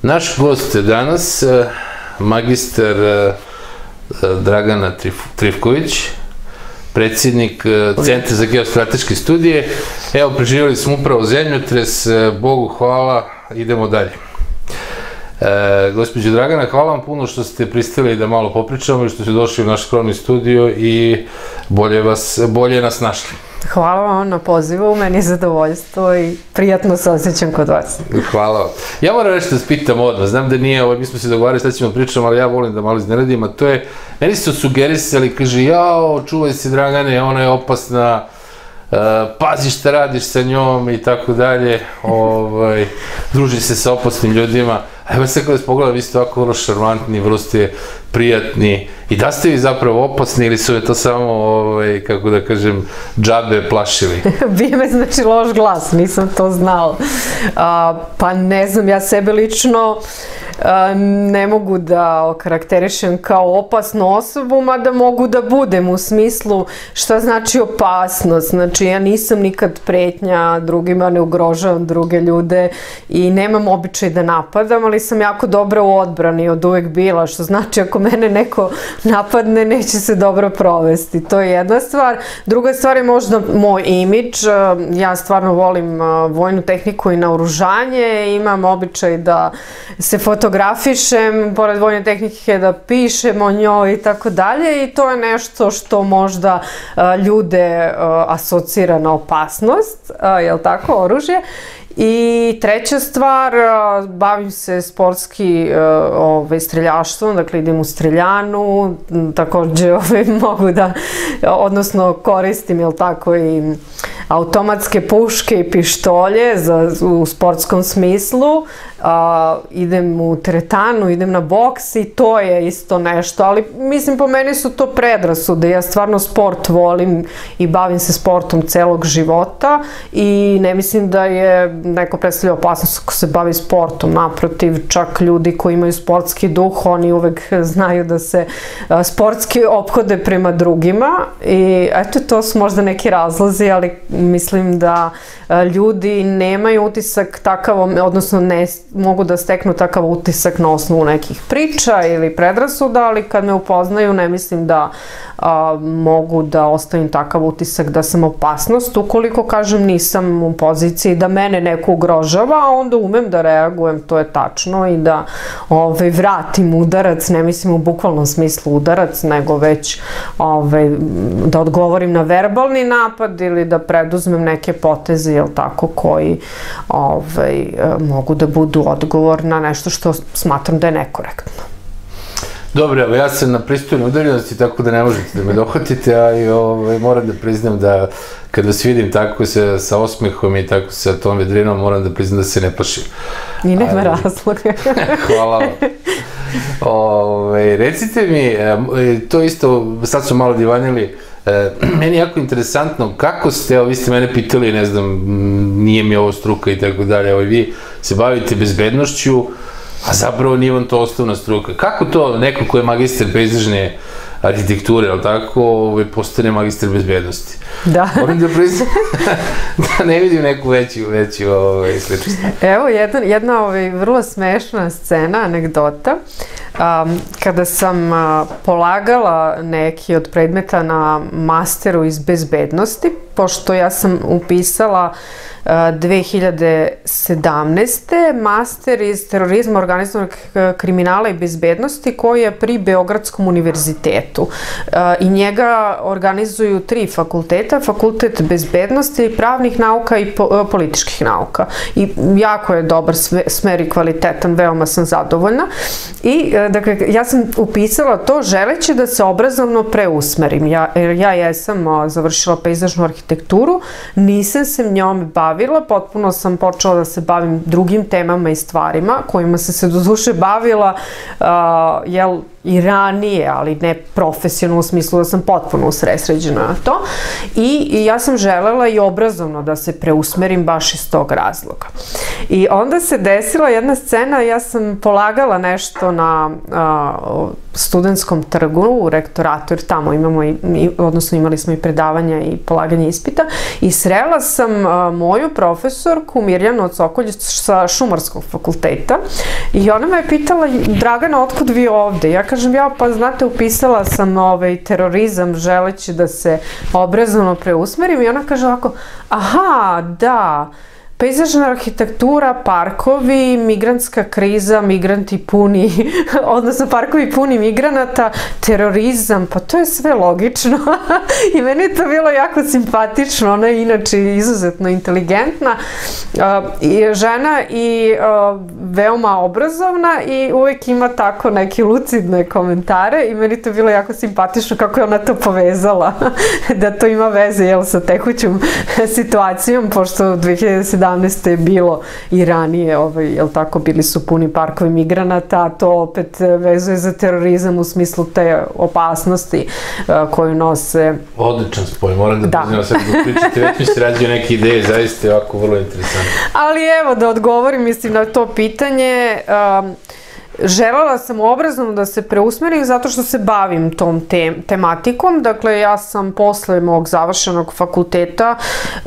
Naš gost je danas magistar Dragana Trifković, predsjednik Centra za geostrateške studije. Evo, preživjeli smo upravo zemljotres, Bogu hvala, idemo dalje. Gospođo Dragana, hvala vam puno što ste pristali da malo popričamo i što ste došli u naš skromni studio i bolje nas našli. Hvala vam na pozivu, meni je zadovoljstvo i prijatno se osjećam kod vas. Hvala vam. Ja moram nešto da spitam odmah, znam da nije, mi smo se dogovarali šta ćemo pričati, ali ja volim da malo iznenadim, a to je, meni su sugerisali, kaže, jao, čuvaj se Dragane, ona je opasna, pazi šta radiš sa njom i tako dalje, druži se sa opasnim ljudima. A evo sad kada vas pogledam, vi ste ovako vrlo šarmantni, vrlo ste prijatni. I da ste vi zapravo opasni ili su je to samo, kako da kažem, džabe plašili? Bije me znači loš glas, nisam to znala. Pa ne znam, ja sebe lično ne mogu da okarakterišem kao opasnu osobu, mada mogu da budem u smislu šta znači opasnost. Znači ja nisam nikad pretnja drugima, ne ugrožavam druge ljude i nemam običaj da napadam, ali sam jako dobra u odbrani, od uvek bila, što znači ako mene neko napadne, neće se dobro provesti. To je jedna stvar. Druga stvar je možda moj imidž. Ja stvarno volim vojnu tehniku i naoružanje, imam običaj da se fotografišem, pored vojne tehnike da pišem o njoj i tako dalje, i to je nešto što možda ljude asocira na opasnost, je li tako, oružje. I treća stvar, bavim se sportski streljaštvom, dakle idem u streljanu, takođe mogu da, odnosno koristim, jel tako, i automatske puške i pištolje u sportskom smislu, idem u teretanu, idem na boks i to je isto nešto, ali mislim po meni su to predrasude, ja stvarno sport volim i bavim se sportom celog života i ne mislim da je neko predstavlja opasnost ako se bavi sportom, naprotiv, čak ljudi koji imaju sportski duh, oni uvek znaju da se sportski ophode prema drugima i eto, to su možda neki razlozi, ali mislim da ljudi nemaju utisak takav, odnosno ne mogu da steknu takav utisak na osnovu nekih priča ili predrasuda, ali kad me upoznaju ne mislim da mogu da ostavim takav utisak da sam opasnost. Ukoliko, kažem, nisam u poziciji da mene neko ugrožava, onda umem da reagujem, to je tačno, i da vratim udarac, ne mislim u bukvalnom smislu udarac, nego već da odgovorim na verbalni napad ili da preduzmem neke poteze, jel tako, koji mogu da budu odgovor na nešto što smatram da je nekorektno. Dobro, evo, ja sam na pristojnoj udaljenosti, tako da ne možete da me dohvatite, a i moram da priznam da kad vas vidim tako sa osmehom i tako sa tom vedrinom, moram da priznam da se ne plašim. I nema razloga. Hvala vam. Recite mi, to isto, sad smo malo divanjili, meni je jako interesantno kako ste, vi ste mene pitali, ne znam, nije mi ovo struka i tako dalje, vi se bavite bezbednošću, a zapravo nije vam to osnovna struka. Kako to neko ko je magistar pejzažne arhitekture, ali tako, postane magistar bezbednosti? Da. Moram da priznam da ne vidim neku veću sličnost. Evo, jedna vrlo smešna scena, anegdota. Kada sam polagala neki od predmeta na masteru iz bezbednosti, pošto ja sam upisala 2017. master iz terorizma, organizovanog kriminala i bezbednosti koji je pri Beogradskom univerzitetu. I njega organizuju 3 fakulteta, fakultet bezbednosti, pravnih nauka i političkih nauka. I jako je dobar smer i kvalitetan, veoma sam zadovoljna. I dakle, ja sam upisala to želeći da se obrazovno preusmerim. Ja jesam završila pejzažnu arhitekturu, nisam se njome bavila, potpuno sam počela da se bavim drugim temama i stvarima kojima sam se do duše bavila i ranije, ali ne profesionalno u smislu da sam potpuno usredsređena na to. I ja sam želela i obrazovno da se preusmerim baš iz tog razloga. I onda se desila jedna scena, ja sam polagala nešto na Studentskom trgu u rektoratu, jer tamo imamo, odnosno imali smo i predavanja i polaganje ispita i srela sam moju profesorku Mirjanu Cokolj sa Šumarskog fakulteta i ona me je pitala, Dragana, otkud vi ovde? Ja kažem, pa znate, upisala sam terorizam želeći da se obrazovno preusmerim i ona kaže ovako, aha, da, pejzažna arhitektura, parkovi, migrantska kriza, migranti puni, odnosno parkovi puni migranata, terorizam, pa to je sve logično. I meni je to bilo jako simpatično, ona je inače izuzetno inteligentna žena i veoma obrazovna i uvek ima tako neke lucidne komentare i meni to bilo jako simpatično kako je ona to povezala, da to ima veze sa tekućom situacijom, pošto 2017 je bilo i ranije, jel tako, bili su puni parkovi migranata, a to opet vezuje za terorizam u smislu te opasnosti koju nose. Odličan spoj, moram da priznam sad da pričate, već mi se rađaju neke ideje, zaista je ovako vrlo interesantno. Ali evo, da odgovorim, mislim, na to pitanje, želela sam obrazovno da se preusmerim zato što se bavim tom tematikom. Dakle, ja sam posle mog završenog fakulteta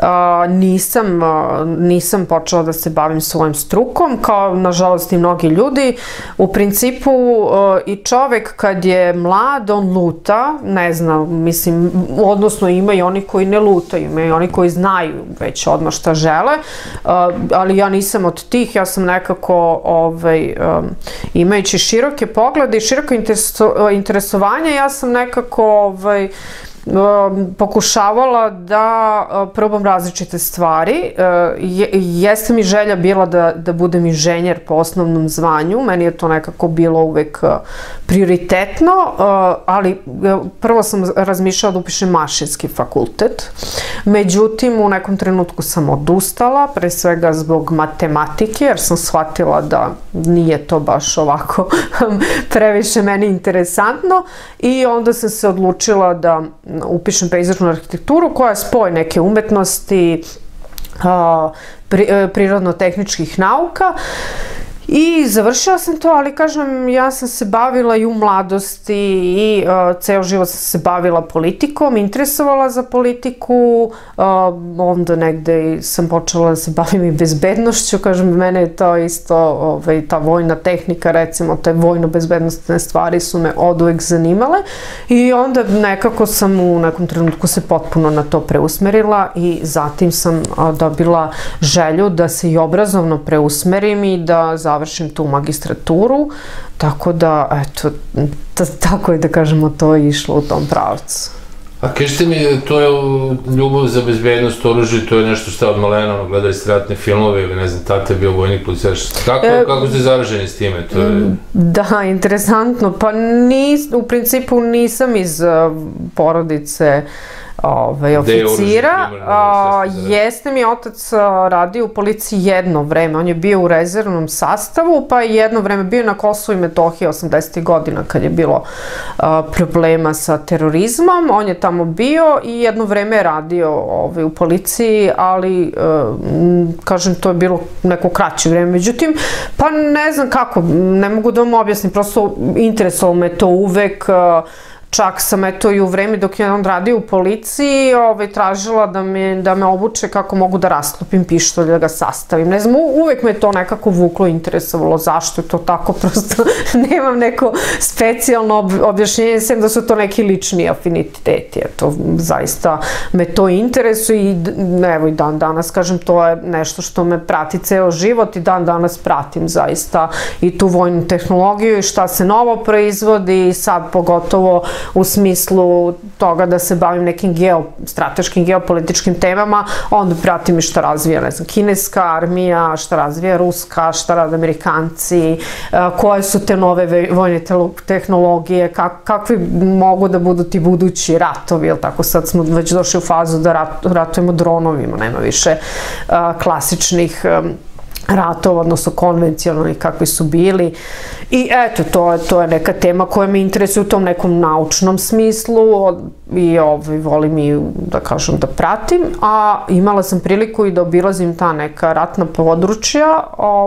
nisam počela da se bavim svojim strukom, kao nažalost i mnogi ljudi. U principu i čovek kad je mlad, on luta, ne znam, mislim, odnosno ima i oni koji ne lutaju, ima i oni koji znaju već odmah šta žele, ali ja nisam od tih, ja sam nekako imajući široke poglede i široko interesovanje, ja sam nekako pokušavala da probam različite stvari. Jeste mi želja bila da budem inženjer po osnovnom zvanju, meni je to nekako bilo uvek prioritetno, ali prvo sam razmišljala da upišem mašinski fakultet. Međutim, u nekom trenutku sam odustala, pre svega zbog matematike, jer sam shvatila da nije to baš ovako previše meni interesantno i onda sam se odlučila da upišem pejzažnu arhitekturu koja je spoj neke umetnosti, prirodno-tehničkih nauka i završila sam to, ali kažem, ja sam se bavila i u mladosti i ceo život sam se bavila politikom, interesovala za politiku, onda negde sam počela da se bavim i bezbednošću, kažem, mene je to isto, ta vojna tehnika, recimo, te vojno-bezbednostne stvari su me oduvek zanimale i onda nekako sam u nekom trenutku se potpuno na to preusmerila i zatim sam dobila želju da se i obrazovno preusmerim i da završim tu magistraturu, tako da, eto, tako je da kažemo, to je išlo u tom pravcu. A kažete mi, to je ljubav za bezbednost, oružje, to je nešto što je od malena, gledali ste ratne filmove ili ne znam, tata je bio vojnik, policajac, kako ste zaraženi s time? Da, interesantno, pa u principu nisam iz porodice oficira. Jeste mi otac radio u policiji jedno vreme, on je bio u rezervnom sastavu, pa je jedno vreme bio na Kosovu i Metohiji 80. godina kad je bilo problema sa terorizmom, on je tamo bio i jedno vreme je radio u policiji, ali kažem, to je bilo neko kraće vreme. Međutim, pa ne znam kako, ne mogu da vam objasnim, prosto interesovalo me to uvek. Čak sam eto i u vreme dok je on radio u policiji tražila da me obuče kako mogu da rasklopim pištolj, da ga sastavim. Ne znam, uvek me to nekako vuklo, interesovalo zašto je to tako, prosto nemam neko specijalno objašnjenje, sem da su to neki lični afiniteti. Eto, zaista me to interesuje i evo i dan danas, kažem, to je nešto što me prati ceo život i dan danas pratim zaista i tu vojnu tehnologiju i šta se novo proizvodi i sad pogotovo u smislu toga da se bavim nekim strateškim geopolitičkim temama, onda pratim i šta razvija, ne znam, kineska armija, šta razvija ruska, šta rade Amerikanci, koje su te nove vojne tehnologije, kakvi mogu da budu ti budući ratovi, jel tako, sad smo već došli u fazu da ratujemo dronovima, nema više klasičnih ratova, odnosno konvencionalnih kakvi su bili i eto, to je neka tema koja me interesuje u tom nekom naučnom smislu i volim i da kažem da pratim, a imala sam priliku i da obilazim ta neka ratna područja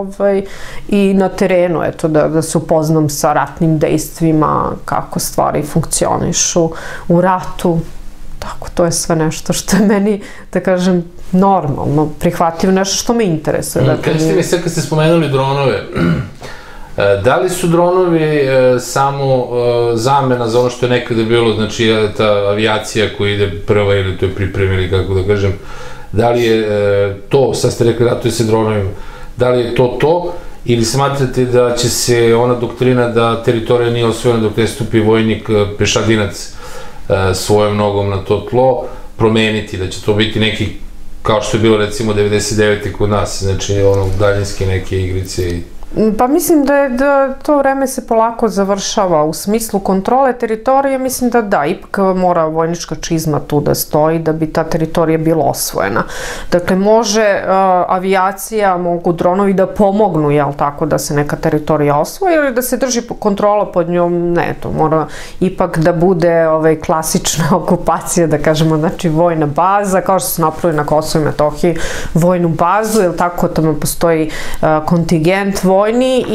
i na terenu, eto, da se upoznam sa ratnim dejstvima, kako stvari funkcionišu u ratu. tako, to je sve nešto što je meni, da kažem, normalno, prihvatljivo, nešto što me interesuje. Kažete mi sad kad ste spomenuli dronove, da li su dronovi samo zamena za ono što je nekada bilo, znači ta avijacija koja ide prva ili to je priprema ili kako da kažem, da li je to, sad ste rekli ratuje se dronovima, da li je to, ili smatrate da će se ona doktrina da teritorija nije osvojena dok ne stupi vojnik pešadinac svojom nogom na to tlo, promeniti, da će to biti neki, kao što je bilo recimo 99. kod nas, znači ono daljinske neke igrice i... Pa mislim da to vreme se polako završava u smislu kontrole teritorije, mislim da, ipak mora vojnička čizma tu da stoji da bi ta teritorija bila osvojena. Dakle, može avijacija, mogu dronovi da pomognu, jel tako, da se neka teritorija osvoji ili da se drži kontrola pod njom, ne, to mora ipak da bude klasična okupacija, da kažemo, znači vojna baza, kao što su napravili na Kosovu i Metohiji, vojnu bazu, jel tako, tamo postoji kontingent vojni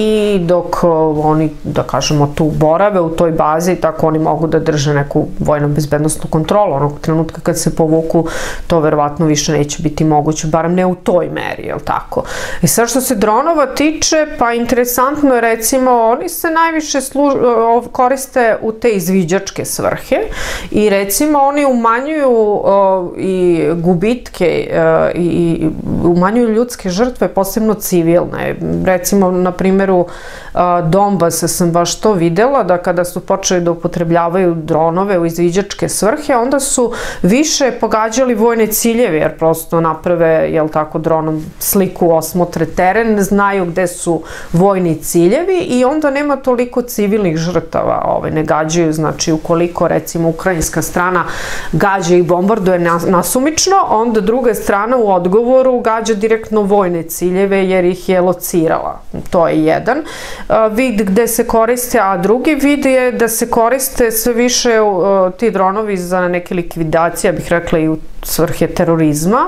i dok oni, da kažemo, tu borave u toj bazi, tako oni mogu da drže neku vojno-bezbednostnu kontrolu. Onog trenutka kad se povuku, to verovatno više neće biti moguće, barem ne u toj meri, jel tako? I sad što se dronova tiče, pa interesantno je, recimo, oni se najviše koriste u te izviđačke svrhe i recimo oni umanjuju i gubitke i umanjuju ljudske žrtve, posebno civilne. Recimo, na primjeru Donbasa sam baš to videla, da kada su počeli da upotrebljavaju dronove u izviđačke svrhe, onda su više pogađali vojne ciljeve, jer prosto naprave, jel tako, dronom sliku, osmotre teren, znaju gde su vojni ciljevi i onda nema toliko civilnih žrtava, ne gađaju, znači ukoliko recimo ukrajinska strana gađa i bombarduje nasumično, onda druga strana u odgovoru gađa direktno vojne ciljeve jer ih je locirala. To je jedan vid gde se koriste, a drugi vid je da se koriste sve više ti dronovi za neke likvidacije, bih rekla i u svrhe terorizma.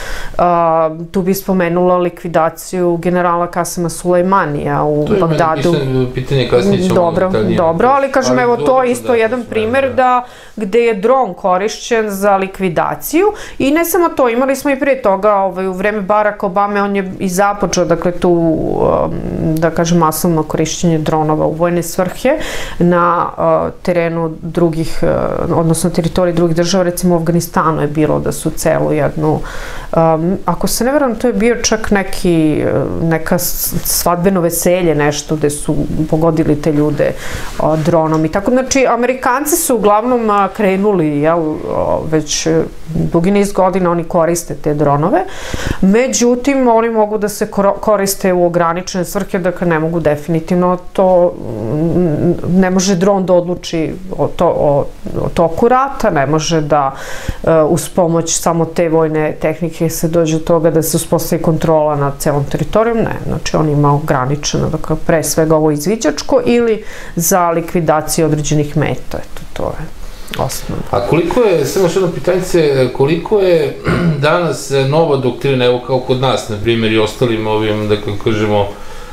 Tu bih spomenula likvidaciju generala Kasema Sulejmanija u Bagdadu. To je pitanje, kasnije ćemo detaljnije. Dobro, ali kažem, evo, to je isto jedan primer gde je dron korišćen za likvidaciju i ne samo to, imali smo i prije toga, u vreme Baracka Obame, on je i započeo, dakle, tu, da kažem, masovno korišćenje dronova u vojne svrhe na terenu drugih, odnosno teritoriji drugih država, recimo u Afganistanu je bilo da su celu jednu, ako se ne veram, to je bio čak neka svadbeno veselje, nešto gde su pogodili te ljude dronom i tako. Znači, Amerikanci su uglavnom krenuli, već dugi niz godina oni koriste te dronove, međutim, oni mogu da se koriste u ograničene svrhe, dakle, ne mogu definitivno to, ne može dron da odluči o toku rata, ne može da uz pomoć samo te vojne tehnike se dođe do toga da se uspostavi kontrola nad celom teritorijom, ne, znači on ima ograničeno, dakle, pre svega ovo izviđačko ili za likvidaciju određenih meta, eto, to je osnovno. A koliko je, samo što jedno pitanje, koliko je danas nova doktrina, evo kao kod nas, na primjer, i ostalim ovim, da kažemo,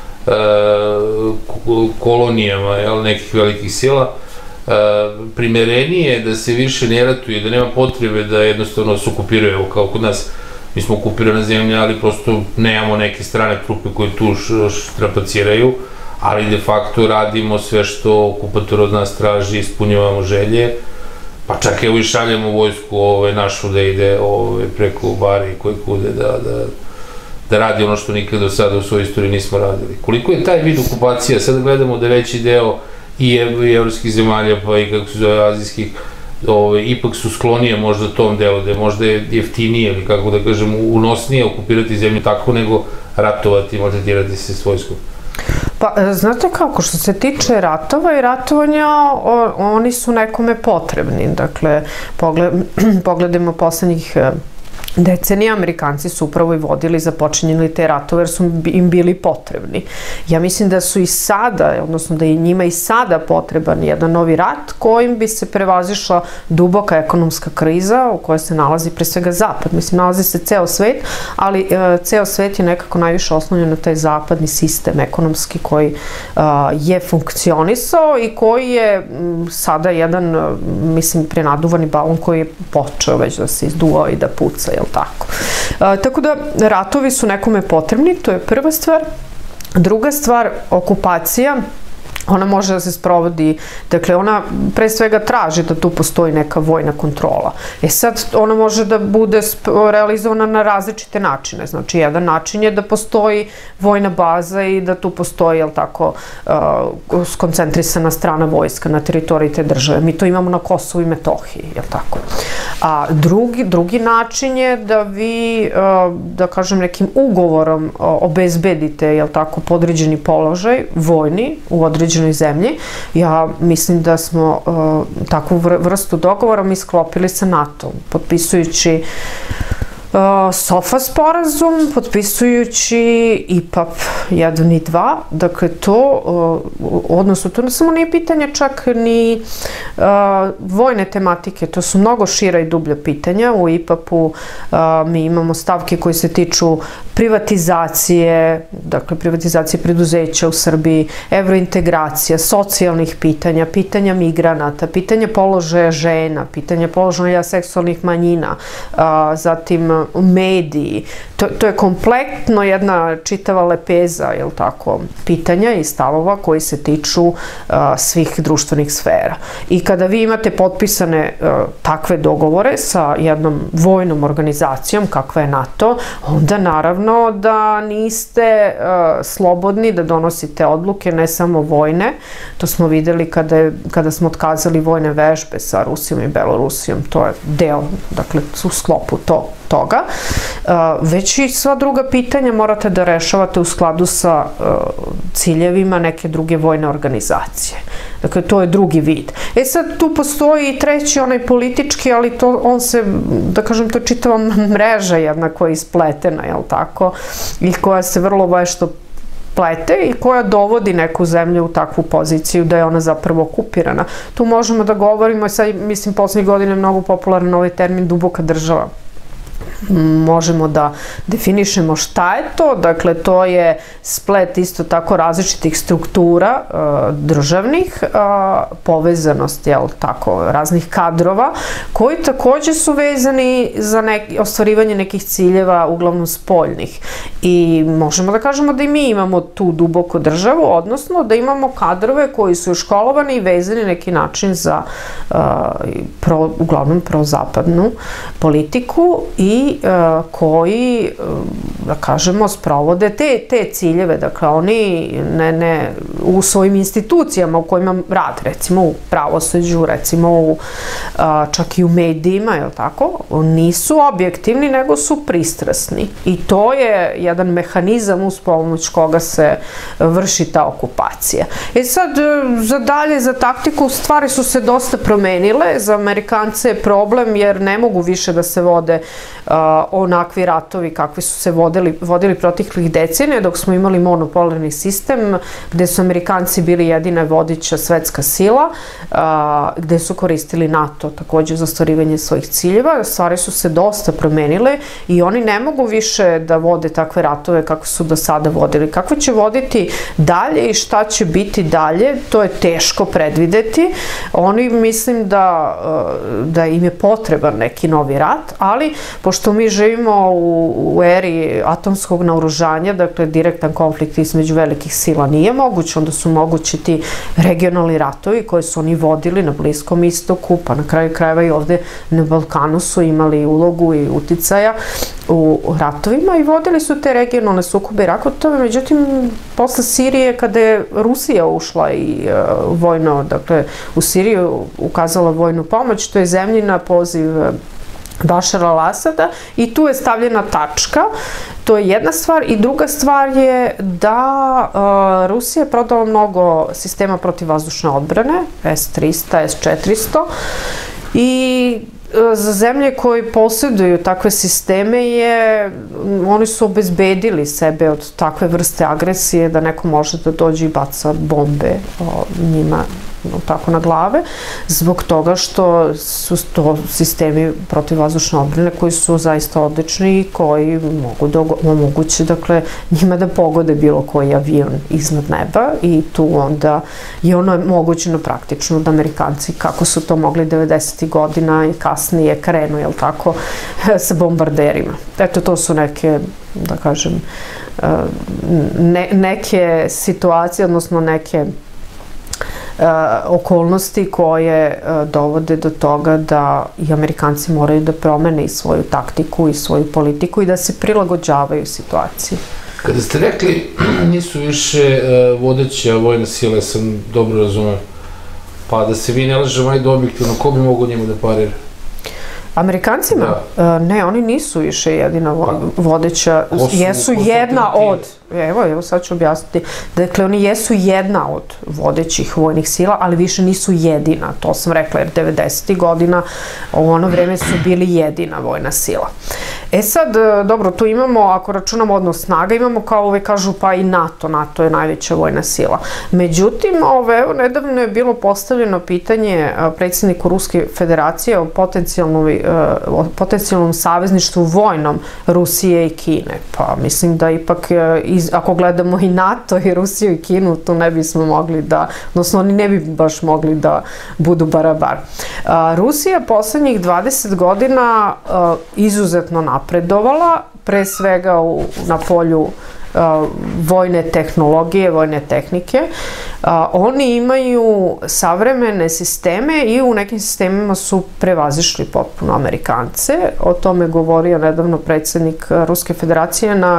kolonijama, nekih velikih sila, primerenije da se više ne ratuje, da nema potrebe da jednostavno se okupiraju, evo kao kod nas, mi smo okupirana zemlja, ali prosto nemamo neke strane trupe koje tu štrapaciraju, ali de facto radimo sve što okupator od nas traži, ispunjavamo želje, pa čak evo i šaljamo vojsku našu da ide preko Bare i koje kude da radi ono što nikada do sada u svojoj istoriji nismo radili. Koliko je taj vid okupacija, sada gledamo da veći deo i evropskih zemalja, pa i kako se zove azijskih, ipak su sklonije možda tom delu, da je možda jeftinije ili kako da kažem unosnije okupirati zemlju tako nego ratovati, maltretirati se s vojskom. Pa, znate kako, što se tiče ratova i ratovanja, oni su nekome potrebni. Dakle, pogledajmo poslednjih decenije Amerikanci su upravo i vodili, započinjeni te ratove jer su im bili potrebni. Ja mislim da su i sada, odnosno da je njima i sada potreban jedan novi rat kojim bi se prevazišla duboka ekonomska kriza u kojoj se nalazi pre svega Zapad. Mislim, nalazi se ceo svet, ali ceo svet je nekako najviše oslonjen na taj zapadni sistem ekonomski koji je funkcionisao i koji je sada jedan, mislim, prenaduvani balon koji je počeo već da se izduvao i da puca, jel tako? Tako da ratovi su nekome potrebni, to je prva stvar. Druga stvar, okupacija, ona može da se sprovodi, dakle ona pre svega traži da tu postoji neka vojna kontrola. Sad ona može da bude realizovana na različite načine, znači jedan način je da postoji vojna baza i da tu postoji, jel tako, skoncentrisana strana vojska na teritoriji te države. Mi to imamo na Kosovu i Metohiji, jel tako? A drugi način je da vi, da kažem, nekim ugovorom obezbedite, jel tako, podređeni položaj vojni u određenoj zemlji. Ja mislim da smo takvu vrstu dogovora mi sklopili sa NATO-om, potpisujući SOFA sporazum, potpisujući IPAP 1 i 2. Dakle, to, odnosno, to samo nije pitanje čak ni vojne tematike, to su mnogo šira i dublja pitanja. U IPAP-u mi imamo stavke koje se tiču privatizacije, dakle, privatizacije preduzeća u Srbiji, evrointegracija, socijalnih pitanja, pitanja migranata, pitanja položaja žena, pitanja položaja seksualnih manjina, zatim mediji. To je kompletno jedna čitava lepeza, jel tako, pitanja i stavova koji se tiču svih društvenih sfera. I kada vi imate potpisane takve dogovore sa jednom vojnom organizacijom kakva je NATO, onda naravno da niste slobodni da donosite odluke, ne samo vojne. To smo videli kada smo otkazali vojne vežbe sa Rusijom i Belorusijom. To je deo, dakle, u sklopu toga. Već i sva druga pitanja morate da rešavate u skladu sa ciljevima neke druge vojne organizacije. Dakle, to je drugi vid. Sad tu postoji i treći, onaj politički, ali on se, da kažem, to je čitava mreža jedna koja je ispletena, jel tako, i koja se vrlo vešto plete i koja dovodi neku zemlju u takvu poziciju da je ona zapravo okupirana. Tu možemo da govorimo, sad, mislim, poslednjih godina je mnogo popularan ovaj termin duboka država. Možemo da definišemo šta je to, dakle to je splet isto tako različitih struktura državnih, povezanost, jel tako, raznih kadrova koji takođe su vezani za ostvarivanje nekih ciljeva, uglavnom spoljnih. I možemo da kažemo da i mi imamo tu duboku državu, odnosno da imamo kadrove koji su školovani i vezani neki način za uglavnom prozapadnu politiku i koji, da kažemo, sprovode te ciljeve. Dakle, oni u svojim institucijama u kojima rad, recimo u pravosuđu, recimo čak i u medijima, jel tako, nisu objektivni, nego su pristrasni. I to je jedan mehanizam uz pomoć koga se vrši ta okupacija. Sad, za taktiku, stvari su se dosta promenile. Za Amerikance je problem jer ne mogu više da se vode onakvi ratovi kakvi su se vodili proteklih decenija dok smo imali monopolarni sistem gde su Amerikanci bili jedina vodeća svetska sila, gde su koristili NATO takođe za ostvarivanje svojih ciljeva. Stvari su se dosta promenile i oni ne mogu više da vode takve ratove kako su do sada vodili. Kako će voditi dalje i šta će biti dalje, to je teško predvideti. Oni, mislim da im je potreban neki novi rat, ali pošto mi živimo u eri atomskog naoružanja, dakle direktan konflikt između velikih sila nije moguć, onda su mogući ti regionalni ratovi koje su oni vodili na Bliskom istoku, pa na kraju krajeva i ovde na Balkanu su imali ulogu i uticaja u ratovima i vodili su te regionalne sukobe i rakotove. Međutim, posle Sirije, kada je Rusija ušla i vojno, dakle u Siriju ukazala vojnu pomoć, to je zemlji na poziv Bašara al-Asada i tu je stavljena tačka. To je jedna stvar i druga stvar je da Rusija je prodala mnogo sistema protivvazdušne odbrane, S-300, S-400 i za zemlje koje posjeduju takve sisteme je, oni su obezbedili sebe od takve vrste agresije da neko može da dođe i baca bombe njima tako na glave, zbog toga što su to sistemi protivvazdušne odbrane koji su zaista odlični i koji mogu da omoguće, dakle, njima da pogode bilo koji avion iznad neba i tu onda je ono mogućeno praktično da Amerikanci, kako su to mogli 90. godina i kasnije krenu, jel tako, sa bombarderima. Eto, to su neke, da kažem, neke situacije, odnosno neke okolnosti koje dovode do toga da i Amerikanci moraju da promene i svoju taktiku i svoju politiku i da se prilagođavaju situaciji. Kada ste rekli nisu više vodeća vojna sila, sam dobro razumeo, pa da se vi ne lažemo, ajde objektivno, ko bi mogo njima da parira? Amerikancima? Ne, oni nisu više jedina vodeća, jesu jedna od, evo sad ću objasniti, dakle oni jesu jedna od vodećih vojnih sila, ali više nisu jedina, to sam rekla, jer 90. godina u ono vreme su bili jedina vojna sila. E sad, dobro, tu imamo, ako računamo odnos snaga, imamo kao uvek kažu pa i NATO, NATO je najveća vojna sila. Međutim, evo, nedavno je bilo postavljeno pitanje predsjedniku Ruske federacije o potencijalnom savezništvu vojnom Rusije i Kine. Pa mislim da ipak, ako gledamo i NATO i Rusiju i Kinu, tu ne bismo mogli da, odnosno oni ne bi baš mogli da budu barabar. Rusija poslednjih 20 godina izuzetno napredovala, pre svega na polju vojne tehnologije, vojne tehnike. Oni imaju savremene sisteme i u nekim sistemima su prevazišli potpuno Amerikance. O tome govorio nedavno predsjednik Ruske federacije na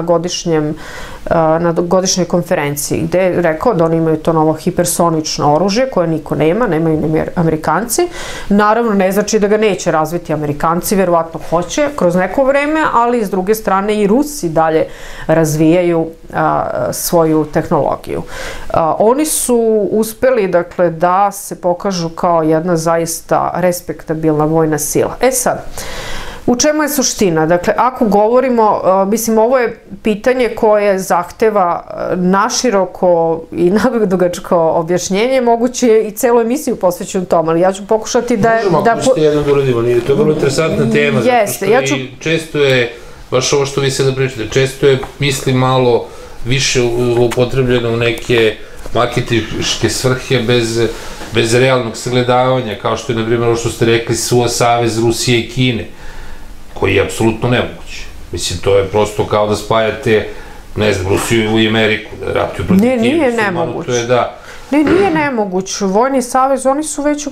godišnjoj konferenciji, gde je rekao da oni imaju to novo hipersonično oružje koje niko nema, nemaju ni Amerikanci. Naravno, ne znači da ga neće razviti Amerikanci, verovatno hoće kroz neko vreme, ali s druge strane i Rusi dalje razvijaju svoju tehnologiju. Oni su uspeli, dakle, da se pokažu kao jedna zaista respektabilna vojna sila. E sad, u čemu je suština? Dakle, ako govorimo, mislim, ovo je pitanje koje zahteva naširoko i nadugačko objašnjenje, moguće je i celu emisiju posvećenu tom, ali ja ću pokušati da... Možemo ako ćete jedno da uradimo, to je vrlo interesantna tema, zato što i često je, baš ovo što vi sada pričate, često je, mislim, malo više upotrebljeno u neke marketinške svrhe bez realnog sagledavanja, kao što je, na primjer, ovo što ste rekli, savez Rusije i Kine, koji je apsolutno nemoguć. Mislim, to je prosto kao da spajate, ne znam, Rusiju i Ameriku, da ratuju protiv Kine. Nije nemoguć. Ne, nije nemoguć. Vojni savez, oni su već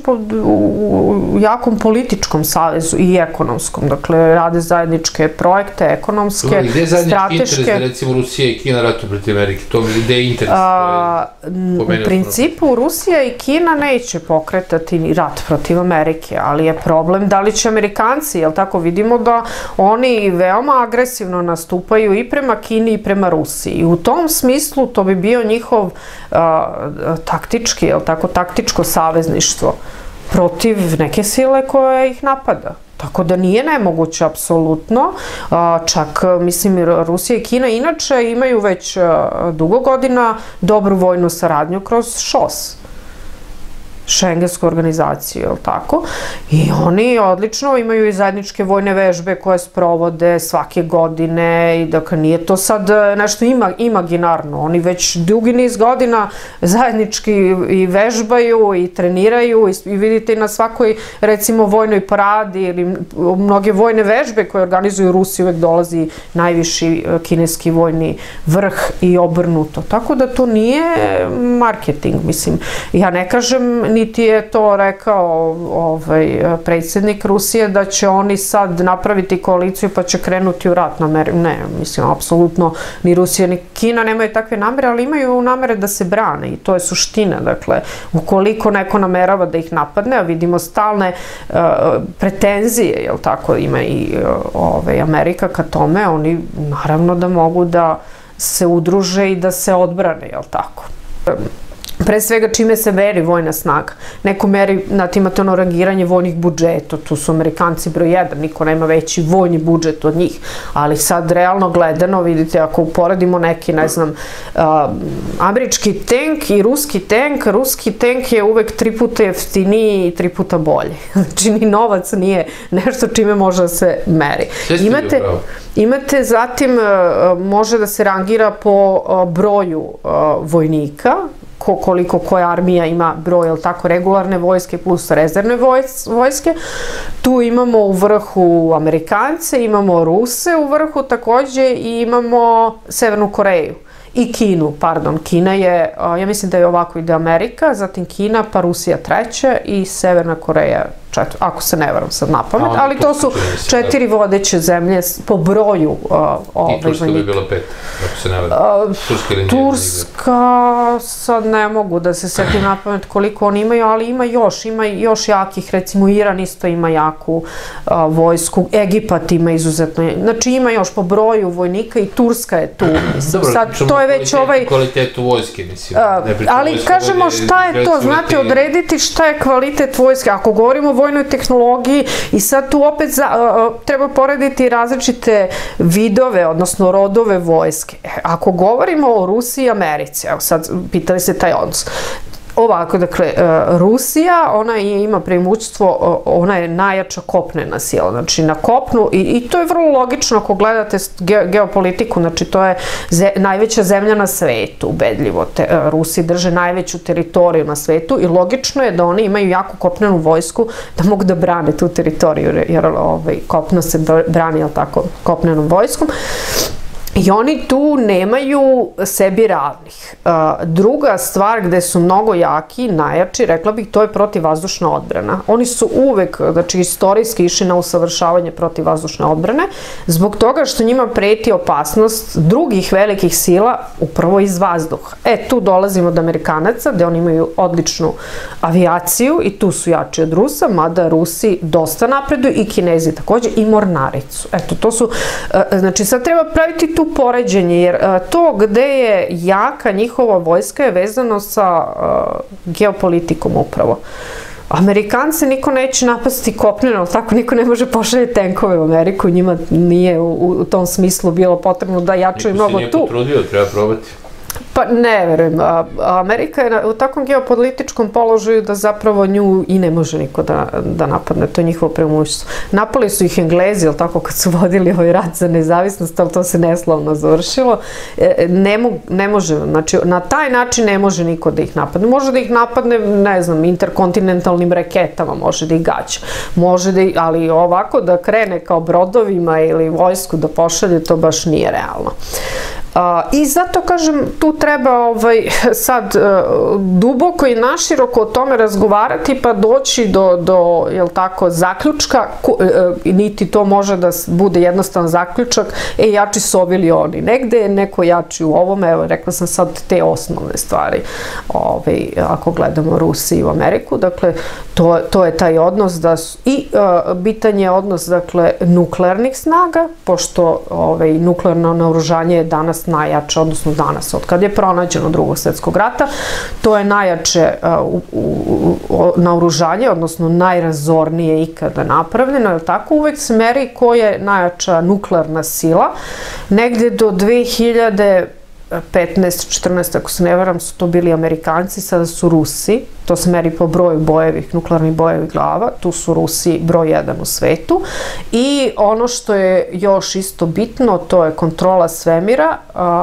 u jakom političkom savezu i ekonomskom. Dakle, rade zajedničke projekte, ekonomske, strateške. Gde je zajednički interes da, recimo, Rusija i Kina ratuju protiv Amerike? Gde je interes? U principu, Rusija i Kina neće pokretati ni rat protiv Amerike, ali je problem da li će Amerikanci, jel tako, vidimo da oni veoma agresivno nastupaju i prema Kini i prema Rusiji. I u tom smislu to bi bio njihov taktički, jel tako, taktičko savezništvo protiv neke sile koja ih napada. Tako da nije nemoguće, apsolutno. Čak, mislim, Rusija i Kina inače imaju već dugo godina dobru vojnu saradnju kroz ŠOS, Šengensku organizaciju, jel tako? I oni odlično imaju i zajedničke vojne vežbe koje sprovode svake godine i dakle nije to sad nešto imaginarno. Oni već dugi niz godina zajednički i vežbaju i treniraju i vidite na svakoj, recimo, vojnoj paradi ili mnoge vojne vežbe koje organizuju Rusi, uvek dolazi najviši kineski vojni vrh i obrnuto. Tako da to nije marketing, mislim. Ja ne kažem, niti je to rekao predsjednik Rusije da će oni sad napraviti koaliciju pa će krenuti u rat na Ameriku. Ne, mislim, apsolutno ni Rusija ni Kina nemaju takve namere, ali imaju namere da se brane i to je suština. Dakle, ukoliko neko namerava da ih napadne, a vidimo stalne pretenzije, jel tako, ima i Amerika ka tome, oni naravno da mogu da se udruže i da se odbrane, jel tako. pre svega čime se meri vojna snaga. Neko meri, imate ono rangiranje vojnih budžeta, tu su Amerikanci broj 1, niko nema veći vojni budžet od njih, ali sad realno gledano, vidite, ako uporedimo neki, ne znam, američki tank i ruski tank je uvek 3 puta jeftiniji i 3 puta bolji. Znači, ni novac nije nešto čime može da se meri. Imate zatim, može da se rangira po broju vojnika, koliko koja armija ima broj, jel tako, regularne vojske plus rezervne vojske. Tu imamo u vrhu Amerikance, imamo Ruse u vrhu takođe i imamo Severnu Koreju. I Kinu, pardon. Kina je, ja mislim da je ovako ide Amerika, zatim Kina, pa Rusija 3. i Severna Koreja 4. Ako se ne varam sad na pamet, ali to su 4 vodeće zemlje po broju i Turska bi bila 5, ako se ne varam. Turska, sad ne mogu da se setim na pamet koliko oni imaju, ali ima još jakih, recimo Iran isto ima jaku vojsku, Egipat ima izuzetno, znači ima još po broju vojnika i Turska je tu, mislim. Sad, to je već kvalitetu vojske, mislim. Ali kažemo šta je to, znate, odrediti šta je kvalitet vojske, ako govorimo o vojnoj tehnologiji i sad tu opet treba porediti različite vidove, odnosno rodove vojske. Ako govorimo o Rusiji i Americi, evo sad pitali se taj odnos. Ovako, dakle, Rusija, ona ima preimoćstvo, ona je najjača kopnena sila, znači na kopnu, i to je vrlo logično ako gledate geopolitiku, znači to je najveća zemlja na svetu, ubedljivo. Rusi drže najveću teritoriju na svetu i logično je da oni imaju jako kopnenu vojsku da mogu da brane tu teritoriju, jer kopno se brani, jel tako, kopnenom vojskom. I oni tu nemaju sebi ravnih. Druga stvar gde su mnogo jaki, najjači, rekla bih, to je protivvazdušna odbrana. Oni su uvek, znači istorijski, išli na usavršavanje protivvazdušne odbrane, zbog toga što njima preti opasnost drugih velikih sila, upravo iz vazduha. Tu dolazimo do Amerikanaca, gde oni imaju odličnu avijaciju i tu su jači od Rusa, mada Rusi dosta napreduju i Kinezi takođe, i mornaricu. Eto, to su, znači sad treba praviti tu poređenje, jer to gde je jaka njihova vojska je vezano sa geopolitikom upravo. Amerikance niko neće napasti kopneno, tako niko ne može pošalje tenkove u Ameriku, njima nije u tom smislu bilo potrebno da jačaju mnogo tu. Niko se nije potrudio, treba probati. Pa ne verujem, Amerika je u takvom geopolitičkom položaju da zapravo nju i ne može niko da napadne, to je njihovo premoćstvo. Napali su ih Englezi, jel tako, kad su vodili ovaj rat za nezavisnost, ali to se neslavno završilo. Ne može, znači na taj način ne može niko da ih napadne. Može da ih napadne, ne znam, interkontinentalnim raketama, može da ih gađa. Može da ih, ali ovako da krene kao brodovima ili vojsku da pošalje, to baš nije realno. I zato, kažem, tu treba sad duboko i naširoko o tome razgovarati pa doći do jel tako, zaključka, niti to može da bude jednostavan zaključak, jači su ovi ili oni. Negde je neko jači u ovome, evo, rekla sam sad te osnovne stvari, ako gledamo Rusiju i Ameriku, dakle, to je taj odnos i bitan je odnos, dakle, nuklearnih snaga, pošto nuklearno naoružanje je danas najjače, odnosno danas, od kad je pronađeno Drugog svjetskog rata, to je najjače naoružanje, odnosno najrazornije ikada napravljeno, je li tako? Uvek se meri ko je najjača nuklearna sila. Negde do 2015. 14. ako se ne varam, su to bili Amerikanci, sada su Rusi, to se meri po broju nuklearnih bojevih glava, tu su Rusi broj 1 u svetu. I ono što je još isto bitno, to je kontrola svemira.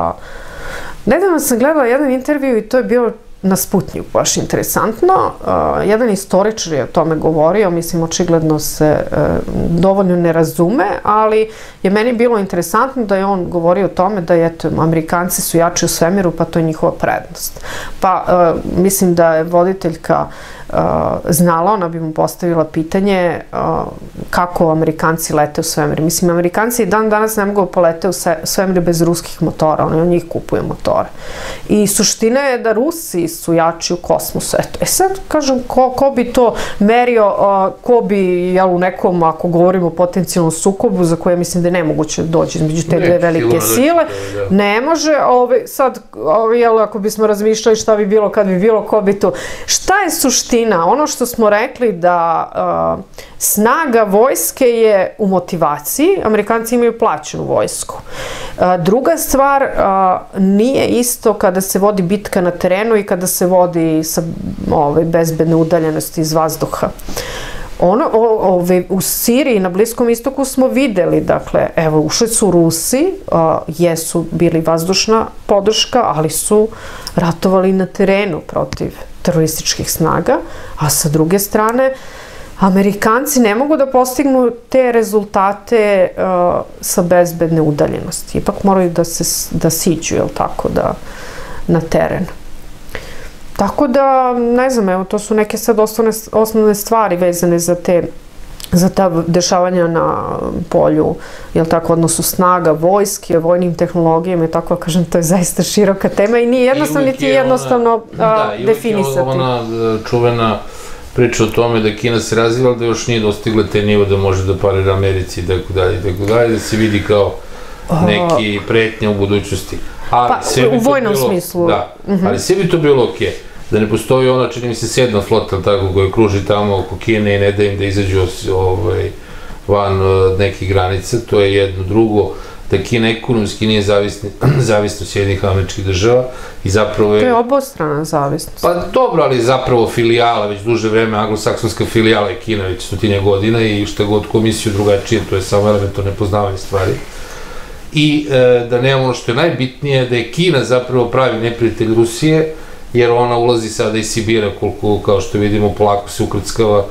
Nedavno sam gledala jedan intervju i to je bilo na Sputnjiku, baš interesantno. Jedan istoričar je o tome govorio, mislim, očigledno se dovoljno ne razume, ali je meni bilo interesantno da je on govorio o tome da, eto, Amerikanci su jači u svemiru, pa to je njihova prednost. Pa, mislim da je voditeljka znala, ona bi mu postavila pitanje kako Amerikanci lete u svemir. Mislim, Amerikanci dan danas ne mogu polete u svemir bez ruskih motora, oni od njih kupuju motore. I suština je da Rusi su jači u kosmosu. Eto, sad, kažem, ko bi to merio, ko bi, jel, u nekom, ako govorimo o potencijalnom sukobu, za koje mislim da je nemoguće doći između te dve velike sile, ne može, sad, jel, ako bismo razmišljali šta bi bilo kad bi bilo, ko bi to. Šta je suština? Ono što smo rekli da snaga vojske je u motivaciji, Amerikanci imaju plaćenu vojsku. Druga stvar, nije isto kada se vodi bitka na terenu i kada se vodi sa bezbedne udaljenosti iz vazduha. U Siriji, na Bliskom istoku smo videli, dakle, evo, ušli su Rusi, jesu bili vazdušna podrška, ali su ratovali na terenu protiv terorističkih snaga, a sa druge strane, Amerikanci ne mogu da postignu te rezultate sa bezbedne udaljenosti. Ipak moraju da siđu, jel tako, na teren. Tako da, ne znam, evo, to su neke sad osnovne stvari vezane za ta dešavanja na polju, jel tako, odnosu snaga, vojske, vojnim tehnologijama i tako, kažem, to je zaista široka tema i nije jednostavno, niti jednostavno definisati. Da, i uvijek je ona čuvena priča o tome da Kina se razvila, da još nije dostigla te nivo da može da parira Americi i tako dalje, da se vidi kao neki pretnje u budućnosti. Pa, u vojnom smislu. Da, ali sve bi to bilo okej. Da ne postoji ona, čini mi se, 7. flota, tako, koja kruži tamo oko Kine i ne da im da izađu van nekih granica, to je jedno. Drugo, da Kina ekonomski nije zavisna od Sjedinjenih Američkih Država i zapravo je... To je obostrana zavisnost. Pa dobro, ali zapravo filijala, već duže vreme, anglosaksonska filijala je Kina već 100 godina i šta god komisiju drugačije, to je samo elementarno nepoznavanje stvari. I da nemamo ono što je najbitnije, da je Kina zapravo pravi neprijatelj Rusije, jer ona ulazi sada iz Sibira, koliko, kao što vidimo, polako se ukrckava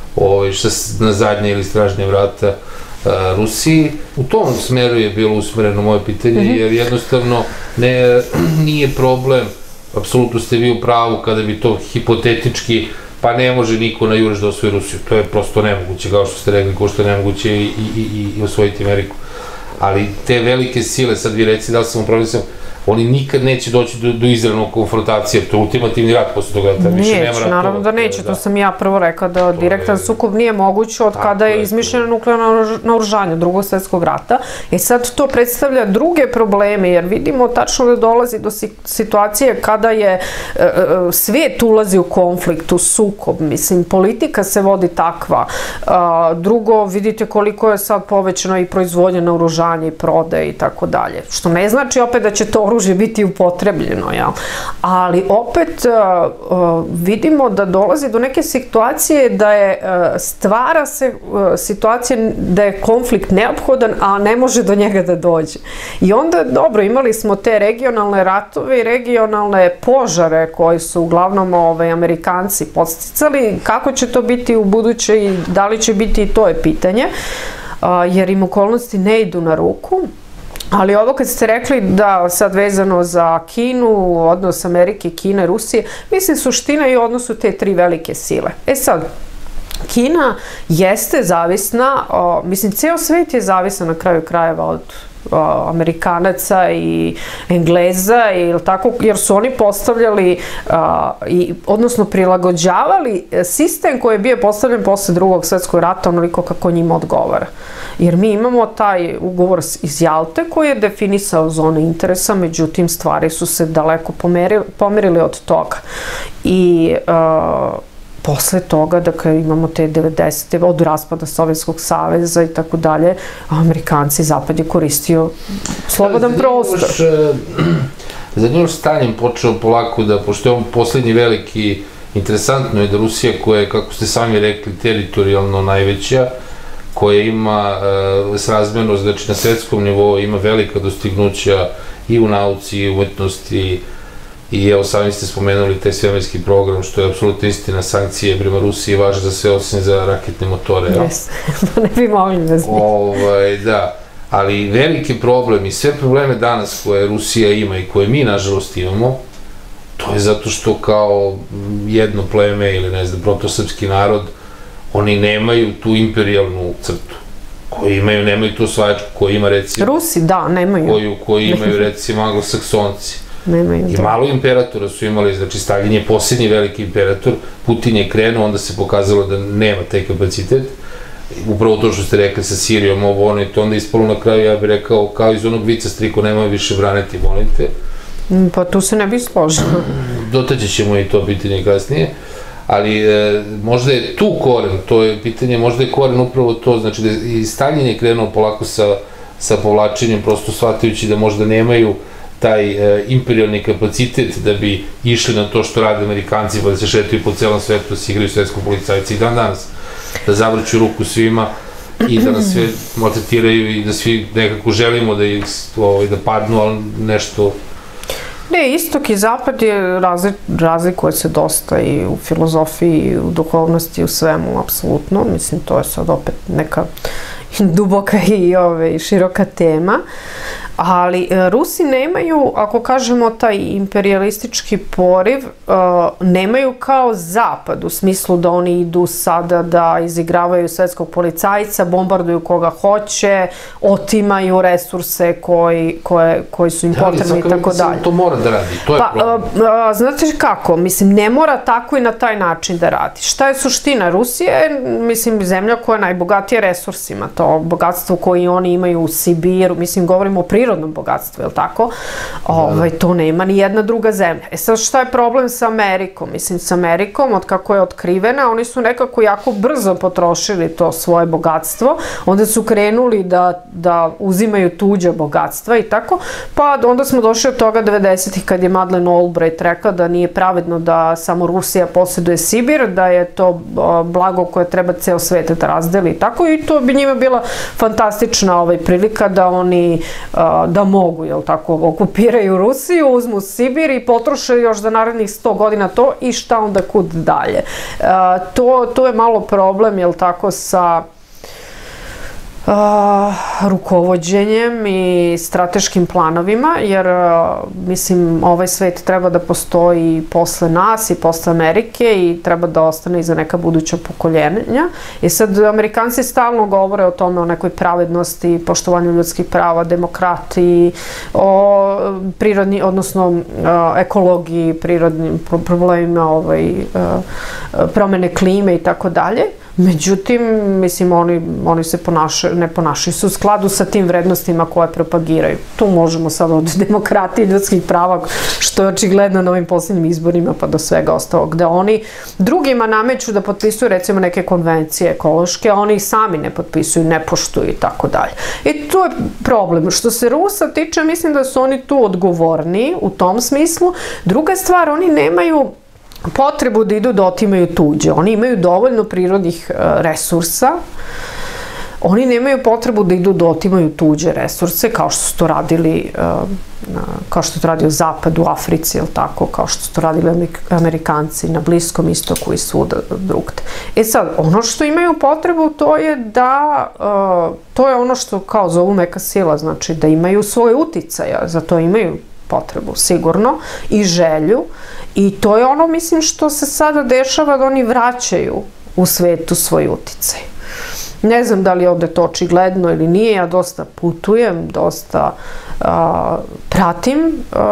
na zadnje ili stražnje vrata Rusiji. U tom smeru je bilo usmereno moje pitanje, jer jednostavno nije problem, apsolutno ste vi u pravu kada bi to hipotetički, pa ne može niko na juriš da osvoji Rusiju, to je prosto nemoguće, kao što ste rekli, kao što je nemoguće i osvojiti Ameriku. Ali te velike sile, sad vi reci da li sam upravljeno, oni nikad neće doći do izravnog konfrontacije, to je ultimativni rat posle toga. Neće, naravno da neće, to sam ja prvo rekla da direktan sukob nije moguć od kada je izmišljeno nuklearno naoružanje Drugog svjetskog rata. I sad to predstavlja druge probleme, jer vidimo tačno da dolazi do situacije kada je svijet ulazi u konflikt, u sukob, mislim, politika se vodi takva. Drugo, vidite koliko je sad povećano i proizvodnje naoružanja i prodaje i tako dalje, što ne znači opet da će to oružje biti upotrebljeno, jel? Ali opet vidimo da dolazi do neke situacije da je stvara se situacija da je konflikt neophodan, a ne može do njega da dođe. I onda, dobro, imali smo te regionalne ratove i regionalne požare koji su uglavnom Amerikanci podsticali. Kako će to biti u buduće i da li će biti, i to je pitanje, jer im okolnosti ne idu na ruku. Ali ovo kad ste rekli da sad vezano za Kinu, odnos Amerike, Kine, Rusije, mislim suština je u odnosu te tri velike sile. E sad, Kina jeste zavisna, mislim ceo svet je zavisan na kraju krajeva od Amerikanaca i Engleza, jer su oni postavljali, odnosno prilagođavali sistem koji je bio postavljen posle Drugog svjetskog rata onoliko kako njima odgovara. Jer mi imamo taj ugovor iz Jalte koji je definisao zone interesa, međutim stvari su se daleko pomerili od toga. I posle toga, dakle, imamo te 90. od raspada Sovjetskog saveza i tako dalje, Amerikanci, Zapad je koristio slobodan prostor. Za nju Stalin počeo polako da, pošto je on poslednji veliki, interesantno je da Rusija koja je, kako ste sami rekli, teritorijalno najveća, koja ima srazmernost, znači na svetskom nivou ima velika dostignuća i u nauci, i u umetnosti, i evo sami ste spomenuli taj svemirski program, što je apsolutno istina, sankcije prema Rusiji važe za sve osim za raketne motore. Jes, to ne bi mogli da znamo. Da, ali veliki problem i sve probleme danas koje Rusija ima i koje mi nažalost imamo, to to je zato što kao jedno pleme ili ne znam, protosrpski narod, oni nemaju tu imperijalnu crtu. Koji imaju, nemaju tu osvajačku, koji ima recimo... Rusi, da, nemaju. Koji imaju recimo anglosaksonci. Nemaju, I malo imperatora su imali, znači Stalin je posljednji veliki imperator, Putin je krenuo, onda se pokazalo da nema taj kapacitet. Upravo to što ste rekli sa Sirijom, ovo ono i to, onda ispalo na kraju, ja bih rekao, kao iz onog vica striko, nemoj više braniti, molim te. Pa tu se ne bi složilo. Dotaći ćemo i to pitanje kasnije, ali možda je tu koren, to je pitanje, možda je koren upravo to, znači da i Stalin je krenuo polako sa povlačenjem, prosto shvatajući da možda nemaju taj imperialni kapacitet da bi išli na to što rade Amerikanci, pa da se šetaju po celom svetu, da se igraju svetskog policajca i dan danas, da zavrću ruku svima i da nas sve maltretiraju i da svi nekako želimo da padnu, ali nešto... Ne, istok i zapad je razlikuje se dosta i u filozofiji, i u duhovnosti, i u svemu, apsolutno. Mislim, to je sad opet neka duboka i široka tema. Ali Rusi nemaju, ako kažemo taj imperialistički poriv, nemaju kao zapad, u smislu da oni idu sada da izigravaju svetskog policajca, bombarduju koga hoće, otimaju resurse koji su im potrebni i tako dalje. To mora da radi, to je problem. Znate kako, mislim, ne mora tako i na taj način da radi. Šta je suština? Rusija je, mislim, zemlja koja je najbogatija resursima, to bogatstvo koje oni imaju u Sibiru, mislim, govorimo o prirodnom bogatstvu, je li tako? To nema ni jedna druga zemlja. Sad šta je problem sa Amerikom? Mislim, sa Amerikom, od kako je otkrivena, oni su nekako jako brzo potrošili to svoje bogatstvo, onda su krenuli da uzimaju tuđe bogatstva i tako, pa onda smo došli od toga 90-ih kad je Madeleine Albright rekla da nije pravedno da samo Rusija posjeduje Sibir, da je to blago koje treba ceo svet da razdeli i tako, i to bi njima bila fantastična prilika da oni da mogu, jel tako, okupiraju Rusiju, uzmu Sibir i potroše još za narednih 100 godina to i šta onda kud dalje. To je malo problem, jel tako, sa rukovođenjem i strateškim planovima, jer mislim ovaj svet treba da postoji posle nas i posle Amerike i treba da ostane i za neka buduća pokoljenja. I sad Amerikanci stalno govore o tome, o nekoj pravednosti, poštovanju ljudskih prava, demokratiji, o prirodni, odnosno ekologiji, prirodnim problemima, promene klime i tako dalje. Međutim, mislim, oni se ne ponašaju se u skladu sa tim vrednostima koje propagiraju. Tu možemo sad od demokratije i ljudskih prava, što je očigledno na ovim posljednjim izborima, pa do svega ostalog, gde oni drugima nameću da potpisuju recimo neke konvencije ekološke, a oni sami ne potpisuju, ne poštuju i tako dalje. I to je problem. Što se Rusa tiče, mislim da su oni tu odgovorni u tom smislu. Druga stvar, oni nemaju potrebu da idu da otimaju tuđe. Oni imaju dovoljno prirodnih resursa. Oni nemaju potrebu da idu da otimaju tuđe resurse, kao što su to radili, kao što je to radio Zapad u Africi, jel tako, kao što su to radili Amerikanci na Bliskom istoku i svuda drugde. Sad, ono što imaju potrebu, to je da, to je ono što kao zovu meka sila, znači da imaju svoje uticaja, za to imaju potrebu, sigurno, i želju. I to je ono, mislim, što se sada dešava, da oni vraćaju u svetu svoj uticaj. Ne znam da li je ovde to očigledno ili nije, ja dosta putujem, dosta pratim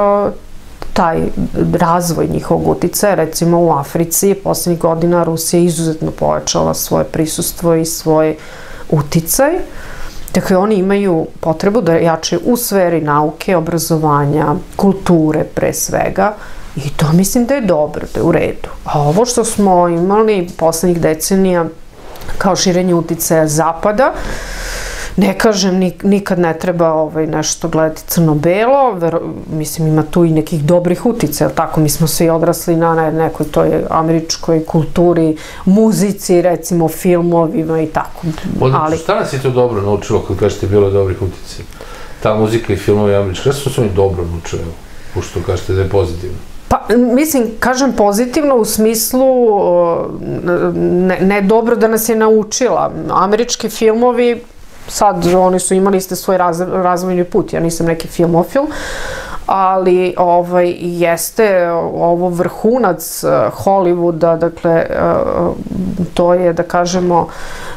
taj razvoj njihovog uticaja. Recimo u Africi poslednjih godina Rusija izuzetno povećala svoje prisustvo i svoj uticaj. Dakle, oni imaju potrebu da jačaju u sferi nauke, obrazovanja, kulture pre svega, i to mislim da je dobro, da je u redu. A ovo što smo imali poslednjih decenija kao širenje uticaja Zapada, ne kažem, nikad ne treba nešto gledati crno-belo, mislim, ima tu i nekih dobrih uticaja, tako, mi smo svi odrasli na nekoj toj američkoj kulturi, muzici, recimo, filmovima i tako. Šta nas je to dobro naučilo kad kažete bilo dobrih uticaja? Ta muzika i filmovi američki, kada su oni dobro naučili, pošto kažete da je pozitivno? Pa, mislim, kažem pozitivno u smislu ne dobro da nas je naučila. Američki filmovi, sad oni su imali svoj razvojni put, ja nisam neki filmofil, ali jeste ovo vrhunac Hollywooda, dakle, to je, da kažemo,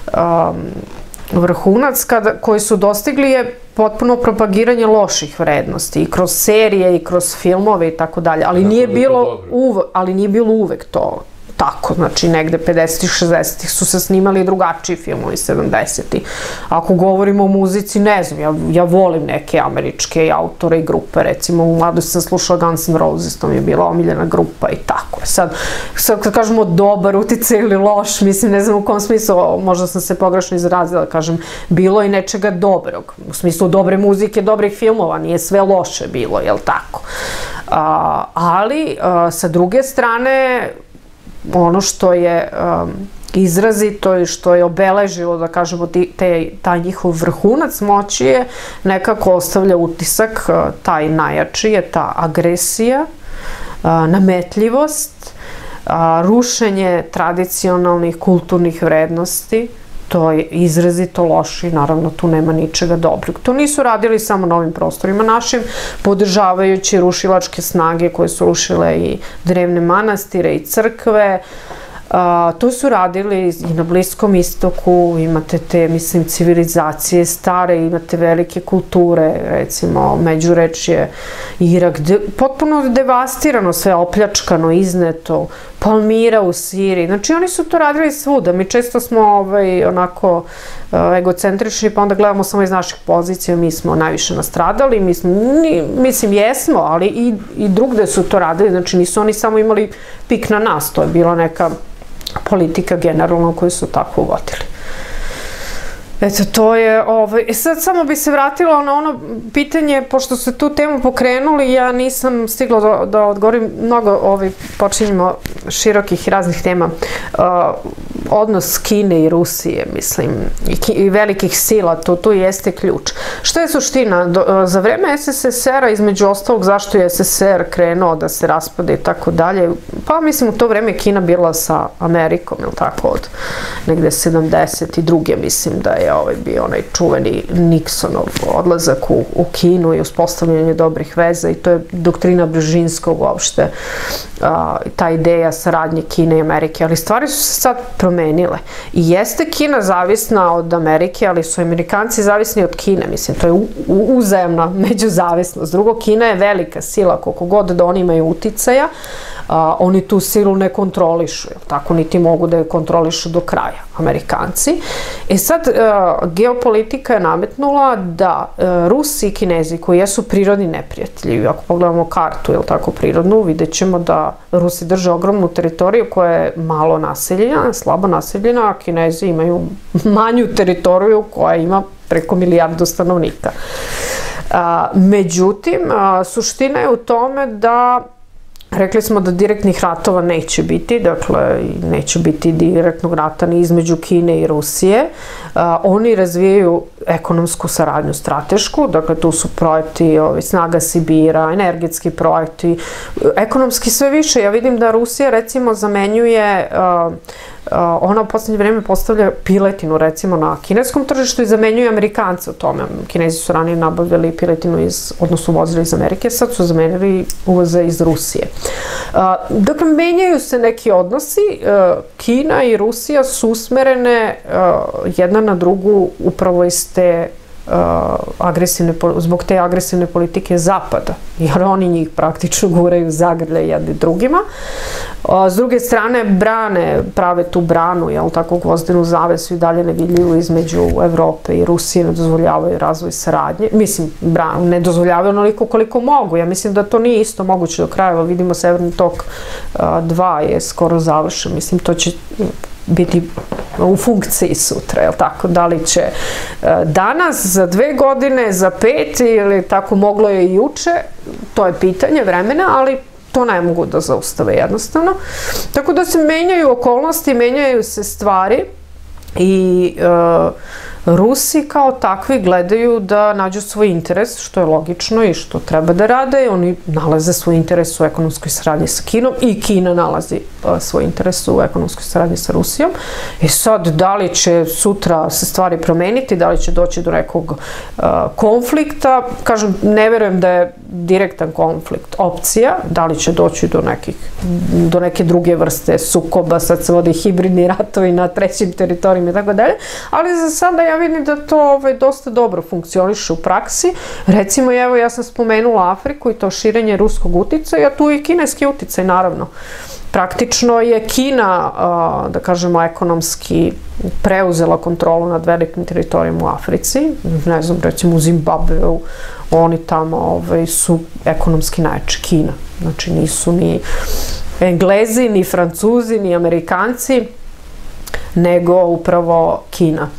vrhunac koji su dostigli je potpuno propagiranje loših vrednosti i kroz serije i kroz filmove i tako dalje, ali nije bilo uvek to tako, znači negde 50-ih, 60-ih su se snimali drugačiji filmovi, 70-ih. Ako govorimo o muzici, ne znam, ja volim neke američke autore i grupe, recimo u mladosti sam slušala Guns N' Roses, to mi je bila omiljena grupa i tako. Sad kad kažemo dobar uticaj ili loš, mislim, ne znam u kom smislu, možda sam se pogrešno izrazila, kažem, bilo i nečega dobrog, u smislu dobre muzike, dobrih filmova, nije sve loše bilo, jel tako? Ali, sa druge strane, ono što je izrazito i što je obeležilo, da kažemo, taj njihov vrhunac moći je nekako ostavlja utisak, taj najjači je ta agresija, nametljivost, rušenje tradicionalnih kulturnih vrednosti. To je izrazito loše i naravno tu nema ničega dobrog. To nisu radili samo na ovim prostorima našim, podržavajući rušilačke snage koje su rušile i drevne manastire i crkve. To su radili i na Bliskom istoku, imate te, mislim, civilizacije stare, imate velike kulture, recimo Međurečje, Irak, potpuno devastirano, sve opljačkano, izneto, Palmira u Siriji, znači oni su to radili svuda, mi često smo onako egocentrični, pa onda gledamo samo iz naših pozicija, mi smo najviše nastradali, mislim jesmo, ali i drugde su to radili, znači nisu oni samo imali pik na nas, to je bila neka politika generalno koju su tako uvodili. Eto, to je, sad samo bi se vratila na ono pitanje, pošto ste tu temu pokrenuli, ja nisam stigla da odgovorim, mnogo počinjemo širokih i raznih tema, odnos Kine i Rusije, mislim, i velikih sila, tu jeste ključ. Šta je suština? Za vreme SSSR-a, između ostalog, zašto je SSSR krenuo da se raspade i tako dalje, pa mislim u to vreme Kina bila sa Amerikom, ili tako, od negde 72. mislim da je bio onaj čuveni Nixonov odlazak u Kinu i uspostavljanje dobrih veza i to je doktrina Brzezinskog uopšte, ta ideja saradnje Kine i Amerike, ali stvari su se sad promenile i jeste Kina zavisna od Amerike, ali su Amerikanci zavisni od Kine, mislim, to je uzajamna međuzavisnost. Drugo, Kina je velika sila, koliko god da oni imaju uticaja, oni tu silu ne kontrolišu, tako niti mogu da je kontrolišu do kraja, Amerikanci. E sad, geopolitika je nametnula da Rusi i Kinezi, koji jesu prirodni neprijatelji, ako pogledamo kartu, je li tako, prirodnu, vidjet ćemo da Rusi drže ogromnu teritoriju koja je malo naseljena, slabo naseljena, a Kinezi imaju manju teritoriju koja ima preko 1 milijardu stanovnika. Međutim, suština je u tome da rekli smo da direktnih ratova neće biti, dakle neće biti direktnog rata ni između Kine i Rusije. Oni razvijaju ekonomsku saradnju stratešku, dakle tu su projekti Snaga Sibira, energetski projekti, ekonomski sve više. Ja vidim da Rusija recimo zamenjuje, ona u poslednje vreme postavlja piletinu recimo na kineskom tržištu i zamenjuje Amerikance u tome. Kinezi su ranije nabavljali piletinu odnosno uvozili iz Amerike, sad su zamenili uvoze iz Rusije. Dakle, menjaju se neki odnosi, Kina i Rusija su usmerene jedna na drugu upravo iz te zbog te agresivne politike Zapada, jer oni njih praktično guraju zagrlje jedni drugima. S druge strane, prave tu branu, jel tako, gvozdenu zavesu i dalje nevidljivu između Evrope i Rusije, ne dozvoljavaju razvoj saradnje. Mislim, ne dozvoljavaju onoliko koliko mogu. Ja mislim da to nije isto moguće do kraja. Vidimo, Severni tok 2 je skoro završen. Mislim, to će biti u funkciji sutra, jel tako? Da li će danas, za 2 godine, za 5 ili tako moglo je i juče, to je pitanje vremena, ali to ne mogu da zaustave jednostavno. Tako da se menjaju okolnosti, menjaju se stvari i Rusi kao takvi gledaju da nađu svoj interes, što je logično i što treba da rade. Oni nalaze svoj interes u ekonomskoj saradnji sa Kinom i Kina nalazi svoj interes u ekonomskoj saradnji sa Rusijom. I sad, da li će sutra se stvari promeniti, da li će doći do nekog konflikta, kažem, ne verujem da je direktan konflikt opcija, da li će doći do neke druge vrste sukoba, sad se vode hibridni ratovi na trećim teritorijima i tako dalje, ali za sada ja vidim da to dosta dobro funkcioniše u praksi. Recimo, evo, ja sam spomenula Afriku i to širenje ruskog uticaja, tu i kineski uticaj, naravno. Praktično je Kina, da kažemo, ekonomski preuzela kontrolu nad velikim teritorijom u Africi. Ne znam, recimo u Zimbabveu, oni tamo su ekonomski najjači, Kina. Znači nisu ni Englezi, ni Francuzi, ni Amerikanci, nego upravo Kina.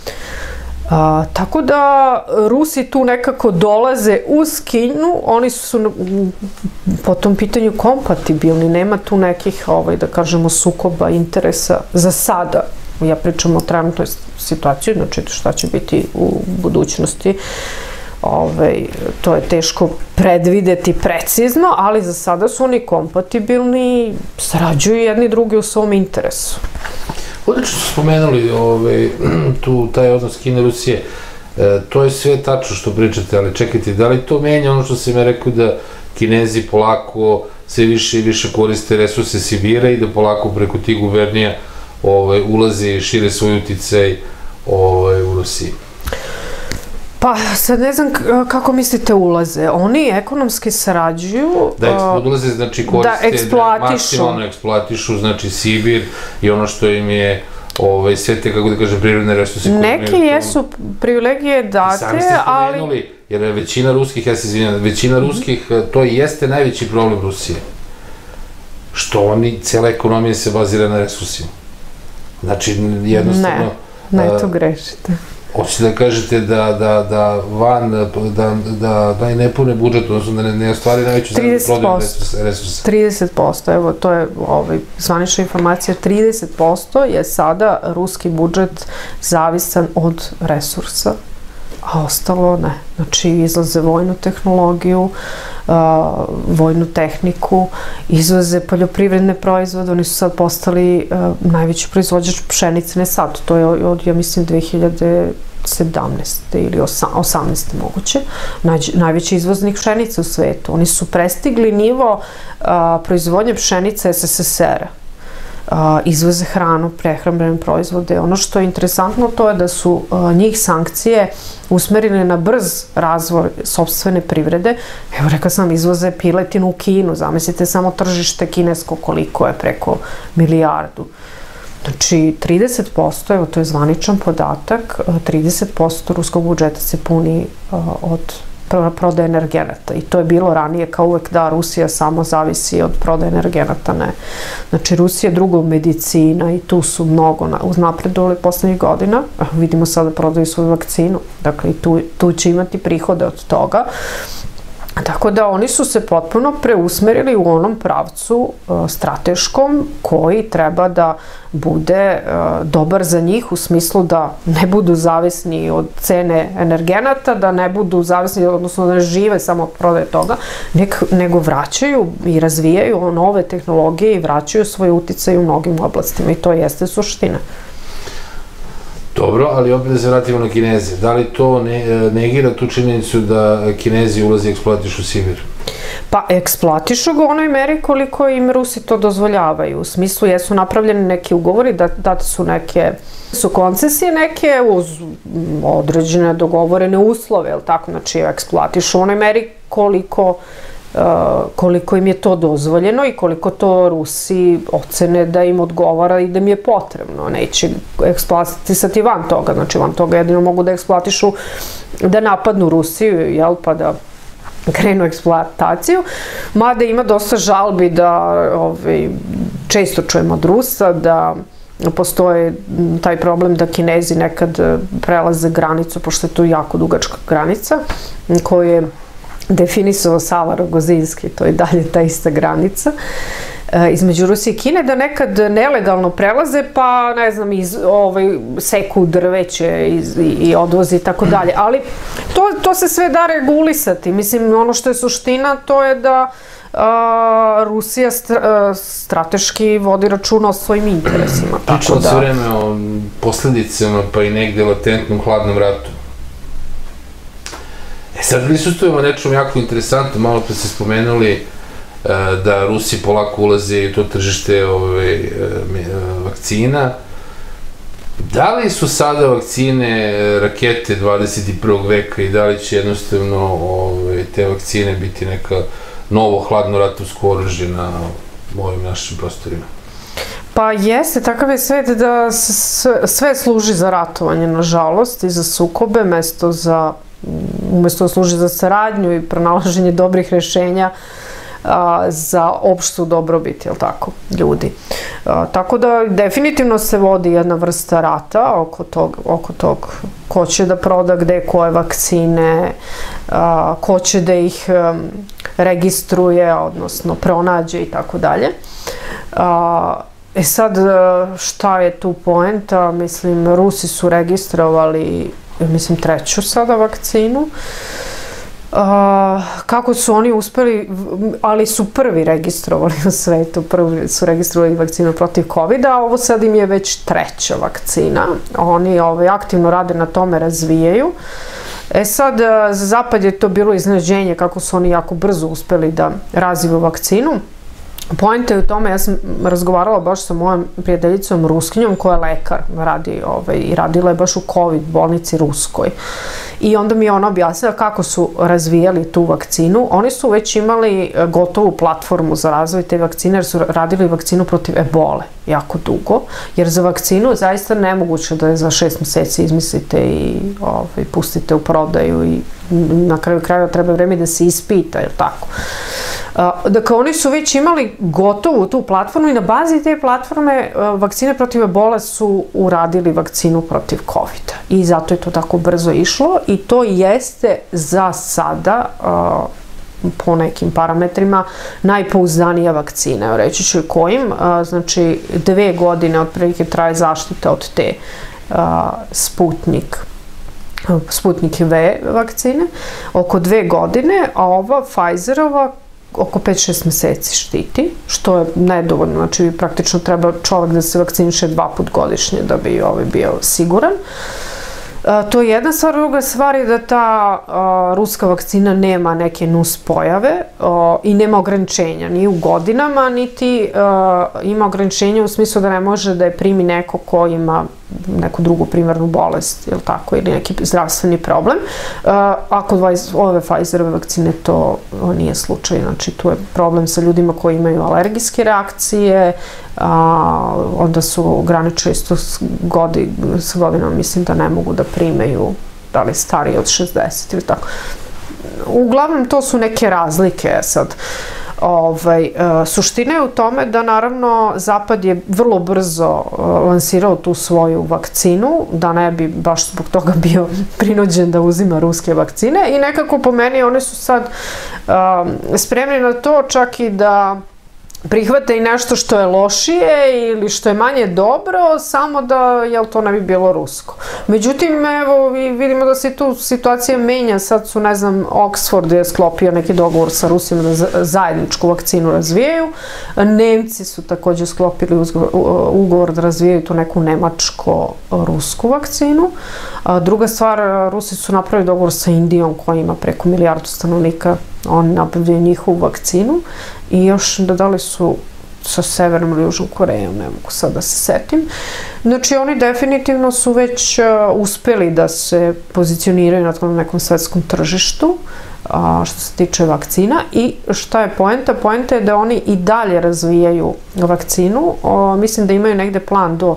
Tako da Rusi tu nekako dolaze uz Kinu, oni su po tom pitanju kompatibilni, nema tu nekih, da kažemo, sukoba interesa za sada. Ja pričam o trenutnoj situaciji, znači šta će biti u budućnosti. To je teško predvideti precizno, ali za sada su oni kompatibilni, sarađuju jedni drugi u svom interesu. Odlično su spomenuli tu taj odnos Kine i Rusije. To je sve tačno što pričate, ali čekajte, da li to menja ono što sam ja rekao da Kinezi polako sve više i više koriste resurse Sibira i da polako preko tih gubernija ulaze i šire svoj uticaj u Rusiji? Pa, sad ne znam kako mislite ulaze. Oni ekonomski sarađuju... Da ulaze, znači koriste, da maksimalno eksploatišu, znači Sibir i ono što im je sve te, kako da kažem, prirodne resurse. Neke jesu privilegije date, ali... Sami ste spomenuli, jer je većina ruskih, ja se izvinjam, većina ruskih, to jeste najveći problem Rusije. Što oni, cijela ekonomija se bazira na resursima. Znači, jednostavno... Ne, to grešite. Hoćete da kažete da van ne pune budžet, odnosno da ne ostvari najveću prodaju resursa? 30%, evo, to je zvanična informacija, 30% je sada ruski budžet zavisan od resursa, a ostalo ne. Znači, izlaze vojnu tehnologiju, vojnu tehniku, izvoze poljoprivredne proizvode, oni su sad postali najveći proizvođač pšenice, ne sad, to je od, ja mislim, 2017. ili 18. moguće, najveći izvoznik pšenice u svetu. Oni su prestigli nivo proizvodnje pšenice SSSR-a. Izvoze hranu, prehrambene proizvode. Ono što je interesantno to je da su njih sankcije usmerili na brz razvoj sopstvene privrede. Evo, rekao sam, izvoze piletinu u Kinu. Zamislite samo tržište kinesko koliko je, preko milijardu. Znači, 30%, evo, to je zvaničan podatak, 30% ruskog budžeta se puni od prodaje energenata. I to je bilo ranije kao uvek da Rusija samo zavisi od prodaje energenata, ne. Znači, Rusija je drugo medicina i tu su mnogo uznapredovali poslednjih godina. Vidimo sada prodaju svoju vakcinu. Dakle, tu će imati prihode od toga. Tako da oni su se potpuno preusmerili u onom pravcu strateškom koji treba da bude dobar za njih u smislu da ne budu zavisni od cene energenata, da ne budu zavisni, odnosno da ne žive samo od prodaje toga, nego vraćaju i razvijaju nove tehnologije i vraćaju svoj uticaj u mnogim oblastima i to jeste suština. Dobro, ali opet da se vratimo na Kineze. Da li to negira tu činjenicu da Kinezi ulaze i eksploatišu Sibir? Pa, eksploatišu ga u onoj meri koliko im Rusi to dozvoljavaju. U smislu, jesu napravljeni neki ugovori, date su koncesije neke uz određene dogovorene uslove, jel tako? Znači, eksploatišu u onoj meri koliko im je to dozvoljeno i koliko to Rusi ocene da im odgovara i da im je potrebno. Neće eksploatisati van toga. Znači, van toga jedino mogu da eksploatišu, da napadnu Rusiju, jel, pa da krenu eksploataciju. Mada ima dosta žalbi da često čujemo od Rusa da postoje taj problem da Kinezi nekad prelaze granicu, pošto je to jako dugačka granica, koju je definisao Sava Rogozinski, to je dalje ta ista granica. između Rusije i Kine, da nekad nelegalno prelaze, pa ne znam, seku drveće i odvozi i tako dalje. Ali to se sve da regulisati. Mislim, ono što je suština, to je da Rusija strateški vodi računa o svojim interesima. Pričamo sve vreme o posledicama, pa i negde latentnom hladnom ratu. Sad prisustujemo nečemu jako interesantno, malo pre ste spomenuli da Rusi polako ulaze u to tržište vakcina. Da li su sada vakcine rakete 21. veka i da li će jednostavno te vakcine biti neka novo hladnoratovsko oružje na ovim našim prostorima? Pa jeste, takav je svet da sve služi za ratovanje, nažalost, i za sukobe, umesto da služi za saradnju i pronalaženje dobrih rešenja za opštu dobrobit, jel tako, ljudi. Tako da definitivno se vodi jedna vrsta rata oko tog ko će da proda gde koje vakcine, ko će da ih registruje, odnosno pronađe i tako dalje. Sad, šta je tu poenta? Mislim, Rusi su registrovali, mislim, 3. sada vakcinu. Kako su oni uspeli, ali su prvi registrovali u svetu, prvi su registrovali vakcinu protiv COVID-a, a ovo sad im je već 3. vakcina. Oni aktivno rade na tome, razvijaju. Sad, za Zapad je to bilo iznenađenje kako su oni jako brzo uspeli da razviju vakcinu. Poenta je u tome, ja sam razgovarala baš sa mojom prijateljicom Ruskinjom koja je lekar, i radila je baš u COVID bolnici ruskoj. I onda mi je ona objasnila kako su razvijali tu vakcinu. Oni su već imali gotovu platformu za razvoj te vakcine jer su radili vakcinu protiv ebole jako dugo. Jer za vakcinu zaista nemoguće da je za 6 meseci izmislite i pustite u prodaju i na kraju krajeva treba vreme da se ispita, jer tako. Dakle, oni su već imali gotovu tu platformu i na bazi te platforme vakcine protiv ebola su uradili vakcinu protiv COVID-a. I zato je to tako brzo išlo i to jeste za sada po nekim parametrima najpouzdanija vakcina. Reći ću kojim, znači 2 godine otprilike traje zaštita od te Sputnik V vakcine, oko 2 godine, a ova Pfizerova oko 5-6 meseci štiti, što je nedovoljno, znači praktično treba čovek da se vakciniše 2 puta godišnje da bi bio siguran. To je jedna stvar. Druga stvar je da ta ruska vakcina nema neke nuspojave i nema ograničenja, ni u godinama, niti ima ograničenja u smislu da ne može da je primi neko ko ima neku drugu primarnu bolest, ili tako, ili neki zdravstveni problem. A kod ove Pfizerove vakcine to nije slučaj, znači tu je problem sa ljudima koji imaju alergijske reakcije, onda su ograničeni isto s godinom, mislim da ne mogu da primaju, da li stariji od 60 ili tako. Uglavnom to su neke razlike sad. Suština je u tome da naravno Zapad je vrlo brzo lansirao tu svoju vakcinu, da ne bi baš zbog toga bio prinuđen da uzima ruske vakcine i nekako po meni oni su sad spremni na to čak i da prihvate i nešto što je lošije ili što je manje dobro, samo da to ne bi bilo rusko. Međutim, evo, vidimo da se tu situacija menja. Sad su, ne znam, Oxford je sklopio neki dogovor sa Rusijom da zajedničku vakcinu razvijaju. Nemci su takođe sklopili ugovor da razvijaju tu neku nemačko-rusku vakcinu. Druga stvar, Rusi su napravili dogovor sa Indijom koja ima preko 1 milijardu stanovnika. Oni nabavljaju njihovu vakcinu i još dodali su sa Severnom ili Južnom Korejom, ne mogu sad da se setim. Znači, oni definitivno su već uspeli da se pozicioniraju na tom nekom svetskom tržištu što se tiče vakcina. I šta je poenta? Poenta je da oni i dalje razvijaju vakcinu. Mislim da imaju negde plan do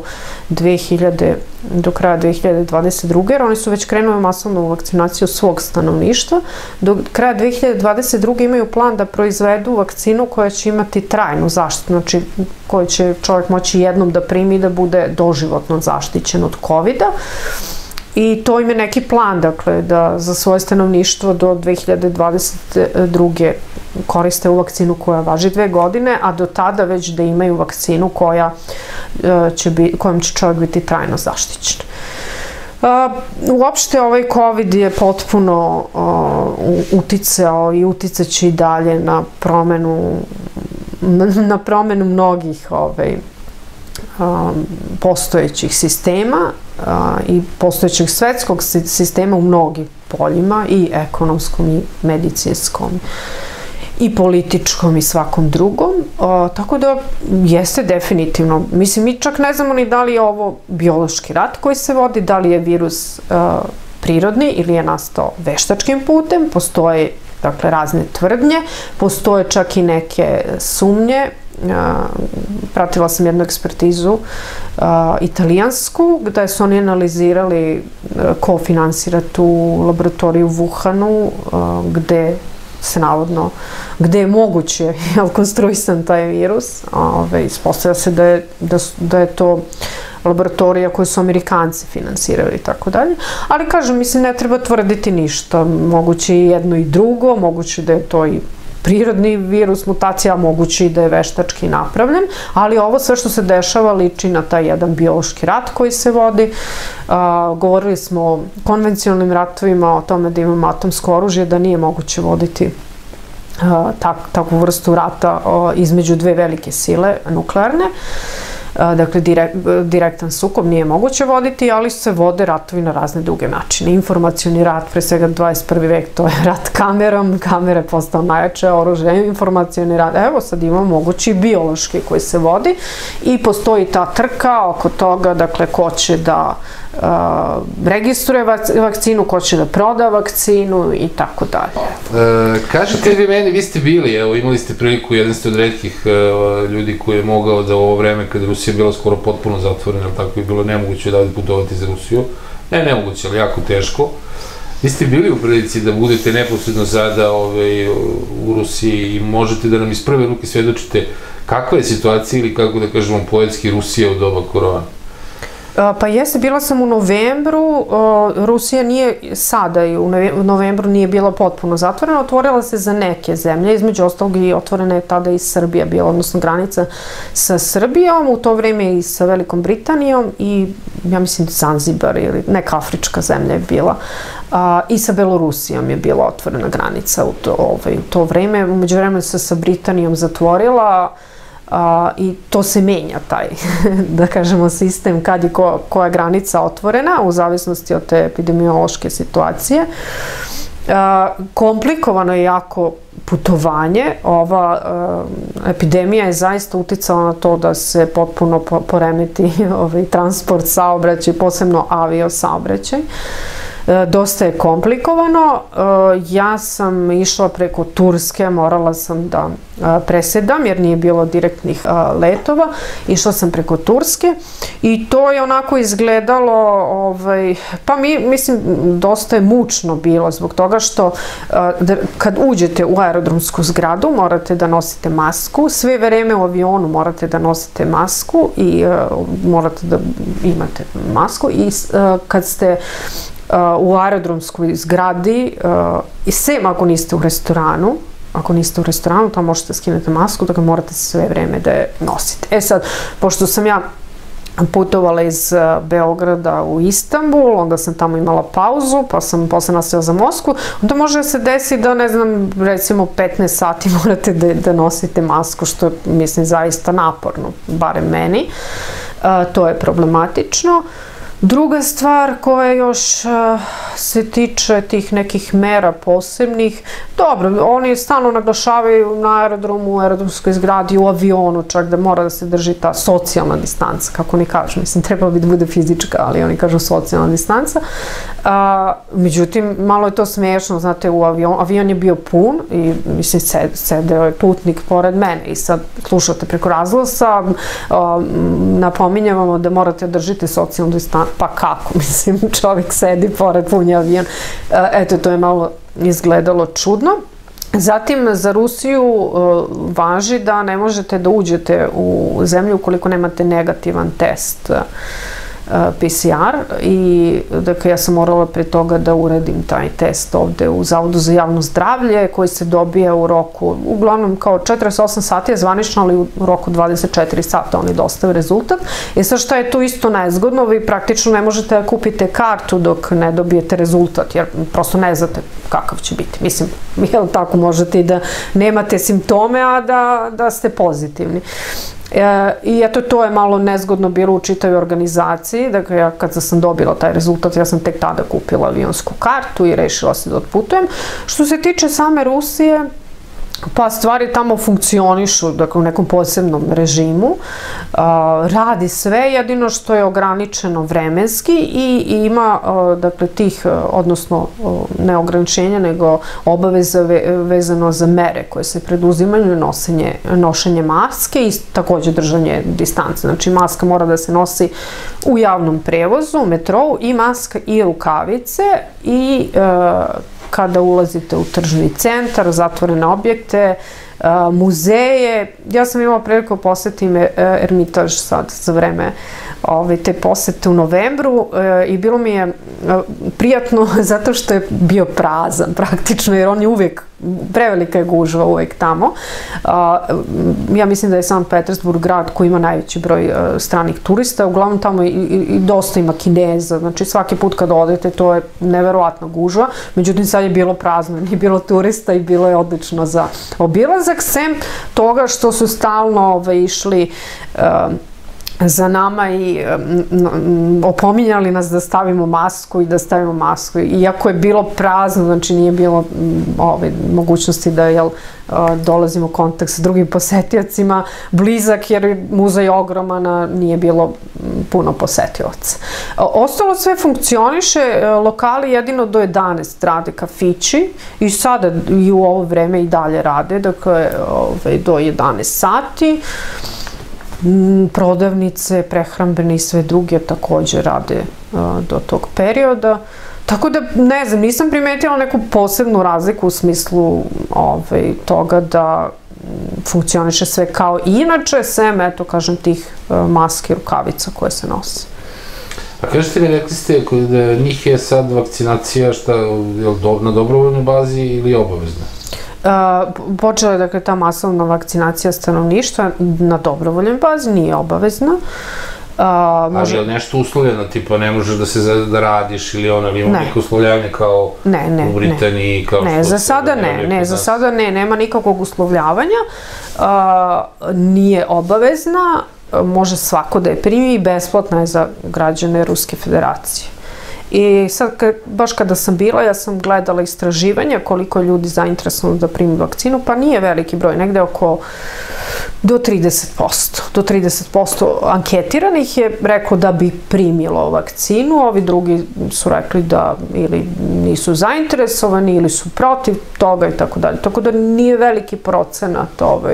kraja 2022. jer oni su već krenuli masovnu vakcinaciju svog stanovništva. Do kraja 2022. imaju plan da proizvedu vakcinu koja će imati trajnu zaštitu, znači koju će čovjek moći jednom da primi i da bude doživotno zaštićen od COVID-a. I to im je neki plan, dakle, da za svoje stanovništvo do 2022. koriste u vakcinu koja važi 2 godine, a do tada već da imaju vakcinu kojom će čovjek biti trajno zaštićen. Uopšte ovaj COVID je potpuno uticao i uticaće i dalje na promenu mnogih postojećih sistema i postojećeg svetskog sistema u mnogim poljima, i ekonomskom, i medicinskom, i političkom, i svakom drugom. Tako da jeste definitivno. Mislim, mi čak ne znamo ni da li je ovo biološki rat koji se vodi, da li je virus prirodni ili je nastao veštačkim putem. Postoje, dakle, razne tvrdnje, postoje čak i neke sumnje. Pratila sam jednu ekspertizu italijansku, gde su oni analizirali ko finansira tu laboratoriju u Wuhanu, gde je moguće konstruisan taj virus. Ispostavlja se da je to laboratorija koju su Amerikanci finansirali i tako dalje. Ali kažem, mislim, ne treba tvrditi ništa. Moguće i jedno i drugo, moguće da je to i prirodni virus, mutacija, moguće i da je veštački napravljen, ali ovo sve što se dešava liči na taj jedan biološki rat koji se vodi. Govorili smo o konvencionalnim ratovima, o tome da imamo atomsko oružje, da nije moguće voditi takvu vrstu rata između 2 velike sile nuklearne. Dakle, direktan sukob nije moguće voditi, ali se vode ratovi na razne druge načine. Informacioni rat, pre svega 21. vek, to je rat kamerom, kamera je postao najjače oružje, informacioni rat, evo sad imamo mogući biološki koji se vodi i postoji ta trka oko toga, dakle, ko će da registruje vakcinu, ko će da proda vakcinu i tako dalje. Kažete vi meni, vi ste bili, evo, imali ste priliku, jedan ste od retkih ljudi koji je mogao da u ovo vreme kada Rusija bila skoro potpuno zatvorena, tako je bilo nemoguće da putovati za Rusiju. Ne nemoguće, ali jako teško. Vi ste bili u prilici da budete neposredno sada u Rusiji i možete da nam iz prve ruke svedočite kakva je situacija ili kako da kažemo poetski Rusija u doba korona? Pa jeste, bila sam u novembru, Rusija nije sada i u novembru nije bila potpuno zatvorena, otvorila se za neke zemlje, između ostalog i otvorena je tada i Srbija bila, odnosno granica sa Srbijom, u to vreme i sa Velikom Britanijom i ja mislim Zanzibar ili neka afrička zemlja je bila. I sa Belorusijom je bila otvorena granica u to vreme, umeđu vremenu se sa Britanijom zatvorila, i to se menja taj, da kažemo, sistem kad je koja granica otvorena u zavisnosti od te epidemiološke situacije. Komplikovano je jako putovanje. Ova epidemija je zaista uticala na to da se potpuno poremeti transport, saobraćaj, posebno avio saobraćaj. Dosta je komplikovano. Ja sam išla preko Turske, morala sam da presedam jer nije bilo direktnih letova. Išla sam preko Turske i to je onako izgledalo, pa mislim, dosta je mučno bilo zbog toga što kad uđete u aerodromsku zgradu morate da nosite masku, sve vreme u avionu morate da nosite masku i morate da imate masku i kad ste u aerodromskoj zgradi, i sem ako niste u restoranu, tamo možete skinuti masku, dakle morate sve vreme da je nosite. Sad, pošto sam ja putovala iz Beograda u Istanbul, onda sam tamo imala pauzu, pa sam posle nastavila za Moskvu, onda može da se desi da, ne znam, recimo 15 sati morate da nosite masku, što je, mislim, zaista naporno, barem meni. To je problematično. Druga stvar koja još se tiče tih nekih mera posebnih, dobro, oni stalno naglašavaju na aerodromu, u aerodromskoj zgradi, u avionu čak da mora da se drži ta socijalna distanca, kako oni kažu, mislim, trebalo bi da bude fizička, ali oni kažu socijalna distanca. Međutim, malo je to smiješno, znate, u avion je bio pun i, mislim, sedeo je putnik pored mene i sad slušate preko razglasa, napominjem vam da morate držiti socijalnu distancu. Pa kako, mislim, čovjek sedi pored punja avion. Eto, to je malo izgledalo čudno. Zatim, za Rusiju važi da ne možete da uđete u zemlju ukoliko nemate negativan test PCR i dakle ja sam morala pre toga da uradim taj test ovde u Zavodu za javno zdravlje koji se dobija u roku, uglavnom kao 48 sati je zvanično, ali u roku 24 sata oni dostave rezultat. I sad šta je tu isto nezgodno, vi praktično ne možete da kupite kartu dok ne dobijete rezultat, jer prosto ne znate kakav će biti. Mislim, jel tako, možete i da nemate simptome, a da ste pozitivni. I eto, to je malo nezgodno bilo u čitavoj organizaciji. Dakle, ja kad sam dobila taj rezultat, ja sam tek tada kupila avionsku kartu i rešila se da otputujem. Što se tiče same Rusije, pa stvari tamo funkcionišu, dakle u nekom posebnom režimu, radi sve, jedino što je ograničeno vremenski i ima, dakle, tih, odnosno ne ograničenja, nego obaveza vezano za mere koje se preduzimaju, nošenje maske i takođe držanje distance. Znači, maska mora da se nosi u javnom prevozu, metrou, i maska i rukavice i kada ulazite u tržni centar, zatvorene objekte, muzeje. Ja sam imala priliku posetim Ermitaž sad za vreme te posete u novembru i bilo mi je prijatno zato što je bio prazan praktično, jer on je uvijek, prevelika je gužva uvijek tamo. Ja mislim da je Sankt Petersburg grad koji ima najveći broj stranih turista, uglavnom tamo i dosta ima Kineza, znači svaki put kad odete to je neverovatna gužva, međutim sad je bilo prazno, nije bilo turista i bilo je odlično za obilazak, sem toga što su stalno išli za nama i opominjali nas da stavimo masku i da stavimo masku. Iako je bilo prazno, znači nije bilo mogućnosti da dolazimo u kontakt sa drugim posetiocima, blizak jer muzej je ogroman, nije bilo puno posetioca. Ostalo sve funkcioniše, lokali jedino do 11 rade, kafići, i sada i u ovo vreme i dalje rade, dakle do 11 sati. Prodavnice, prehrambene i sve druge takođe rade do tog perioda. Tako da, ne znam, nisam primetila neku posebnu razliku u smislu toga da funkcioniše sve kao i inače, sem, eto, kažem, tih maske i rukavica koje se nose. A kažete mi, rekli ste da njih je sad vakcinacija na dobrovoljnoj bazi ili obavezna? Počela je, dakle, ta masovna vakcinacija stanovništva na dobrovoljnoj bazi, nije obavezna. Ali je li nešto uslovljeno, tipa ne možeš da radiš ili ima neko uslovljavanje kao u Britaniji? Ne, za sada ne, za sada ne, nema nikakvog uslovljavanja, nije obavezna, može svako da je primi i besplatna je za građane Ruske federacije. I sad, baš kada sam bila, ja sam gledala istraživanja koliko je ljudi zainteresovano da primi vakcinu, pa nije veliki broj, negde oko do 30%. Do 30% anketiranih je rekao da bi primilo vakcinu, ovi drugi su rekli da ili nisu zainteresovani ili su protiv toga i tako dalje. Tako da nije veliki procenat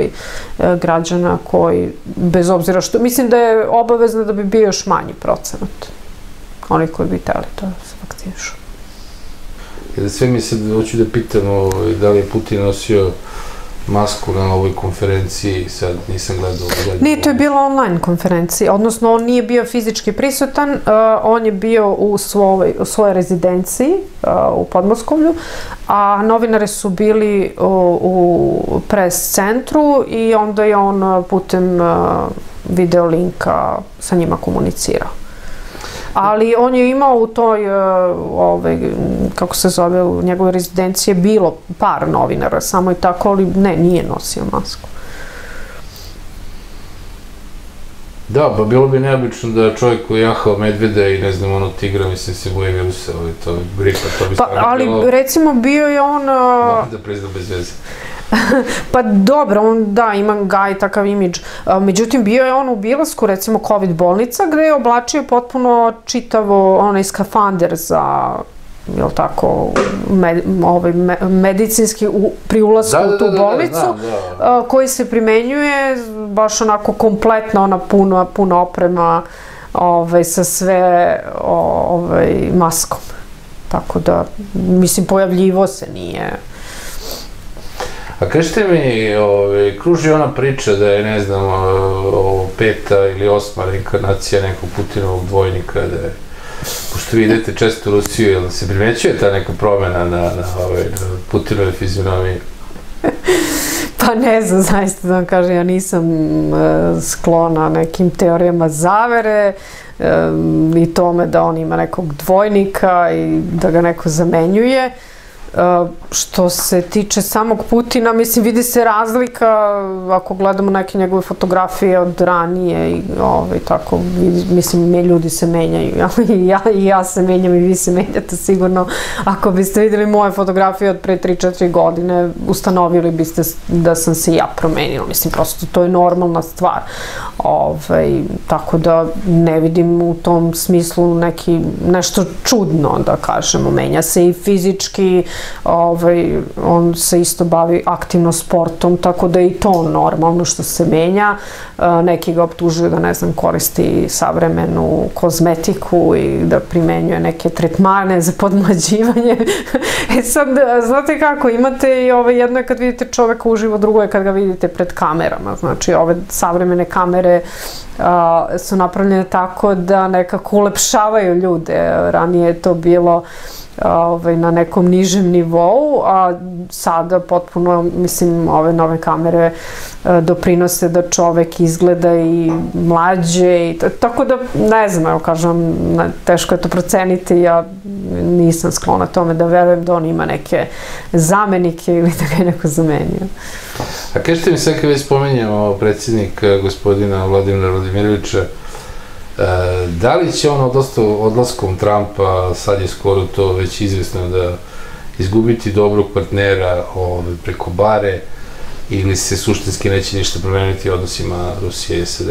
građana koji, bez obzira što, mislim da je obavezno da bi bio još manji procenat oni koji bi hteli da se vakcinišu. Jer sve mi sad hoću da pitam da li je Putin nosio masku na ovoj konferenciji, sad nisam gledao. Nije, to je bila online konferencija, odnosno on nije bio fizički prisutan, on je bio u svojoj rezidenciji u Podmoskovlju, a novinari su bili u pres centru i onda je on putem video linka sa njima komunicirao. Ali on je imao u toj, kako se zove, u njegovoj rezidenciji je bilo par novinara, samo i tako, ali ne, nije nosio masku. Da, pa bilo bi neobično da čovjek koji je jahao medvede i ne znam, tigra, mislim, se boje virusa, to je gripa, to bi stvarno bilo... Ali, recimo, bio je on... Mogu da priznam bez veze. Pa dobro, on da, ima gaji takav imidž. Međutim, bio je on u bilasku, recimo, COVID bolnica, gde je oblačio potpuno čitavo onaj skafander za, jel tako, medicinski pri ulasku u tu bolnicu, koji se primenjuje baš onako kompletno, ona puna oprema sa sve maskom. Tako da, mislim, pojavljivo se nije... A kažete mi, kruži ona priča da je, ne znam, 5. ili 8. reinkarnacija nekog Putinovog dvojnika, da je, pošto vi idete često u Rusiju, jel da se primećuje ta neka promena na Putinove fizionomije? Pa ne znam, zaista da vam kažem, ja nisam sklona nekim teorijama zavere i tome da on ima nekog dvojnika i da ga neko zamenjuje. Što se tiče samog Putina, mislim, vidi se razlika ako gledamo neke njegove fotografije od ranije i tako, mislim, ljudi se menjaju, i ja se menjam i vi se menjate sigurno. Ako biste videli moje fotografije od pre 3-4 godine, ustanovili biste da sam se ja promenila, mislim, prosto to je normalna stvar. Tako da ne vidim u tom smislu nešto čudno, da kažemo, menja se i fizički. On se isto bavi aktivno sportom, tako da je i to normalno što se menja. Neki ga optužuju da, ne znam, koristi savremenu kozmetiku i da primenjuje neke tretmane za podmlađivanje. Sad, znate kako, imate i jedno je kad vidite čoveka uživo, drugo je kad ga vidite pred kamerama. Znači, ove savremene kamere su napravljene tako da nekako ulepšavaju ljude. Ranije je to bilo na nekom nižem nivou, a sada potpuno, mislim, ove nove kamere doprinose da čovek izgleda i mlađe, tako da, ne znam, evo kažem, teško je to proceniti, ja nisam sklona tome da verujem da on ima neke zamenike ili da ga je neko zamenio. A kažete mi sad kad već spomenjamo predsjednika gospodina Vladimira Vladimirovića, da li će on odlaskom Trumpa, sad je skoro to već izvesno, da izgubiti dobrog partnera preko bare, ili se suštinski neće ništa promeniti odnosima Rusije i SAD?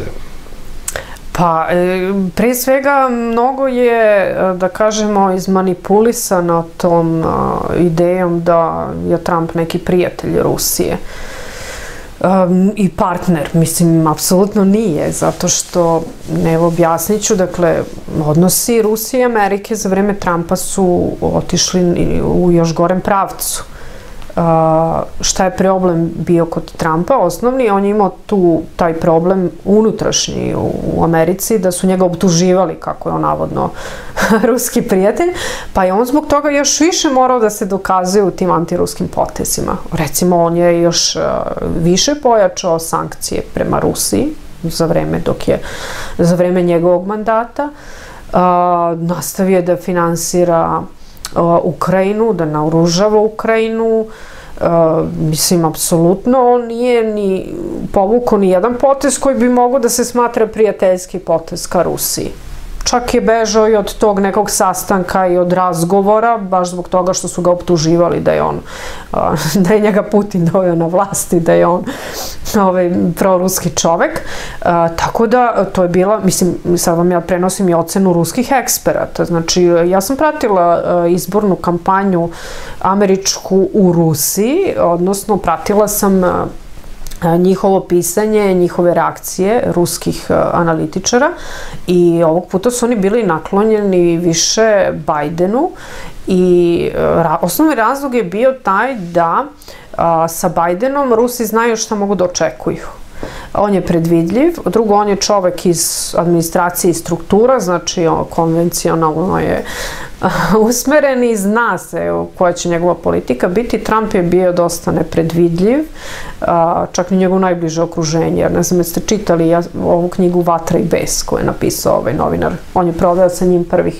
Pa, pre svega, mnogo je, da kažemo, izmanipulisano tom idejom da je Trump neki prijatelj Rusije. I partner, mislim, apsolutno nije, zato što, evo, objasnit ću, dakle, odnosi Rusije i Amerike za vreme Trumpa su otišli u još gorem pravcu. Šta je problem bio kod Trumpa? Osnovni, on je imao taj problem unutrašnji u Americi, da su njega optuživali kako je on navodno ruski prijatelj, pa je on zbog toga još više morao da se dokazuje u tim antiruskim potezima. Recimo, on je još više pojačao sankcije prema Rusiji za vreme njegovog mandata, nastavio da finansira Ukrajinu, da naoružava Ukrajinu. Mislim, apsolutno on nije ni povukao ni jedan potez koji bi mogao da se smatra prijateljski potez ka Rusiji. Čak je bežao i od tog nekog sastanka i od razgovora, baš zbog toga što su ga optuživali da je njega Putin doveo na vlast i da je on proruski čovek. Tako da to je bila, mislim, sad vam ja prenosim i ocenu ruskih eksperata. Znači, ja sam pratila izbornu kampanju američku u Rusiji, odnosno pratila sam njihovo pisanje, njihove reakcije ruskih analitičara i ovog puta su oni bili naklonjeni više Bajdenu i osnovni razlog je bio taj da sa Bajdenom Rusi znaju šta mogu da očekuju. On je predvidljiv, drugo, on je čovek iz administracije i struktura, znači konvencionalno je usmeren i zna se koja će njegova politika biti. Trump je bio dosta nepredvidljiv, čak i njegovo najbliže okruženje, jer ne znam, jeste čitali ovu knjigu Vatra i bes koju je napisao ovaj novinar. On je proveo sa njim prvih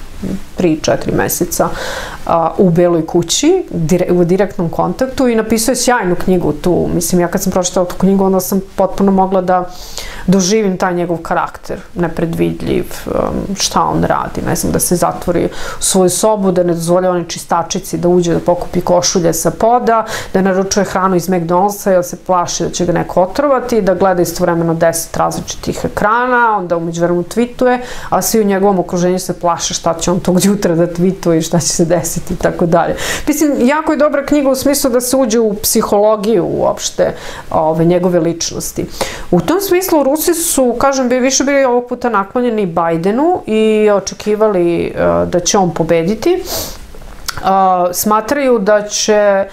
3-4 meseca u Beloj kući, u direktnom kontaktu i napisao je sjajnu knjigu tu. Mislim, ja kad sam pročitala tu knjigu, onda sam potpuno mogla da doživim taj njegov karakter, nepredvidljiv, šta on radi, ne znam, da se zatvori u svoju sobu, da ne dozvoljava ni čistačici da uđe da pokupi košulje sa poda, da naručuje hranu iz McDonald'sa jer se plaši da će ga neko otrovati, da gleda istovremeno 10 različitih ekrana, onda umeđu vremenu tweetuje, a svi u njegovom okruženju se plaše šta će on tog jutra da tweetuje i šta će se desiti i tako dalje. Mislim, jako je dobra knjiga u smislu da se uđe u psihologiju uopšte njegove ličnosti. U tom smislu Rusi su, kažem, više bili ovog puta naklonjeni Bajdenu i očekivali da će on pobediti. Smatraju da će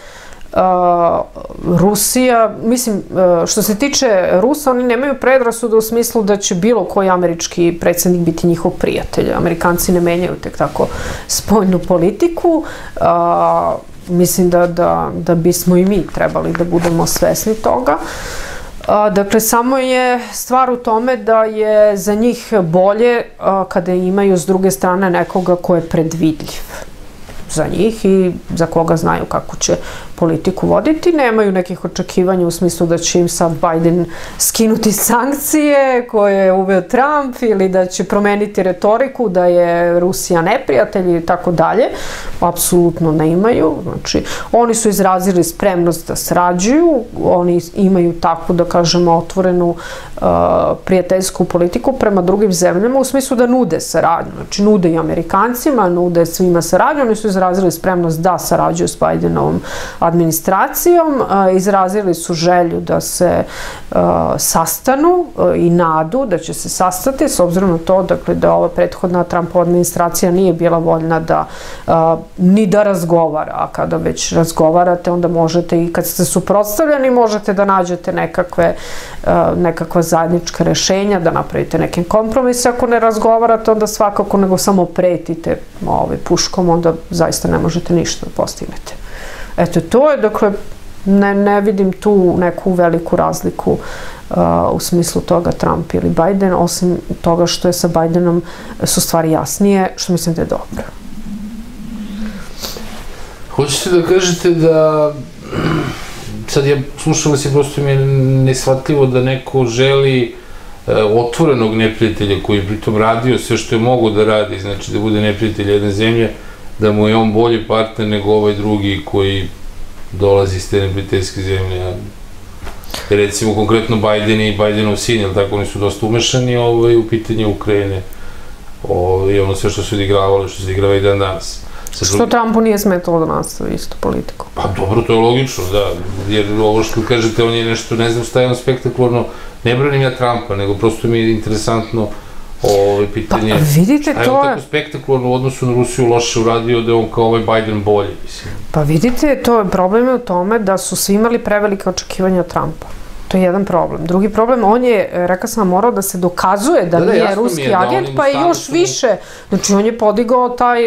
Rusija, mislim, što se tiče Rusa, oni nemaju predrasuda u smislu da će bilo koji američki predsjednik biti njihov prijatelj. Amerikanci ne menjaju tek tako spoljnu politiku. Mislim da bismo i mi trebali da budemo svesni toga. Dakle, samo je stvar u tome da je za njih bolje kada imaju s druge strane nekoga ko je predvidljiv za njih i za koga znaju kako će politiku voditi. Nemaju nekih očekivanja u smislu da će im sad Biden skinuti sankcije koje je uveo Trump ili da će promeniti retoriku da je Rusija neprijatelj i tako dalje. Apsolutno ne imaju. Znači, oni su izrazili spremnost da sarađuju, oni imaju takvu, da kažemo, otvorenu prijateljsku politiku prema drugim zemljama u smislu da nude saradnju. Znači, nude i Amerikancima, nude svima saradnju. Oni su izrazili spremnost da sarađuju s Bidenovom administracijom, izrazili su želju da se sastanu i nadu da će se sastati, s obzirom na to dakle, da ova prethodna Trumpova administracija nije bila voljna ni da razgovara, a kada već razgovarate onda možete i kad ste suprotstavljeni možete da nađete nekakva zajednička rešenja, da napravite neke kompromise. Ako ne razgovarate onda svakako nego samo pretite puškom, onda zaista ne možete ništa da postignete. Eto, to je, dakle, ne vidim tu neku veliku razliku u smislu toga Trump ili Biden, osim toga što je sa Bidenom su stvari jasnije, što mislim da je dobro. Hoćete da kažete da, sad ja slušala se, prosto mi je neshvatljivo da neko želi otvorenog neprijatelja koji je pritom radio sve što je mogo da radi, znači da bude neprijatelj jedne zemlje, da mu je on bolji partner nego ovaj drugi koji dolazi iz te neprijateljske zemlje. Recimo, konkretno Biden i Bidenov sin, jel tako, oni su dosta umešani u pitanje Ukrajine i ono sve što su odigravali, što se odigrava i dan danas. Što Trumpu nije smetalo da nastavi istu politiku? Pa dobro, to je logično, da, jer ovo što kažete, on je nešto, ne znam šta je on spektakularno, ne branim ja Trumpa, nego prosto mi je interesantno pitanje. Pa vidite, to je... A je on tako spektakularno u odnosu na Rusiju loše uradio da je on kao ovaj Biden bolji, mislim. Pa vidite, to je problem u tome da su svi imali prevelike očekivanja od Trumpa. To je jedan problem. Drugi problem, on je, rekao sam, morao da se dokazuje da nije ruski agent, pa je još više. Znači, on je podigao taj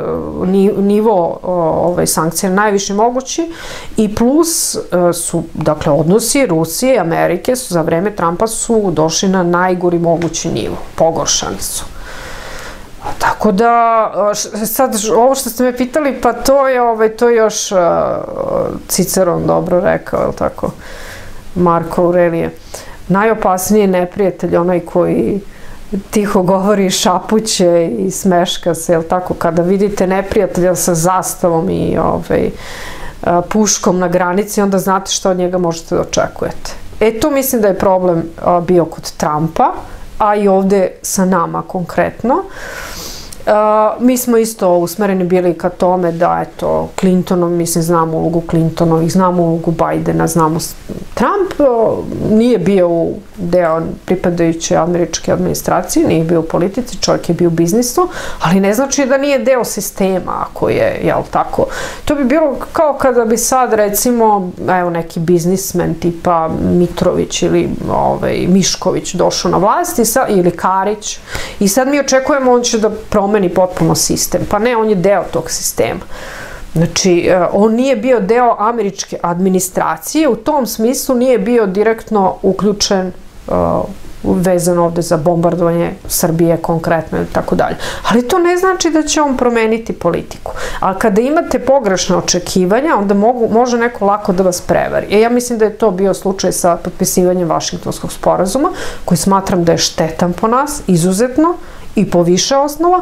nivo sankcija najviše mogući i plus su, dakle, odnosi Rusije i Amerike su za vreme Trumpa su došli na najgori mogući nivo. Pogoršani su. Tako da, sad, ovo što ste me pitali, pa to je još Ciceron dobro rekao, je li tako? Marko Aurelije. Najopasniji neprijatelj, onaj koji tiho govori, šapuće i smeška se, jel tako? Kada vidite neprijatelja sa zastavom i puškom na granici, onda znate što od njega možete da očekujete. To mislim da je problem bio kod Trumpa, a i ovde sa nama konkretno. Mi smo isto usmereni bili ka tome da, eto, Clintonov, mislim, znamo ulogu Clintonovih, znamo ulogu Bidena, znamo Trump nije bio deo pripadajuće američke administracije, nije bio u politici, čovjek je bio u biznisu, ali ne znači da nije deo sistema, ako je, jel tako. To bi bilo kao kada bi sad, recimo, evo, neki biznismen tipa Mitrović ili Mišković došao na vlast ili Karić i sad mi očekujemo on će da promeni potpuno sistem. Pa ne, on je deo tog sistema. Znači, on nije bio deo američke administracije, u tom smislu nije bio direktno uključen vezano ovde za bombardovanje Srbije konkretno i tako dalje. Ali to ne znači da će on promeniti politiku. Ali kada imate pogrešne očekivanja, onda može neko lako da vas prevari. Ja mislim da je to bio slučaj sa potpisivanjem Vašingtonskog sporazuma, koji smatram da je štetan po nas, izuzetno, i po više osnova,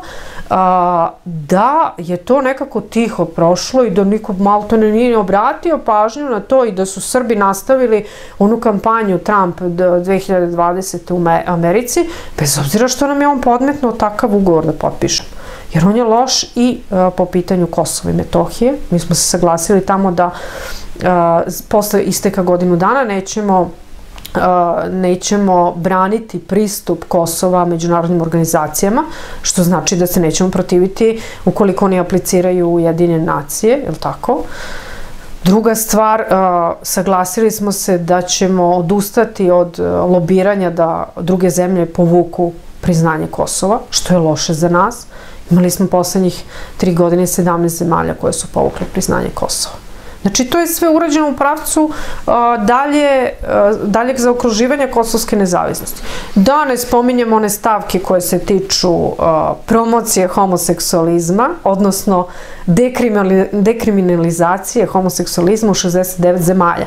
da je to nekako tiho prošlo i da niko maltene nije obratio pažnju na to i da su Srbi nastavili onu kampanju Trump 2020. u Americi, bez obzira što nam je on podmetnuo takav ugovor da potpišemo. Jer on je loš i po pitanju Kosova i Metohije. Mi smo se saglasili tamo da posle isteka godinu dana nećemo braniti pristup Kosova međunarodnim organizacijama, što znači da se nećemo protiviti ukoliko oni apliciraju u Ujedinjene nacije, je li tako? Druga stvar, saglasili smo se da ćemo odustati od lobiranja da druge zemlje povuku priznanje Kosova, što je loše za nas. Imali smo poslednjih 3 godine 17 zemalja koje su povukle priznanje Kosova. Znači, to je sve urađeno u pravcu daljeg zaokruživanja kosovske nezavisnosti. Da ne spominjemo one stavke koje se tiču promocije homoseksualizma, odnosno dekriminalizacije homoseksualizma u 69 zemalja.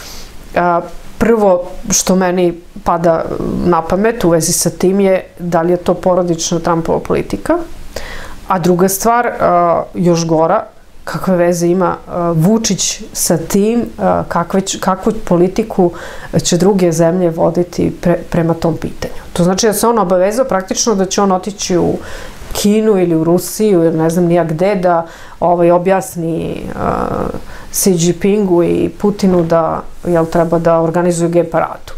Prvo što meni pada na pamet u vezi sa tim je da li je to porodična Trumpova politika, a druga stvar, još gora, kakve veze ima Vučić sa tim, kakvu politiku će druge zemlje voditi prema tom pitanju. To znači da se on obavezao praktično da će on otići u Kinu ili u Rusiju ili ne znam nija gde da objasni Xi Jinpingu i Putinu da treba da organizuju gej paradu.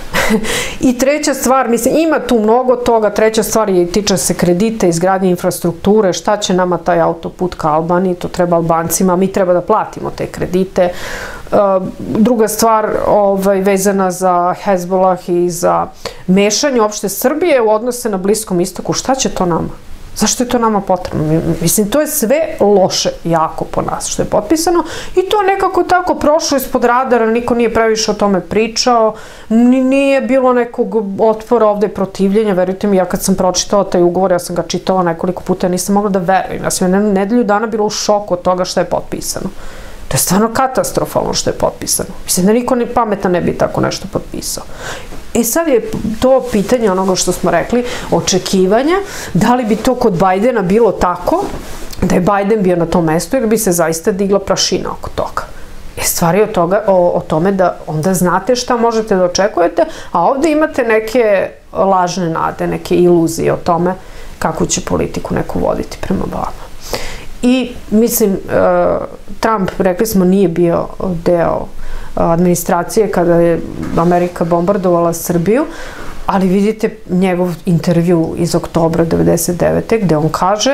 I treća stvar, mislim, ima tu mnogo toga, treća stvar je tiče se kredita, izgradnje infrastrukture, šta će nama taj autoput ka Albaniji, to treba Albancima, mi treba da platimo te kredite. Druga stvar vezana za Hezbollah i za mešanje uopšte Srbije u odnose na Bliskom istoku, šta će to nama? Zašto je to nama potrebno? Mislim, to je sve loše jako po nas što je potpisano i to nekako tako prošlo ispod radara, niko nije previše o tome pričao, nije bilo nekog otpora ovde protivljenja, verujte mi, ja kad sam pročitala taj ugovor, ja sam ga čitala nekoliko puta, ja nisam mogla da verujem, ja sam nedelju dana bila u šoku od toga što je potpisano. To je stvarno katastrofalno što je potpisano. Mislim da niko pametan ne bi tako nešto potpisao. E sad je to pitanje onoga što smo rekli, očekivanja, da li bi to kod Bajdena bilo tako, da je Bajden bio na tom mestu ili bi se zaista digla prašina oko toga. Stvar je o tome da onda znate šta možete da očekujete, a ovde imate neke lažne nade, neke iluzije o tome kakvu će politiku neku voditi prema vama. I, mislim, Trump, rekli smo, nije bio deo administracije kada je Amerika bombardovala Srbiju, ali vidite njegov intervju iz oktobra 1999. gde on kaže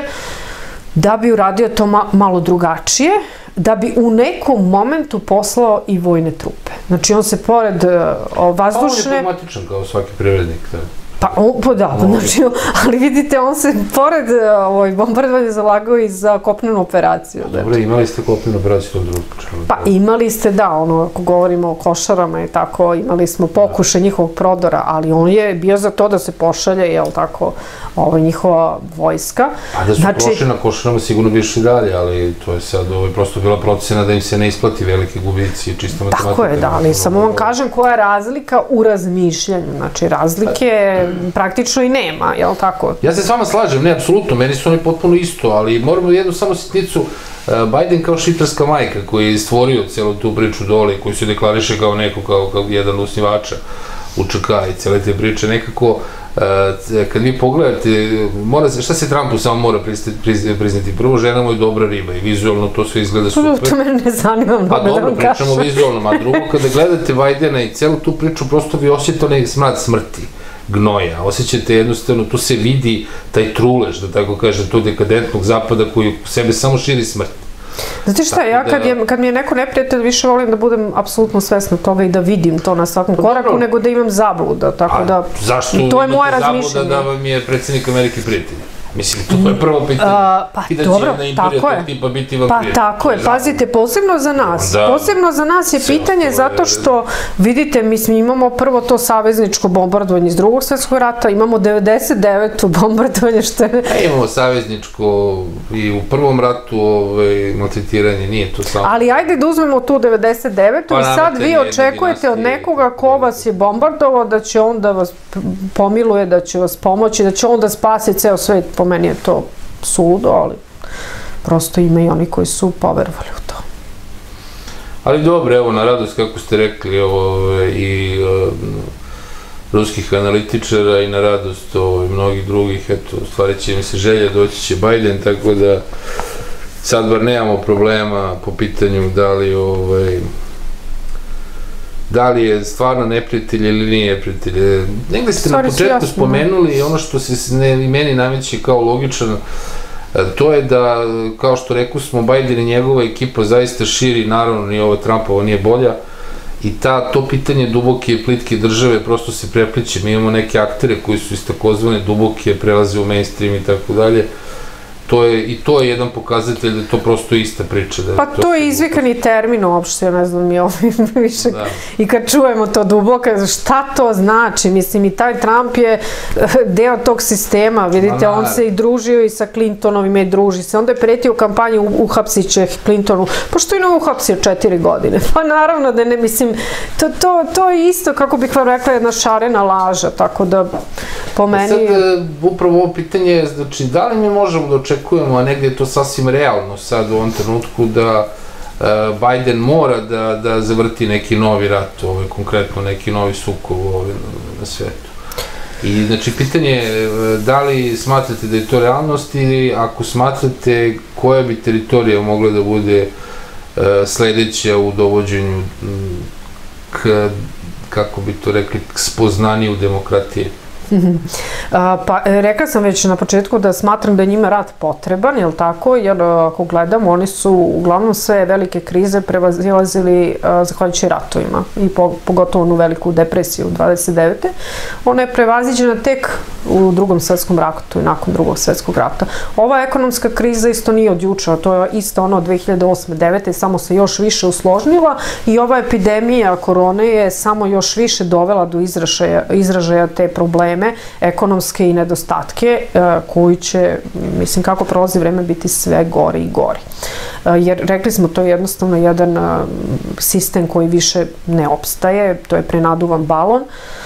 da bi uradio to malo drugačije, da bi u nekom momentu poslao i vojne trupe. Znači, on se pored vazdušne... On je pragmatičan kao svaki privrednik, da. Pa da, znači, ali vidite, on se pored bombardovanja zalagao i za kopnenu operaciju. Dobro, imali ste kopnenu operaciju tog drugog? Pa imali ste, da, ako govorimo o Košarama i tako, imali smo pokušaj njihovog prodora, ali on je bio za to da se pošalje, jel tako, njihova vojska. A da su prošli na Košarama sigurno bi išli dalje, ali to je sad prosto bila procena da im se ne isplati velike gubici, čista matematika. Tako je, da, ali samo vam kažem koja je razlika u razmišljanju, znači razlike praktično i nema, jel tako? Ja se s vama slažem, ne, apsolutno, meni su oni potpuno isto, ali moramo jednu samo sitnicu, Bajden kao šiptarska majka koji je stvorio celu tu priču dole, koji se deklariše kao neko, kao jedan osnivača UČK i cele te priče, nekako, kad vi pogledate, šta se Trumpu samo mora priznati? Prvo, žena mu je dobra riba i vizualno to sve izgleda super. To mene ne zanima mnogo da vam kažem. Pa dobro, pričamo vizualno, a drugo, kada gledate Bajdena i celu tu priču, prosto vi osjetite onaj smrad smrti, gnoja, osjećate jednostavno, tu se vidi taj trulež, da tako kažem, tog dekadentnog zapada koji u sebe samo širi smrt. Znate šta, ja kad mi je neko neprijatelj, više volim da budem apsolutno svesna toga i da vidim to na svakom koraku, nego da imam zabluda, tako da... Zašto imate zabluda da vam je predsjednik Amerike prijatelj? Mislim, to je prvo pitanje. Pa dobro, tako je. Pa tako je, pazite, posebno za nas. Posebno za nas je pitanje zato što, vidite, mi imamo prvo to savezničko bombardovanje iz Drugog svjetskog rata, imamo 99. bombardovanje što je... Imamo savezničko i u Prvom ratu maltretiranje, nije to samo... Ali ajde da uzmemo tu 99. i sad vi očekujete od nekoga ko vas je bombardovao da će on da vas pomiluje, da će vas pomoći, da će on da spasi ceo svet. Po meni je to suludo, ali prosto ima i oni koji su poverovali u to. Ali dobro, evo, na radost, kako ste rekli, i ruskih analitičara i na radost mnogih drugih, eto, stvari će mi se želja, doći će Bajden, tako da sad bar nemamo problema po pitanju da li je stvarno neprijatelj ili nije neprijatelj. Negde ste na početku spomenuli ono što se i meni nameće kao logičan to je da, kao što rekao smo, Biden i njegova ekipa zaista širi, naravno ni ova Trumpova nije bolja, i to pitanje duboke plitke države prosto se prepliče. Mi imamo neke aktere koji su iz takozvane duboke, prelaze u mainstream i tako dalje. I to je jedan pokazatelj da je to prosto ista priča. Pa to je izvikani termin uopšte, ja ne znam, mi više, i kad čujemo to duboka, šta to znači? Mislim, i taj Trump je deo tog sistema, vidite, on se i družio i sa Clintonovima i druži se, onda je pretio u kampanji, uhapsit će Clintonu, pošto je ne uhapsio 4 godine, pa naravno da ne, mislim, to je isto, kako bih vam rekla, jedna šarena laža, tako da, po meni... Sad, upravo ovo pitanje je, znači, da li mi možemo da očekujemo, a negde je to sasvim realno sad u ovom trenutku, da Biden mora da zavrti neki novi rat, konkretno neki novi sukob na svetu. I znači pitanje je da li smatrate da je to realnost ili ako smatrate koja bi teritorija mogla da bude sledeća u dovođenju kako bi to rekli, k spoznaniju demokratije. Pa rekla sam već na početku da smatram da je njima rat potreban, jel tako, jer ako gledamo, oni su uglavnom sve velike krize prevazilazili zahvaljujući ratovima i pogotovo onu veliku depresiju 29. Ona je prevaziđena tek u Drugom svetskom ratu i nakon Drugog svetskog rata. Ova ekonomska kriza isto nije od juče, to je isto ono 2008-2009. samo se još više usložnila i ova epidemija korone je samo još više dovela do izražaja te probleme ekonomske i nedostatke koji će, mislim, kako prolazi vreme, biti sve gori i gori. Jer, rekli smo, to je jednostavno jedan sistem koji više ne opstaje, to je prenaduvan balon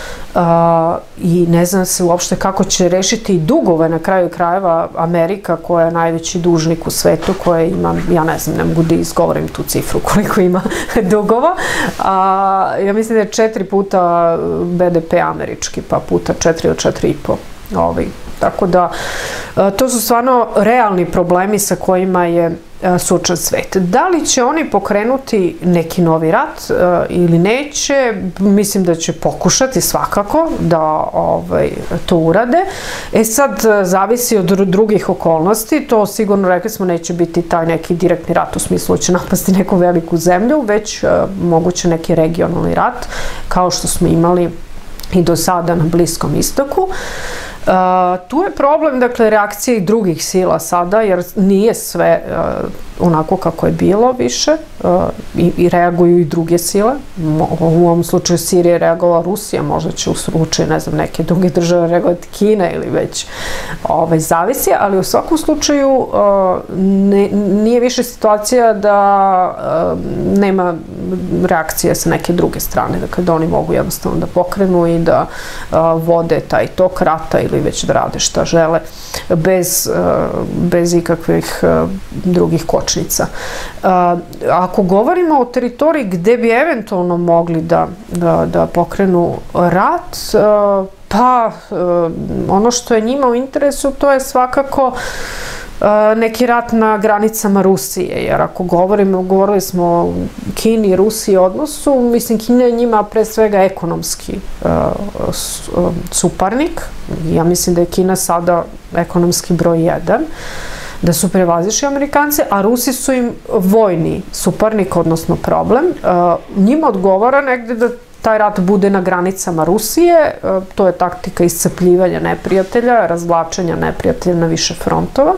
i ne znam se uopšte kako će rešiti dugove na kraju krajeva Amerika, koja je najveći dužnik u svetu, koja ima, ja ne znam, ne mogu da izgovorim tu cifru koliko ima dugova. Ja mislim da je 4 puta BDP američki, pa puta 4 od 4,5. Tako da, to su stvarno realni problemi sa kojima je suočen svet. Da li će oni pokrenuti neki novi rat ili neće, mislim da će pokušati svakako da to urade. Sad zavisi od drugih okolnosti, to sigurno, rekli smo, neće biti taj neki direktni rat u smislu da će napasti neku veliku zemlju, već moguće neki regionalni rat, kao što smo imali i do sada na Bliskom istoku. Tu je problem, dakle, reakcije i drugih sila sada, jer nije sve onako kako je bilo više i reaguju i druge sile. U ovom slučaju Sirije je reagovala Rusija, možda će u slučaju, ne znam, neke druge države reagovati Kina ili već zavisi, ali u svakom slučaju nije više situacija da nema reakcije sa neke druge strane, dakle, da oni mogu jednostavno da pokrenu i da vode taj tok rata ili već da rade šta žele bez ikakvih drugih kočnica. Ako govorimo o teritoriji gde bi eventualno mogli da pokrenu rat, pa ono što je njima u interesu, to je svakako neki rat na granicama Rusije, jer ako govorili smo o Kini i Rusiji odnosu, mislim, Kina je njima pre svega ekonomski suparnik. Ja mislim da je Kina sada ekonomski broj 1, da su prevazišli Amerikance, a Rusi su im vojni suparnik, odnosno problem. Njima odgovara negde da taj rat bude na granicama Rusije, to je taktika iscrpljivanja neprijatelja, razvlačenja neprijatelja na više frontova.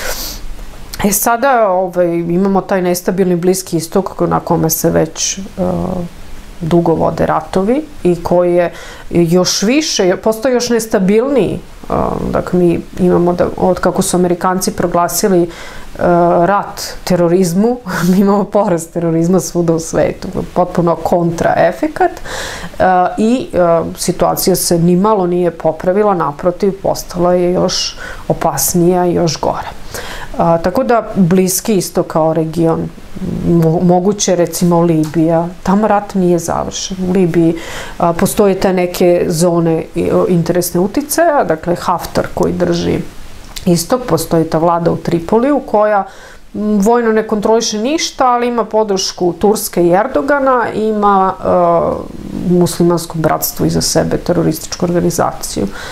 Sada imamo taj nestabilni Bliski istok na kome se već dugo vode ratovi i koji je još više, postoji još nestabilniji. Dakle, mi imamo, od kako su Amerikanci proglasili rat terorizmu, mi imamo porast terorizma svuda u svetu, potpuno kontraefekat i situacija se nimalo nije popravila, naprotiv, postala je još opasnija i još gora. Tako da Bliski istok kao region, moguće recimo Libija, tamo rat nije završen. U Libiji postoje te neke zone interesne uticaja, dakle Haftar koji drži istok, postoji ta vlada u Tripoliju koja vojno ne kontroliše ništa, ali ima podršku Turske i Erdogana, ima muslimansko bratstvo iza sebe, terorističku organizaciju.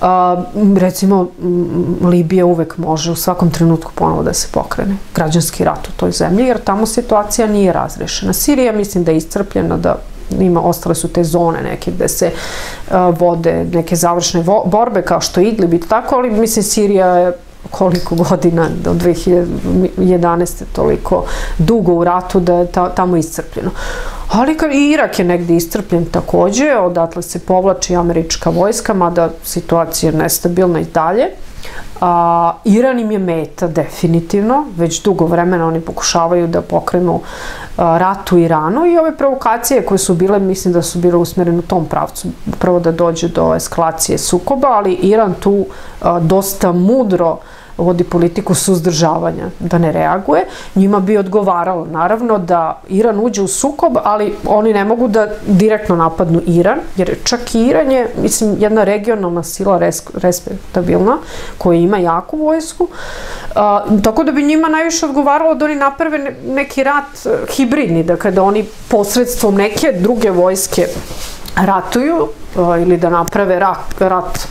Recimo, Libija uvek može u svakom trenutku ponovo da se pokrene građanski rat u toj zemlji, jer tamo situacija nije razrešena. Sirija mislim da je iscrpljena, da ostale su te zone neke gde se vode neke završne borbe kao što Idlib i tako, ali mislim Sirija je koliko godina, do 2011. toliko dugo u ratu da je tamo iscrpljeno. Ali i Irak je negdje iscrpljen takođe, odatle se povlači američka vojska, mada situacija je nestabilna i dalje. Iran im je meta definitivno, već dugo vremena oni pokušavaju da pokrenu rat u Iranu i ove provokacije koje su bile, mislim da su bile usmjerene u tom pravcu, prvo da dođe do eskalacije sukoba, ali Iran tu dosta mudro vodi politiku suzdržavanja, da ne reaguje. Njima bi odgovaralo, naravno, da Iran uđe u sukob, ali oni ne mogu da direktno napadnu Iran, jer čak i Iran je, mislim, jedna regionalna sila respektabilna, koja ima jaku vojsku, tako da bi njima najviše odgovaralo da oni naprave neki rat hibridni, da kada oni posredstvom neke druge vojske ratuju ili da naprave rat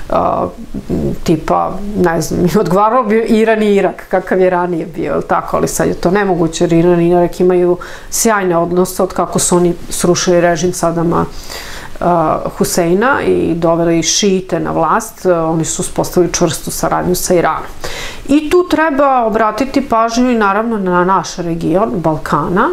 tipa, ne znam, odgovaralo bi Iran i Irak, kakav je ranije bio, tako, ali sad je to nemoguće, jer Iran i Irak imaju sjajne odnose od kako su oni srušili režim Sadama Huseina i doveli šiite na vlast, oni su uspostavili čvrstu saradnju sa Iranom. I tu treba obratiti pažnju i naravno na naš region, Balkana,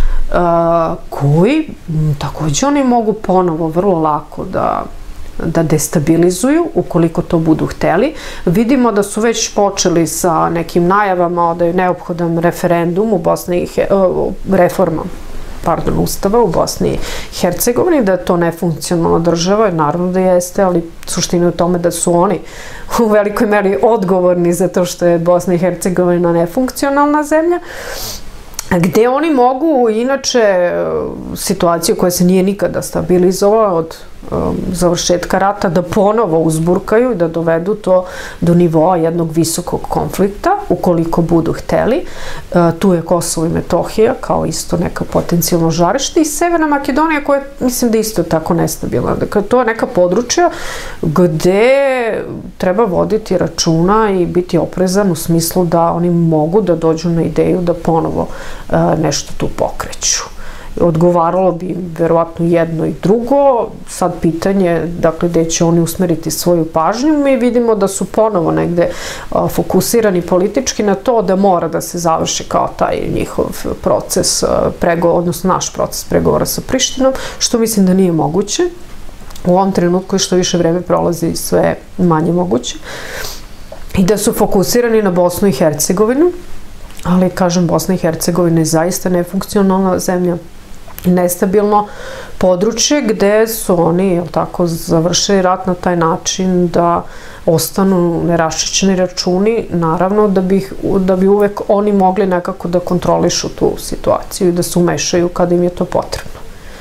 koji takođe oni mogu ponovo vrlo lako da destabilizuju ukoliko to budu hteli. Vidimo da su već počeli sa nekim najavama da je neophodan referendum u Bosni, reforma Ustava u Bosni i Hercegovini, da je to nefunkcionalna država, naravno da jeste, ali suština je u tome da su oni u velikoj meri odgovorni za to što je Bosna i Hercegovina nefunkcionalna zemlja, gde oni mogu, inače, situaciju koja se nije nikada stabilizovala od završetka rata, da ponovo uzburkaju i da dovedu to do nivoa jednog visokog konflikta, ukoliko budu hteli. Tu je Kosovo i Metohija, kao isto neka potencijalno žarište, i Severna Makedonija, koja mislim da je isto tako nestabilna. Dakle, to je neka područja gde treba voditi računa i biti oprezan u smislu da oni mogu da dođu na ideju da ponovo nešto tu pokreću. Odgovaralo bi im verovatno jedno i drugo, sad pitanje, dakle, gde će oni usmeriti svoju pažnju. Mi vidimo da su ponovo negde fokusirani politički na to da mora da se završi kao taj njihov proces pregovora, odnosno naš proces pregovora sa Prištinom, što mislim da nije moguće. U ovom trenutku, što više vreme prolazi, sve manje moguće. I da su fokusirani na Bosnu i Hercegovinu, ali, kažem, Bosna i Hercegovina je zaista nefunkcionalna zemlja, nestabilno područje gde su oni, jel tako, završili rat na taj način da ostanu neraščišćeni računi, naravno da bi uvek oni mogli nekako da kontrolišu tu situaciju i da se umešaju kada im je to potrebno.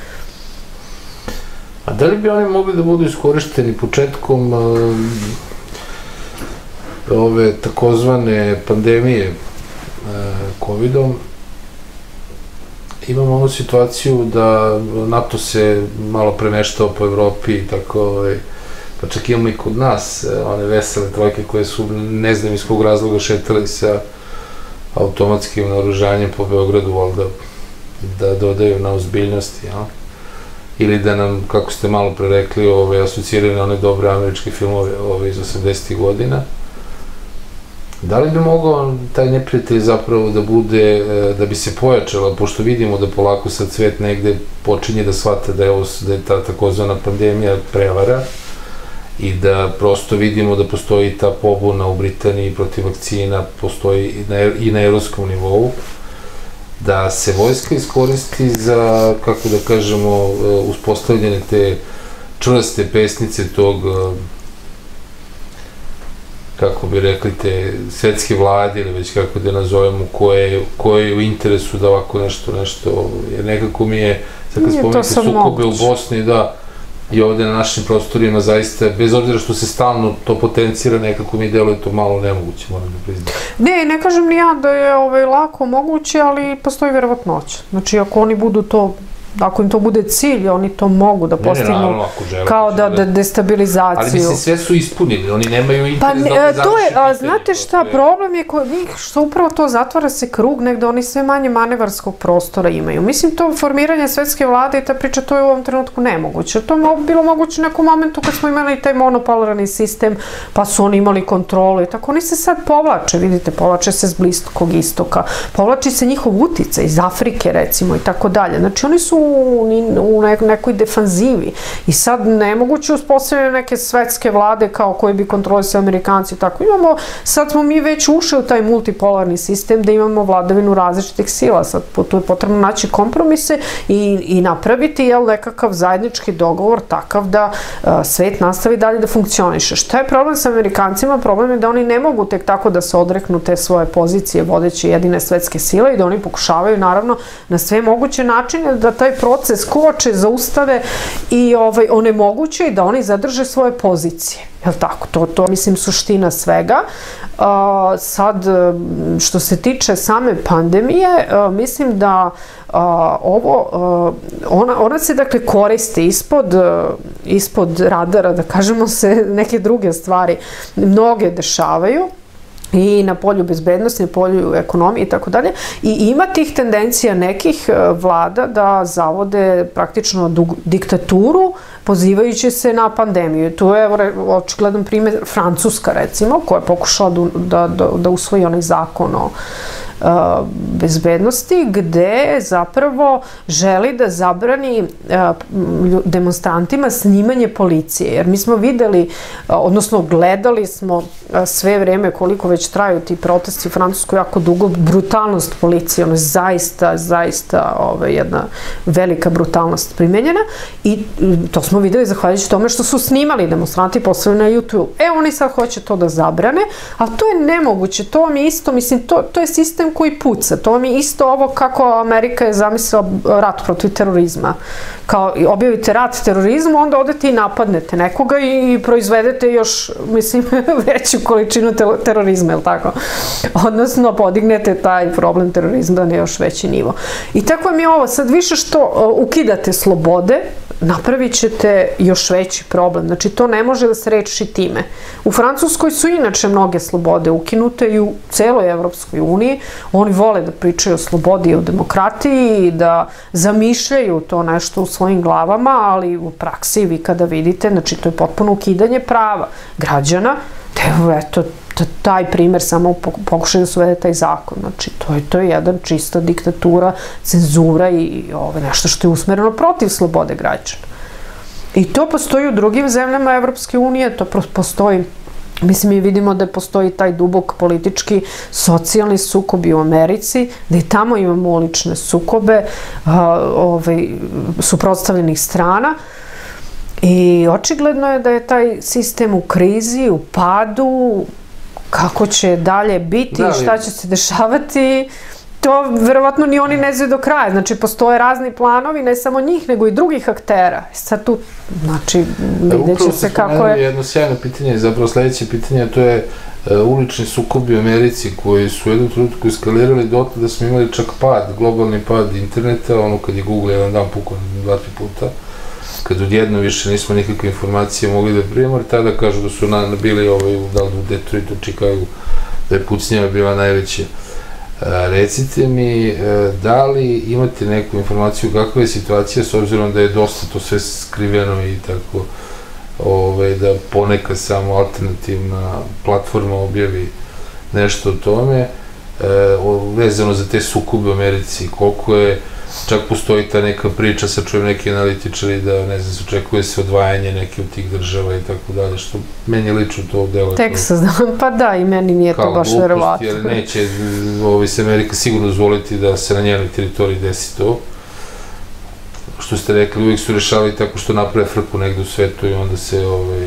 A da li bi oni mogli da budu iskorišteni početkom ove takozvane pandemije COVID-om? Imamo onu situaciju da NATO se malo premeštao po Evropi i tako, pa čak imamo i kod nas one vesele trojke koje su, ne znam iz kog razloga, šetali sa automatskim naoružanjem po Beogradu, valjda da dodaju na ozbiljnosti, ili da nam, kako ste malo pre rekli, asociraju na one dobre američke filmove iz 80. godina. Da li bi mogao taj neprijatelj zapravo da bude, da bi se pojačala, pošto vidimo da polako sad svet negde počinje da shvata da je ta takozvana pandemija prevara i da prosto vidimo da postoji ta pobuna u Britaniji protiv vakcina, postoji i na evropskom nivou, da se vojska iskoristi za, kako da kažemo, uspostavljene te čvrste pesnice tog, kako bi rekli, te svetske vlade ili već kako da nazovemo, koje je u interesu da ovako nešto, jer nekako mi je, sad kad spomenite sukobe u Bosni, da, i ovde na našim prostorima zaista, bez obzira što se stalno to potencira, nekako mi deluje to malo nemoguće, moram da priznam. Ne kažem ni ja da je lako moguće, ali postoji verovatnoća. Znači, ako oni budu to ako im to bude cilj, oni to mogu da postignu kao da destabilizaciju. Ali mislim, sve su ispunili, oni nemaju interes da završi pitanje. Znate šta, problem je kod njih što upravo to zatvara se krug, negde oni sve manje manevarskog prostora imaju. Mislim, to formiranje svetske vlade i ta priča, to je u ovom trenutku nemoguće. To je bilo moguće u nekom momentu kad smo imali taj monopolarni sistem, pa su oni imali kontrolu i tako. Oni se sad povlače, vidite, povlače se s Bliskog istoka, povlači se njihov uticaj iz Afrike, recimo, i tako dalje. Znači, oni su u nekoj defanzivi i sad nemoguće uspostavljaju neke svetske vlade kao koje bi kontrolisali Amerikanci i tako. Sad smo mi već ušli u taj multipolarni sistem da imamo vladavinu različitih sila. Sad tu je potrebno naći kompromise i napraviti nekakav zajednički dogovor takav da svet nastavi dalje da funkcioniše. Šta je problem sa Amerikancima? Problem je da oni ne mogu tek tako da se odreknu te svoje pozicije vodeće jedine svetske sile i da oni pokušavaju naravno na sve moguće načine da taj proces koče, zaustave i onemoguće i da oni zadrže svoje pozicije. Jel' tako? To mislim suština svega. Sad, što se tiče same pandemije, mislim da ona se dakle koristi ispod radara, da kažemo se, neke druge stvari mnoge dešavaju i na polju bezbednosti, na polju ekonomije i tako dalje. I ima tih tendencija nekih vlada da zavode praktično diktaturu pozivajući se na pandemiju. Tu je očigledan primjer Francuska, recimo, koja je pokušala da usvoji onaj zakon o bezbednosti, gde zapravo želi da zabrani demonstrantima snimanje policije. Jer mi smo videli, odnosno gledali smo sve vreme koliko već traju ti protesti u Francuskoj jako dugo, brutalnost policije, ona je zaista jedna velika brutalnost primenjena i to smo videli zahvaljujući tome što su snimali demonstranti i postavili na YouTube. Oni sad hoće to da zabrane, ali to je nemoguće, to vam je isto, mislim, to je sistem koji puca. To vam je isto ovo kako Amerika je zamislila rat protiv terorizma. Kao objavite rat terorizmu, onda odete i napadnete nekoga i proizvedete još, mislim, veću količinu terorizma, je li tako? Odnosno, podignete taj problem terorizma na još veći nivo. I tako vam je ovo, sad više što ukidate slobode, napravit ćete još veći problem. Znači, to ne može da se reči time. U Francuskoj su inače mnoge slobode ukinute i u celoj Evropskoj uniji. Oni vole da pričaju o slobodi i o demokratiji i da zamišljaju to nešto u svojim glavama, ali u praksi vi kada vidite, znači, to je potpuno ukidanje prava građana. Evo, eto, taj primer samo pokušaju da se uvede taj zakon. Znači, to je jedan čista diktatura, cenzura i nešto što je usmereno protiv slobode građana. I to postoji u drugim zemljama Evropske unije, to postoji, mislim, mi vidimo da postoji taj dubok politički, socijalni sukob i u Americi, da i tamo imamo ulične sukobe suprotstavljenih strana. I očigledno je da je taj sistem u krizi, u padu, kako će dalje biti, šta će se dešavati, to verovatno ni oni ne znaju do kraja. Znači, postoje razni planovi, ne samo njih, nego i drugih aktera. Sad tu, znači, vidjet će se kako je... Jedno sjajno pitanje, zapravo sledeće pitanje, to je ulični sukobi u Americi koji su u jednom trenutku eskalirali dotle da smo imali čak globalni pad interneta, ono kad je Google jedan dan pukao 2-3 puta, kad odjedno više nismo nikakve informacije mogli da prijemo, jer tada kažu da su bili u Detroitu, Chicagu, da je pucnjava bila najveća. Recite mi, da li imate neku informaciju kakva je situacija, s obzirom da je dosta to sve skriveno i tako, da ponekad samo alternativna platforma objavi nešto o tome, vezano za te sukobe u Americi, koliko je, čak postoji ta neka priča, sad čujem neki analitičari da, ne znam, se očekuje se odvajanje neke od tih država i tako dalje, što meni lično to delo. Texas, pa da, i meni nije to baš verovatno. Jer neće se Amerika sigurno dozvoliti da se na njenoj teritoriji desi to. Što ste rekli, uvijek su rešavali tako što naprave frku negde u svetu i onda se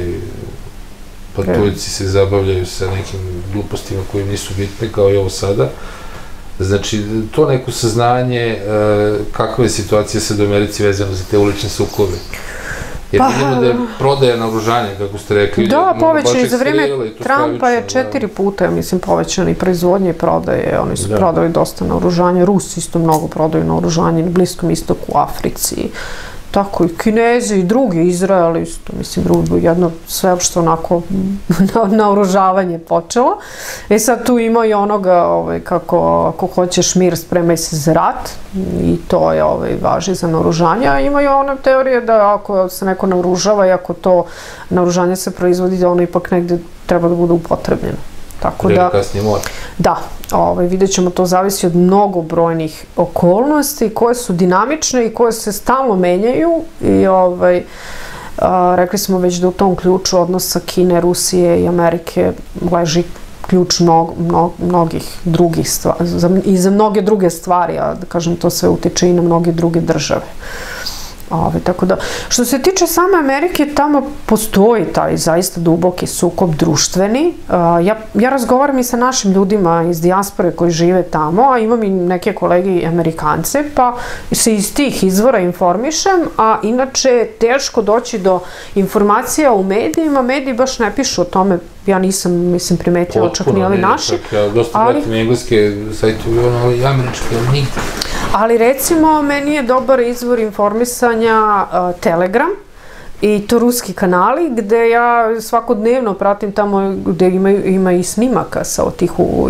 patuljci se zabavljaju sa nekim glupostima koji nisu bitne, kao i ovo sada. Znači, to neko saznanje kakva je situacija sad u Americi vezano za te ulične sukobe? Jer vidimo da je prodaja naoružanja, kako ste rekli. Da, povećani za vreme Trumpa je 4 puta, mislim, povećani i proizvodnje i prodaje. Oni su prodali dosta naoružanja. Rusi isto mnogo prodaju naoružanje na Bliskom istoku, u Africi. Tako i Kinezi i drugi, Izrael isto, mislim, jedno sveopšte onako naoružavanje počelo. Sad tu ima i onoga, kako ako hoćeš mir, spremaj se za rat, i to je važi za naoružanje. A ima i ona teorija da ako se neko naoružava i ako to naoružanje se proizvodi, da ono ipak negde treba da bude upotrebljeno. Tako da, da, vidjet ćemo, to zavisi od mnogobrojnih okolnosti koje su dinamične i koje se stalno menjaju i rekli smo već da u tom ključu odnosa Kine, Rusije i Amerike leži ključ mnogih drugih stvari i za mnoge druge stvari, a da kažem, to sve utiče i na mnoge druge države. Tako da, što se tiče same Amerike, tamo postoji taj zaista duboki sukob društveni. Ja razgovaram i sa našim ljudima iz dijaspore koji žive tamo, a imam i neke kolege Amerikance, pa se iz tih izvora informišem, a inače je teško doći do informacija u medijima. Mediji baš ne pišu o tome, ja nisam, mislim, primetila, čak ni ovi naši. Dosta pratim engleske sajtove, ali i američke, ali nigde. Ali recimo, meni je dobar izvor informisanja Telegram, i to ruski kanali, gde ja svakodnevno pratim tamo gde ima i snimaka sa tih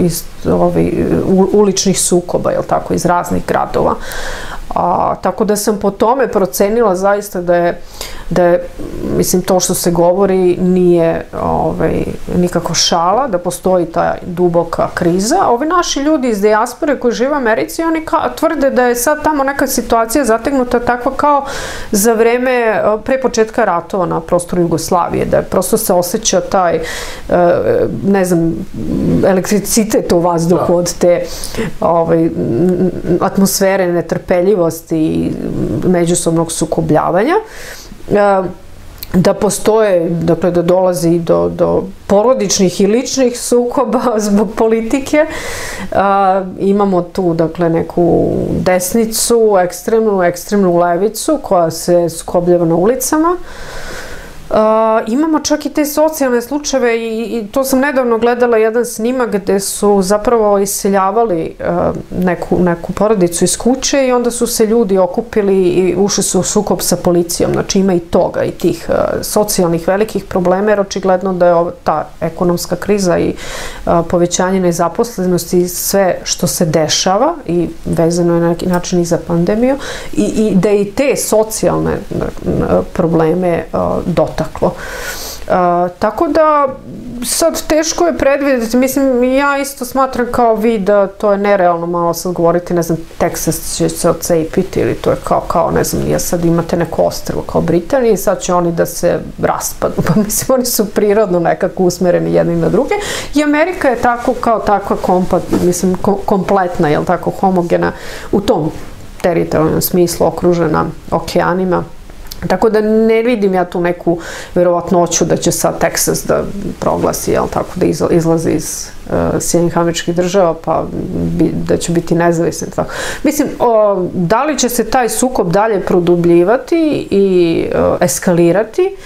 uličnih sukoba, jel tako, iz raznih gradova. Tako da sam po tome procenila zaista da je, mislim, to što se govori nije nikako šala, da postoji ta duboka kriza. Ovi naši ljudi iz dijaspore koji žive u Americi, oni tvrde da je sad tamo neka situacija zategnuta takva kao za vreme pre početka ratova na prostoru Jugoslavije, da je prosto se osjeća taj, ne znam, elektricitet u vazduhu od te atmosfere netrpeljivosti i međusobnog sukobljavanja, da postoje, dakle, da dolazi do porodičnih i ličnih sukoba zbog politike. Imamo tu, dakle, neku desnicu, ekstremnu levicu koja se sukobljava na ulicama. Imamo čak i te socijalne slučajeve i to sam nedavno gledala jedan snimak gde su zapravo iseljavali neku porodicu iz kuće i onda su se ljudi okupili i ušli su u sukob sa policijom. Znači ima i toga, i tih socijalnih velikih problema, jer očigledno da je ta ekonomska kriza i povećanje nezaposlenosti i sve što se dešava i vezano je na neki način i za pandemiju i da i te socijalne probleme dotaklo. Tako da sad teško je predvidjeti, mislim, ja isto smatram kao vi da to je nerealno malo sad govoriti, ne znam, Texas će se odcepiti ili to je kao, ne znam, ja sad imate neko ostrvo kao Britanija i sad će oni da se raspadnu, pa mislim, oni su prirodno nekako usmereni jedni na druge i Amerika je tako kao takva kompletna, jel tako, homogena u tom teritorijalnom smislu, okružena okeanima. Tako da ne vidim ja tu neku verovatnoću da će sad Teksas da proglasi, jel tako, da izlazi iz Sjedinjenih Američkih Država, pa da će biti nezavisni. Mislim, da li će se taj sukob dalje produbljivati i eskalirati,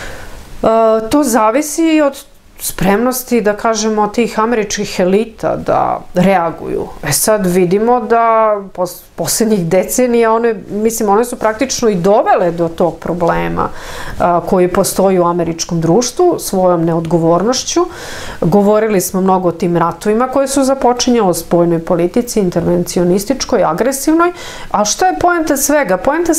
to zavisi od spremnosti, da kažemo, tih američkih elita da reaguju. Sad vidimo da poslednjih decenija one su praktično i dovele do tog problema koji postoji u američkom društvu svojom neodgovornošću. Govorili smo mnogo o tim ratovima koje su započinjali, o spoljnoj politici, intervencionističkoj, agresivnoj, a šta je poenta svega? Poenta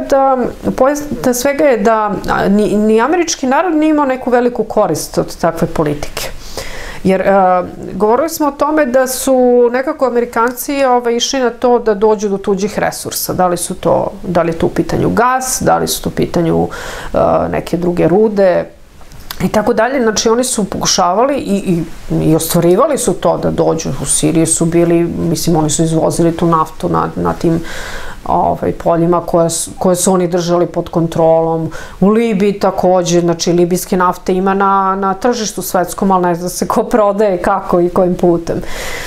svega je da ni američki narod nije imao neku veliku korist od takve politike. Jer govorili smo o tome da su nekako Amerikanci išli na to da dođu do tuđih resursa. Da li je tu u pitanju gas, da li su tu u pitanju neke druge rude i tako dalje. Znači oni su pokušavali i ostvarivali su to da dođu. U Siriji su bili, mislim, oni su izvozili tu naftu na tim poljima koje su oni držali pod kontrolom. U Libiji takođe, znači libijske nafte ima na tržištu svetskom, ali ne zna se ko prodaje, kako i kojim putem.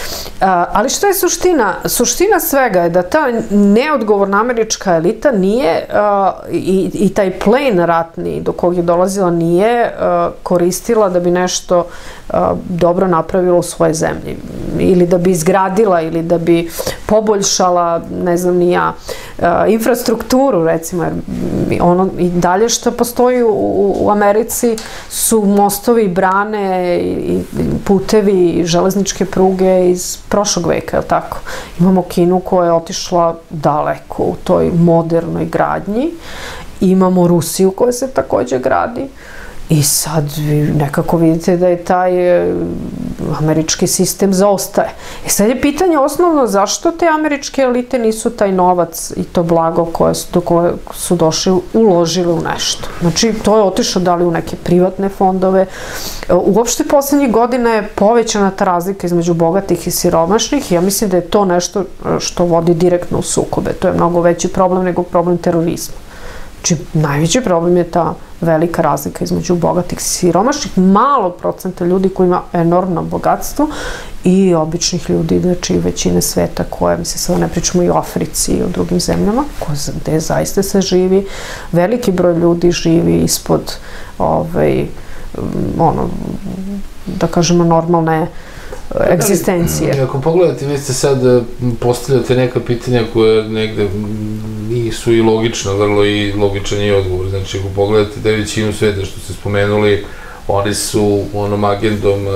Ali što je suština? Suština svega je da ta neodgovorna američka elita nije i taj plen ratni do kog je dolazila nije koristila da bi nešto dobro napravila u svojoj zemlji ili da bi izgradila ili da bi poboljšala, ne znam ni ja, infrastrukturu recimo, jer ono i dalje što postoji u Americi su mostovi, brane i putevi, železničke pruge iz prošlog veka, je li tako? Imamo Kinu koja je otišla daleko u toj modernoj gradnji, imamo Rusiju koja se takođe gradi i sad vi nekako vidite da je taj američki sistem zaostaje. I sad je pitanje osnovno zašto te američke elite nisu taj novac i to blago do koje su došli uložili u nešto. Znači, to je otišlo da li u neke privatne fondove. Uopšte poslednjih godina je povećana ta razlika između bogatih i siromašnih i ja mislim da je to nešto što vodi direktno u sukobe. To je mnogo veći problem nego problem terorizma. Znači, najveći problem je ta velika razlika između bogatih i siromašnih, malo procenta ljudi koji ima enormno bogatstvo i običnih ljudi, znači većine sveta koje, mislim, sada ne pričamo i o Africi i o drugim zemljama, gde zaista se živi, veliki broj ljudi živi ispod, da kažemo, normalne egzistencije. Ako pogledate, vi ste sad postavljate neka pitanja koje negde nisu i logična, vrlo i logičan je odgovor. Znači, ako pogledate da je većinu sveta što ste spomenuli, oni su onom agendom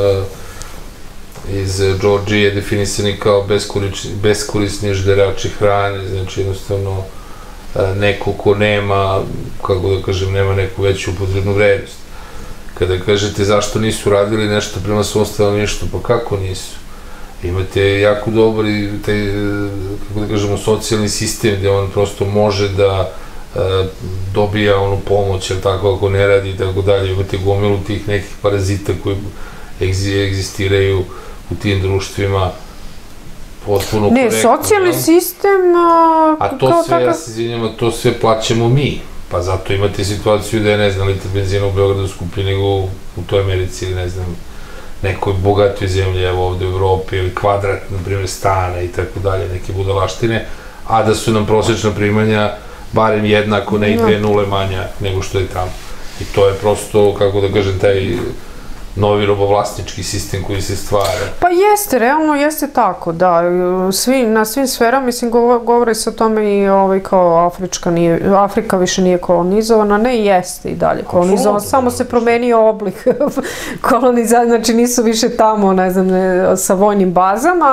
iz Georgije definisani kao beskorisni žderači hrane, znači jednostavno neko ko nema, kako da kažem, nema neku veću upotrebnu vrednost. Kada kažete zašto nisu radili nešto prema svom stanovništvu, pa kako nisu? Imate jako dobar i taj, kako da kažemo, socijalni sistem gde on prosto može da dobija onu pomoć, ili tako, ako ne radi i tako dalje. Imate gomilu tih nekih parazita koji egzistiraju u tim društvima potpuno korektno. Ne, socijalni sistem a to sve, ja se izvinjam, to sve plaćamo mi. Pa zato imate situaciju da je, ne znam, litar benzina u Beogradu skuplji nego u toj Americi ili, ne znam, nekoj bogatoj zemlji, evo ovde u Evropi, ili kvadrat, na primjer, stana i tako dalje, neke budalaštine, a da su nam prosječna primanja barem jednako, ne i 2 nule manja nego što je tamo. I to je prosto, kako da kažem, taj novi robovlasnički sistem koji se stvara. Pa jeste, realno jeste tako, da. Na svim sferama, mislim, govori se o tome i kao Afrika više nije kolonizovana, ne, jeste i dalje kolonizovana, samo se promenio oblik kolonizacije, znači nisu više tamo, ne znam, sa vojnim bazama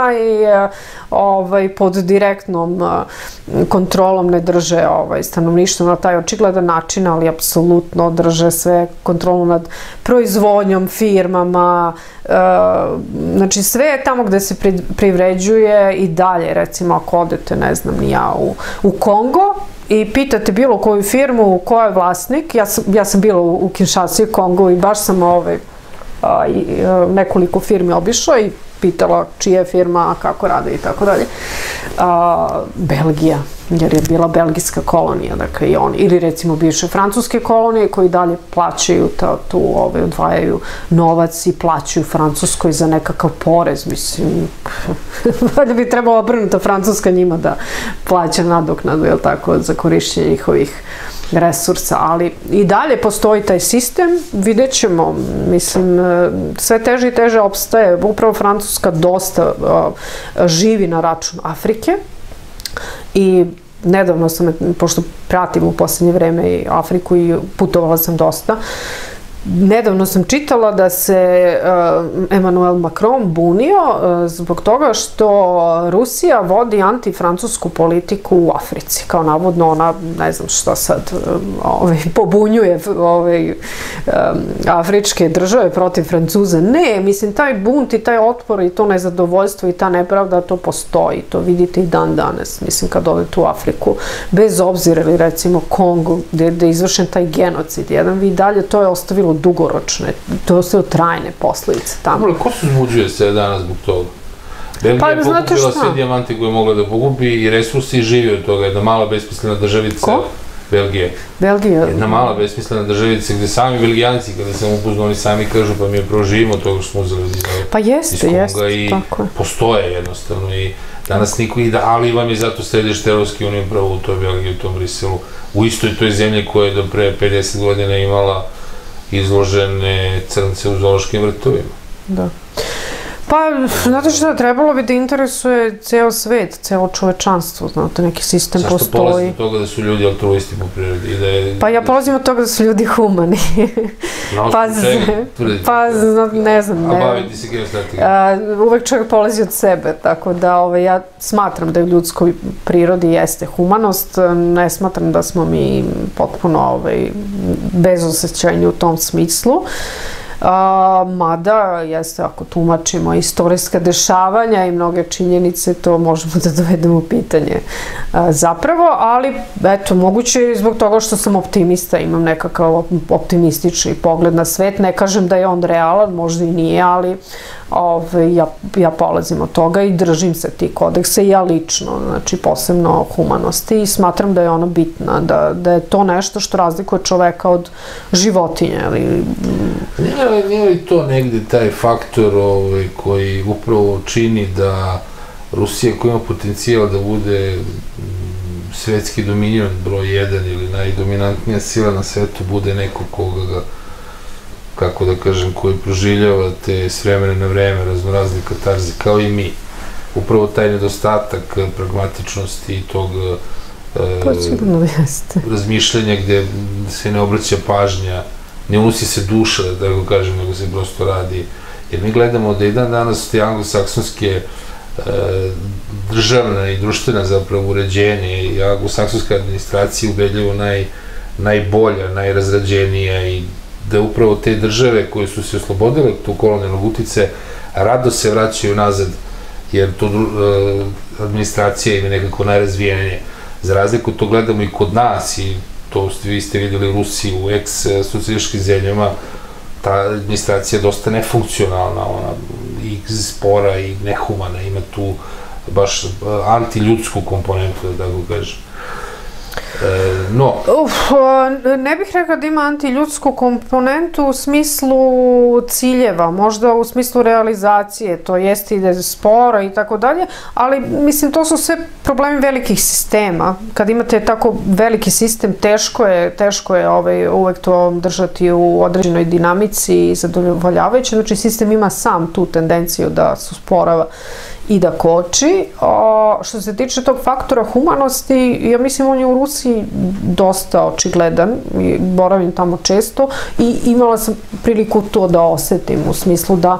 i pod direktnom kontrolom ne drže stanovništvo na taj očigledan način, ali apsolutno drže sve kontrolu nad proizvodnjom, firmama, znači sve je tamo gde se privređuje i dalje, recimo ako odete, ne znam ni ja, u Kongo i pitate bilo koju firmu ko je vlasnik, ja sam bila u Kinshasi i Kongo i baš sam nekoliko firmi obišla i pitala čija je firma, kako rade i tako dalje. Belgija, jer je bila belgijska kolonija, dakle i oni, ili recimo bivše francuske kolonije koji dalje plaćaju odvajaju novac i plaćaju Francuskoj za nekakav porez, mislim, valjda bi trebalo obrnuta Francuska njima da plaća nadoknadu, jel tako, za korišćenje njihovih resursa, ali i dalje postoji taj sistem, vidjet ćemo, mislim, sve teže i teže opstaje, upravo Francuska dosta živi na račun Afrike i nedavno sam, pošto pratim u poslednje vreme i Afriku i putovala sam dosta, nedavno sam čitala da se Emmanuel Macron bunio zbog toga što Rusija vodi antifrancusku politiku u Africi. Kao navodno ona, ne znam šta sad, pobunjuje afričke države protiv Francuza. Ne, mislim, taj bunt i taj otpor i to nezadovoljstvo i ta nepravda, to postoji. To vidite i dan danas, mislim, kad odete u Afriku. Bez obzira, ili recimo Kongo, gde je izvršen taj genocid. Jedan vi dalje, to je ostavilo dugoročne, to su trajne posledice tamo. Ko se uzbuđuje se danas zbog toga? Belgija je pokupila sve dijamante koje je mogla da pokupi i resursi i živi od toga. Jedna mala besmislena državica. Ko? Belgije. Belgija. Jedna mala besmislena državica gde sami Belgijanci, kada sam upoznao, oni sami kažu pa mi je proživimo toga što smo uzeli iz Konga i postoje jednostavno i danas niko ide, ali vam je zato središte Evropske unije upravo u toj Belgiji, u tom Briselu, u istoj toj zemlji koja je do pre 50 godina imala izložene crnce u zoološkim vrtovima. Da. Pa, znate što, trebalo bi da interesuje ceo svet, celo čovečanstvo, znate, neki sistem postoji. Zašto polazim od toga da su ljudi altruisti po prirodi i da je... Pa ja polazim od toga da su ljudi humani. Pa, ne znam, a baviti se geostrategijom? Uvek čovjek polazi od sebe, tako da ja smatram da u ljudskoj prirodi jeste humanost, ne smatram da smo mi potpuno bezosećajni u tom smislu. Mada, jeste, ako tumačimo istorijska dešavanja i mnoge činjenice, to možemo da dovedemo u pitanje zapravo, ali eto, moguće je zbog toga što sam optimista, imam nekakav optimistični pogled na svet, ne kažem da je on realan, možda i nije, ali ja polazim od toga i držim se ti kodeksa i ja lično, znači posebno humanosti i smatram da je ona bitna, da je to nešto što razlikuje čoveka od životinje. Nije li to negde taj faktor koji upravo čini da Rusija koja ima potencijal da bude svetski dominion broj 1 ili najdominantnija sila na svetu bude neko koga ga, kako da kažem, koji proživljava te s vremena na vreme raznorazne katarze, kao i mi. Upravo taj nedostatak pragmatičnosti i tog razmišljanja gde se ne obraća pažnja, ne unosi se duša, da tako kažem, nego se prosto radi. Jer mi gledamo da i dan danas te anglosaksonske državna i društvena zapravo uređenje i anglosaksonska administracija ubedljivo najbolja, najrazrađenija i da upravo te države koje su se oslobodile tu kolonijalnog utice rado se vraćaju nazad, jer to administracija im je nekako najrazvijenije. Za razliku to gledamo i kod nas i to vi ste vidjeli u Rusiji, u ex-socijalističkim zemljama, ta administracija je dosta nefunkcionalna, ona i spora i nehumana, ima tu baš antiljudsku komponentu, da tako kažem. Ne bih rekla da ima antiljudsku komponentu u smislu ciljeva, možda u smislu realizacije, to jeste ide sporo i tako dalje, ali mislim to su sve problemi velikih sistema. Kad imate tako veliki sistem, teško je uvek to držati u određenoj dinamici i zadovoljavajući, znači sistem ima sam tu tendenciju da se usporava i da koči. Što se tiče tog faktora humanosti, ja mislim on je u Rusiji dosta očigledan, boravim tamo često i imala sam priliku to da osetim u smislu da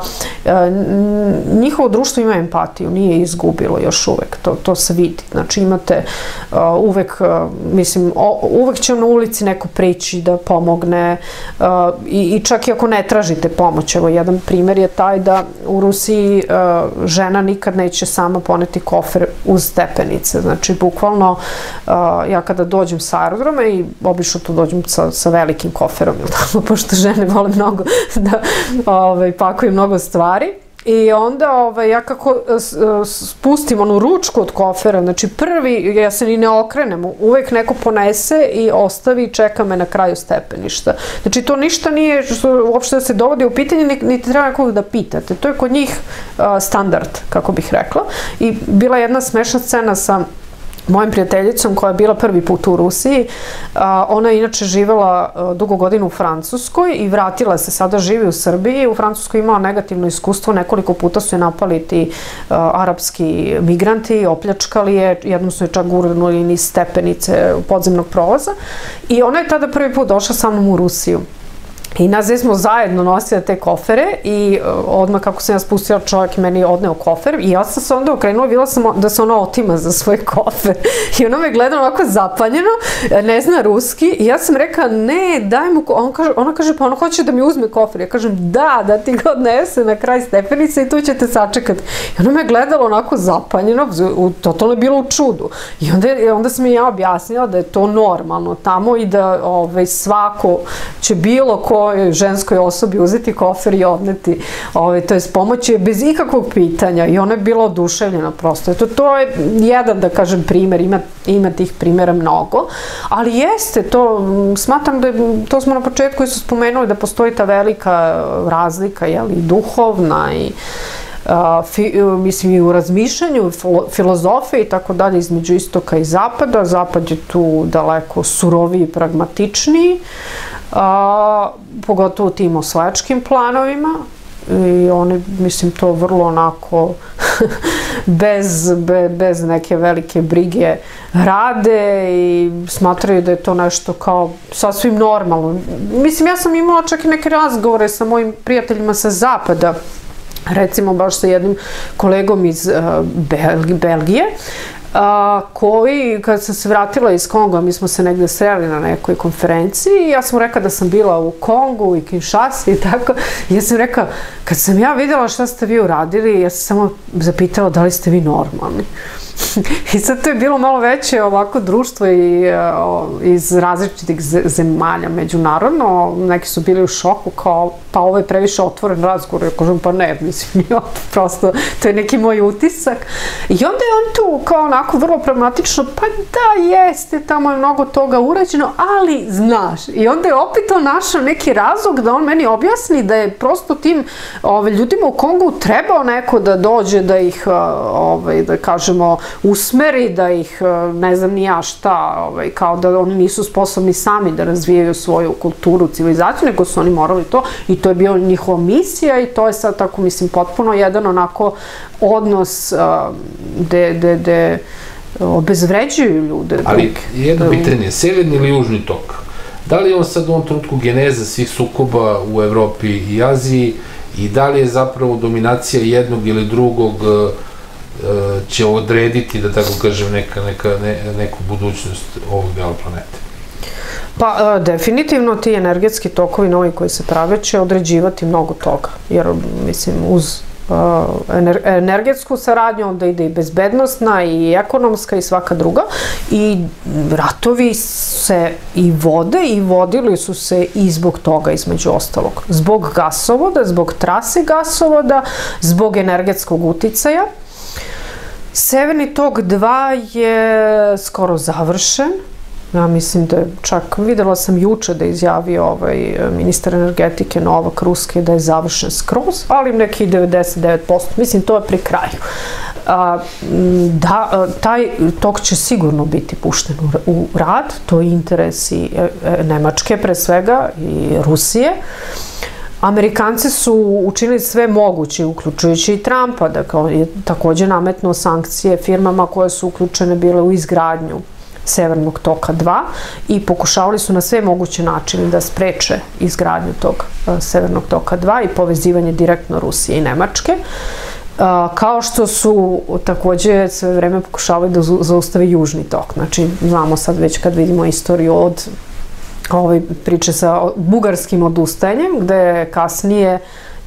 njihovo društvo ima empatiju, nije izgubilo još uvek, to se vidi. Znači imate uvek, mislim, uvek će na ulici neko prići da pomogne i čak i ako ne tražite pomoć. Evo, jedan primer je taj da u Rusiji žena nikad neće sama poneti kofer uz stepenice. Znači, bukvalno, ja kada dođem sa aerodroma i obično tu dođem sa velikim koferom, pošto žene vole mnogo da pakuju mnogo stvari. I onda ja kako spustim onu ručku od kofera, znači prvi, ja se ni ne okrenem, uvek neko ponese i ostavi i čeka me na kraju stepeništa. Znači to ništa nije uopšte da se dovodi u pitanje, niti treba nekog da pitate. To je kod njih standard, kako bih rekla. I bila je jedna smešna scena sa mojom prijateljicom koja je bila prvi put u Rusiji. Ona je inače živela dugo godina u Francuskoj i vratila se, sada živi u Srbiji. U Francuskoj imala negativno iskustvo, nekoliko puta su je napali ti arapski migranti, opljačkali je, jednom su je čak gurnuli niz stepenice podzemnog prolaza i ona je tada prvi put došla sa mnom u Rusiju. I nas dve smo zajedno nosile te kofere i odmah kako sam ja spustila, čovjek meni odneo kofer i ja sam se onda okrenula, videla sam da se ona otima za svoj kofer i ona me gleda ovako zapanjeno, ne zna ruski i ja sam rekla ne, daj mu, ona kaže pa ona hoće da mi uzme kofer, ja kažem da ti ga odnese na kraj stepenice i tu ćete sačekati. I ona me gledala onako zapanjeno, totalno je bilo u čudu i onda sam ja objasnila da je to normalno tamo i da svako će bilo ko toj ženskoj osobi uzeti kofer i odneti, to je pomoći bez ikakvog pitanja i ona je bila oduševljena prosto. To je jedan, da kažem, primer, ima tih primjera mnogo, ali jeste to, smatram da to smo na početku isto spomenuli da postoji ta velika razlika, i duhovna i mislim i u razmišljanju, filozofiji i tako dalje između istoka i zapada. Zapad je tu daleko suroviji i pragmatičniji, pogotovo u tim osvajačkim planovima i oni, mislim, to vrlo onako bez neke velike brige rade i smatraju da je to nešto kao sasvim normalno. Mislim, ja sam imala čak i neke razgovore sa mojim prijateljima sa zapada, recimo baš sa jednim kolegom iz Belgije, koji, kad sam se vratila iz Konga, mi smo se negde sreli na nekoj konferenciji i ja sam rekla da sam bila u Kongu i Kinshasi i tako. I ja sam rekla, kad sam ja vidjela šta ste vi uradili, ja sam samo zapitala da li ste vi normalni. I sad to je bilo malo veće ovako društvo iz različitih zemalja međunarodno. Neki su bili u šoku kao, pa ovo je previše otvoren razgovor. Ja kažem, pa ne, mislim, prosto to je neki moj utisak. I onda je on tu kao onako vrlo pragmatično, pa da, jeste, tamo je mnogo toga urađeno, ali znaš. I onda je opet on našao neki razlog da on meni objasni da je prosto tim ljudima u Kongu trebao neko da dođe, da ih, da kažemo, usmeri, da ih, ne znam ni ja šta, kao da oni nisu sposobni sami da razvijaju svoju kulturu, civilizaciju, nego su oni morali to i to je bio njihova misija i to je sad tako, mislim, potpuno jedan onako odnos gde obezvređuju ljude. Ali jedno pitanje, severni ili južni tok? Da li je on sad u ovom trenutku geneza svih sukoba u Evropi i Aziji i da li je zapravo dominacija jednog ili drugog će odrediti, da tako kažem, neku budućnost ovog dela planete? Pa, definitivno ti energetski tokovi novi koji se prave će određivati mnogo toga, jer, mislim, uz energetsku saradnju onda ide i bezbednosna i ekonomska i svaka druga i ratovi se i vode i vodili su se i zbog toga, između ostalog, zbog gasovoda, zbog trase gasovoda, zbog energetskog uticaja. Severni tok 2 je skoro završen. Ja mislim da je čak, videla sam juče da je izjavio ministar energetike Novak ruski da je završen skroz, ali neki 99%. Mislim, to je pri kraju. Taj tok će sigurno biti pušten u rad. To je interes i Nemačke pre svega i Rusije. Amerikanci su učinili sve moguće, uključujući i Trumpa, da je takođe nametnuo sankcije firmama koje su uključene bile u izgradnju Severnog toka 2 i pokušavali su na sve moguće načine da spreče izgradnju tog Severnog toka 2 i povezivanje direktno Rusije i Nemačke. Kao što su takođe sve vreme pokušavali da zaustave Južni tok. Znači, znamo sad već kad vidimo istoriju od priče sa bugarskim odustajanjem, gde je kasnije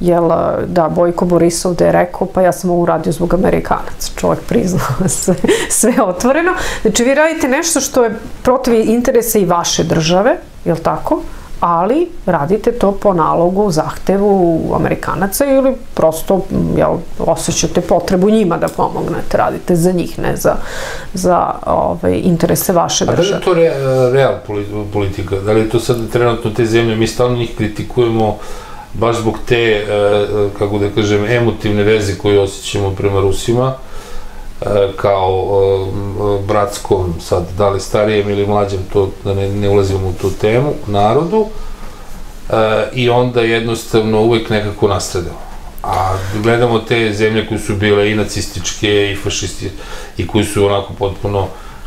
Bojko Borisov da je rekao, pa ja sam ovo uradio zbog Amerikanaca. Čovjek priznao sve otvoreno. Znači, vi radite nešto što je protiv interesa i vaše države, je li tako? Ali radite to po nalogu, zahtevu Amerikanaca ili prosto osjećate potrebu njima da pomognete, radite za njih, ne za interese vaše države. A da li je to real politika? Da li je to sad trenutno te zemlje, mi stalno njih kritikujemo baš zbog te, kako da kažem, emotivne veze koje osjećamo prema Rusima, kao bratskom, sad, da li starijem ili mlađem, to da ne ulazimo u tu temu, narodu, i onda jednostavno uvek nekako nastradamo. A gledamo te zemlje koje su bile i nacističke i fašističke i koji su onako potpuno,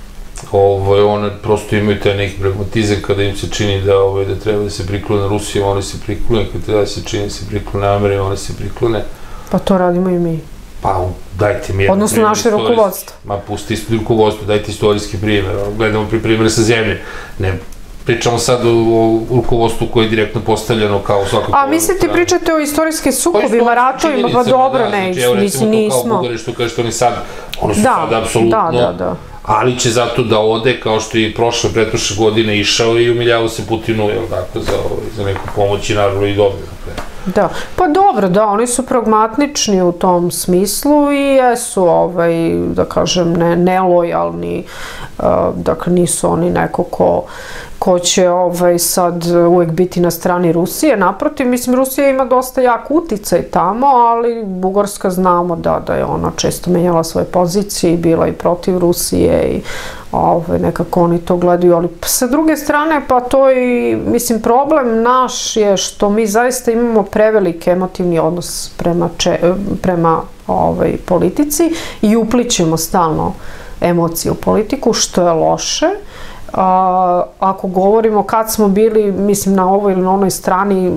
one prosto imaju taj neki pragmatizam kada im se čini da treba da se priklone Rusijom, oni se priklone, kada treba da se čini da se priklone Amerijom, oni se priklone. Pa to radimo i mi. Pa dajte mi jedan primjer. Odnosno naše rukovodstvo. Ma pusti rukovodstvo, dajte istorijski primjer. Gledamo primjere sa zemlje. Ne pričamo sad o rukovodstvu koje je direktno postavljeno kao svakako... A mislite pričate o istorijskim sukobima, ratovima, pa dobro, ne, nismo. Kao Bugari što kažete, oni su sad apsolutno ali će zato da ode, kao što je pretprošle godine išao i umiljavao se Putinu, jel tako, za neku pomoć i naravno i dobio. Da, pa dobro, da, oni su pragmatični u tom smislu i jesu, da kažem, nelojalni, dakle nisu oni neko ko će sad uvek biti na strani Rusije. Naprotiv, mislim, Rusija ima dosta jak uticaj tamo, ali Bugarska znamo da je ona često menjala svoje pozicije i bila i protiv Rusije i nekako oni to gledaju, ali sa druge strane, pa to i, mislim, problem naš je što mi zaista imamo preveliki emotivni odnos prema politici i uplićemo stalno emocije u politiku, što je loše. Ako govorimo kad smo bili, mislim, na ovoj ili na onoj strani,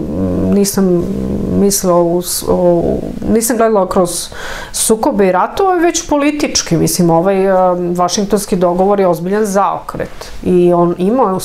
nisam gledala kroz sukobe i ratove, već politički, mislim, Vašingtonski dogovor je ozbiljan zaokret i on ima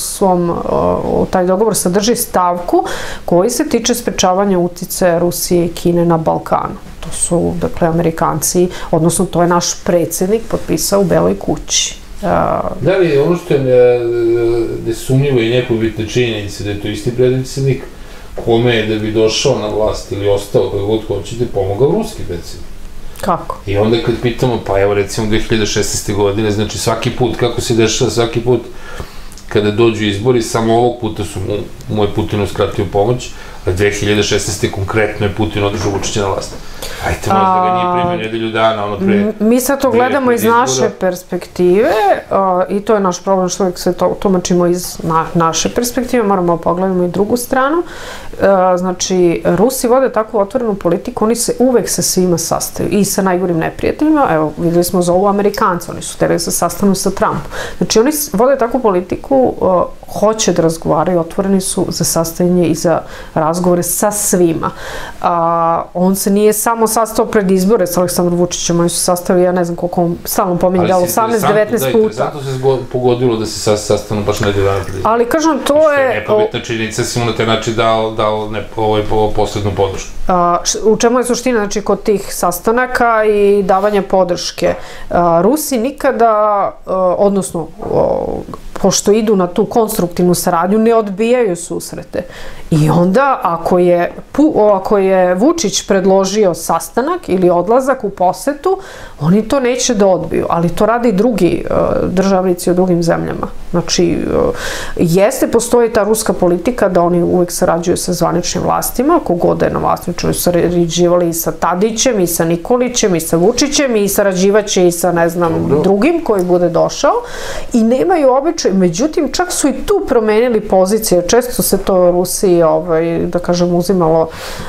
taj dogovor sadrži stavku koji se tiče sprečavanja uticaja Rusije i Kine na Balkanu. To su, dakle, Amerikanci, odnosno to je naš predsjednik potpisao u Beloj kući. Da li ono što je nesumnjivo i nepobitne činjenice da je to isti predsjednik kome je da bi došao na vlast ili ostao kako god hoćete pomogao ruski predsjednik? Kako? I onda kad pitamo, pa evo recimo 2016. godine, znači svaki put, kako se dešava svaki put kada dođu izbori, samo ovog puta su moj Putin uskratio pomoć, a 2016. konkretno je Putin održao Vučića na vlast. Ajte, možda ga nije primio nedelju dana, ono pre... Mi sad to gledamo iz naše perspektive i to je naš problem što uvijek sve to tumačimo iz naše perspektive, moramo pogledamo i drugu stranu. Znači, Rusi vode takvu otvorenu politiku, oni se uvek sa svima sastaju i sa najgorim neprijateljima. Evo, videli smo za ovu Amerikanca, oni su hteli da se sastanu sa Trumpom. Znači, oni vode takvu politiku, hoće da razgovaraju, otvoreni su za sastajanje i za razgovore sa svima. On se nije samo sastao pred izbore sa Aleksandrom Vučićem, oni su sastavili, ja ne znam koliko on stalno pominje, da 18-19 puta. Zato se pogodilo da se sastanu baš nedelju dana pred izbore. Ali kažem, to je... Nepobitna činjenica si mu na taj način dao poslednu podršku. U čemu je suština, znači, kod tih sastanaka i davanja podrške? Rusi nikada, odnosno, pošto idu na tu konstruktivnu saradnju, ne odbijaju susrete. I onda, ako je Vučić predložio sastanak ili odlazak u posetu, oni to neće da odbiju, ali to rade i drugi državnici u drugim zemljama. Znači, postoji ta ruska politika da oni uvek sarađuju sa zvaničnim vlastima, kogod je na vlasti, oni su sarađivali i sa Tadićem, i sa Nikolićem, i sa Vučićem, i sarađivaće i sa, ne znam, drugim koji bude došao, i nemaju običaj. Međutim, čak su i tu promenili pozicije, često se to Rusiji, da kažem, uzimalo,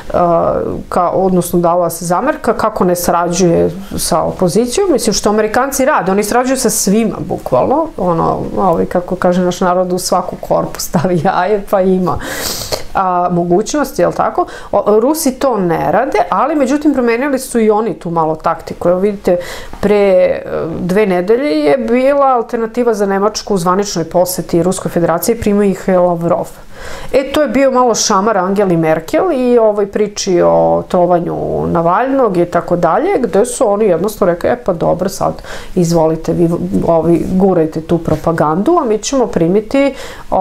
odnosno davala se zamerka, kako ne sarađuje sa opozicijom, mislim, što Amerikanci rade, oni sarađuju sa svima, bukvalno, kako kaže naš narod, u svaku korpu stavi jaje, pa ima mogućnosti, jel tako? Rusi to ne rade, ali međutim promenili su i oni tu malo taktiku. Evo vidite, pre 2 nedelje je bila alternativa za Nemačku u zvaničnoj poseti Ruskoj federaciji, primio ih Lavrov. To je bio malo šamar Angeli Merkel i priči o trovanju Navalnog i tako dalje, gde su oni jednostavno rekli, pa dobro, sad izvolite, vi gurajte tu propagandu, a mi ćemo primiti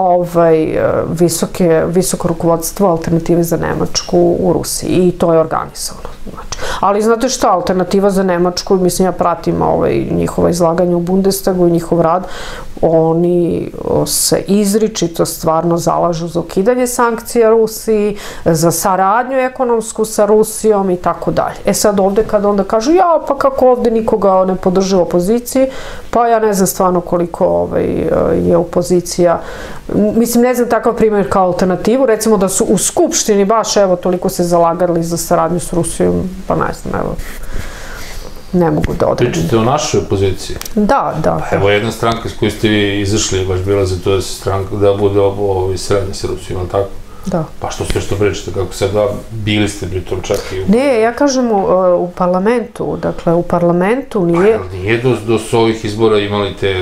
visoko rukovodstvo alternative za Nemačku u Rusiji, i to je organizovano. Ali znate šta, alternativa za Nemačku, mislim, ja pratim njihova izlaganja u Bundestagu i njihov rad, oni se izričito stvarno zalažu za ukidanje sankcija Rusiji, za saradnju ekonomsku sa Rusijom i tako dalje. Sad ovde kada onda kažu, pa kako ovde nikoga ne podrži u opoziciji, pa ja ne znam stvarno koliko je opozicija, mislim, ne znam takav primjer kao alternativu, recimo da su u Skupštini baš, evo, toliko se zalagali za saradnju s Rusijom, pa ne znam, evo, ne mogu da odredim. Pričate o našoj opoziciji? Da. Evo, jedna stranka s kojoj ste vi izašli, baš bila za to stranka da bude saradnja sa Rusijom, ali tako? Da. Pa što pričate, kako sad bili ste pri tom čak i... Ne, ja kažem u parlamentu, dakle u parlamentu nije... Pa nije do ovih izbora imali te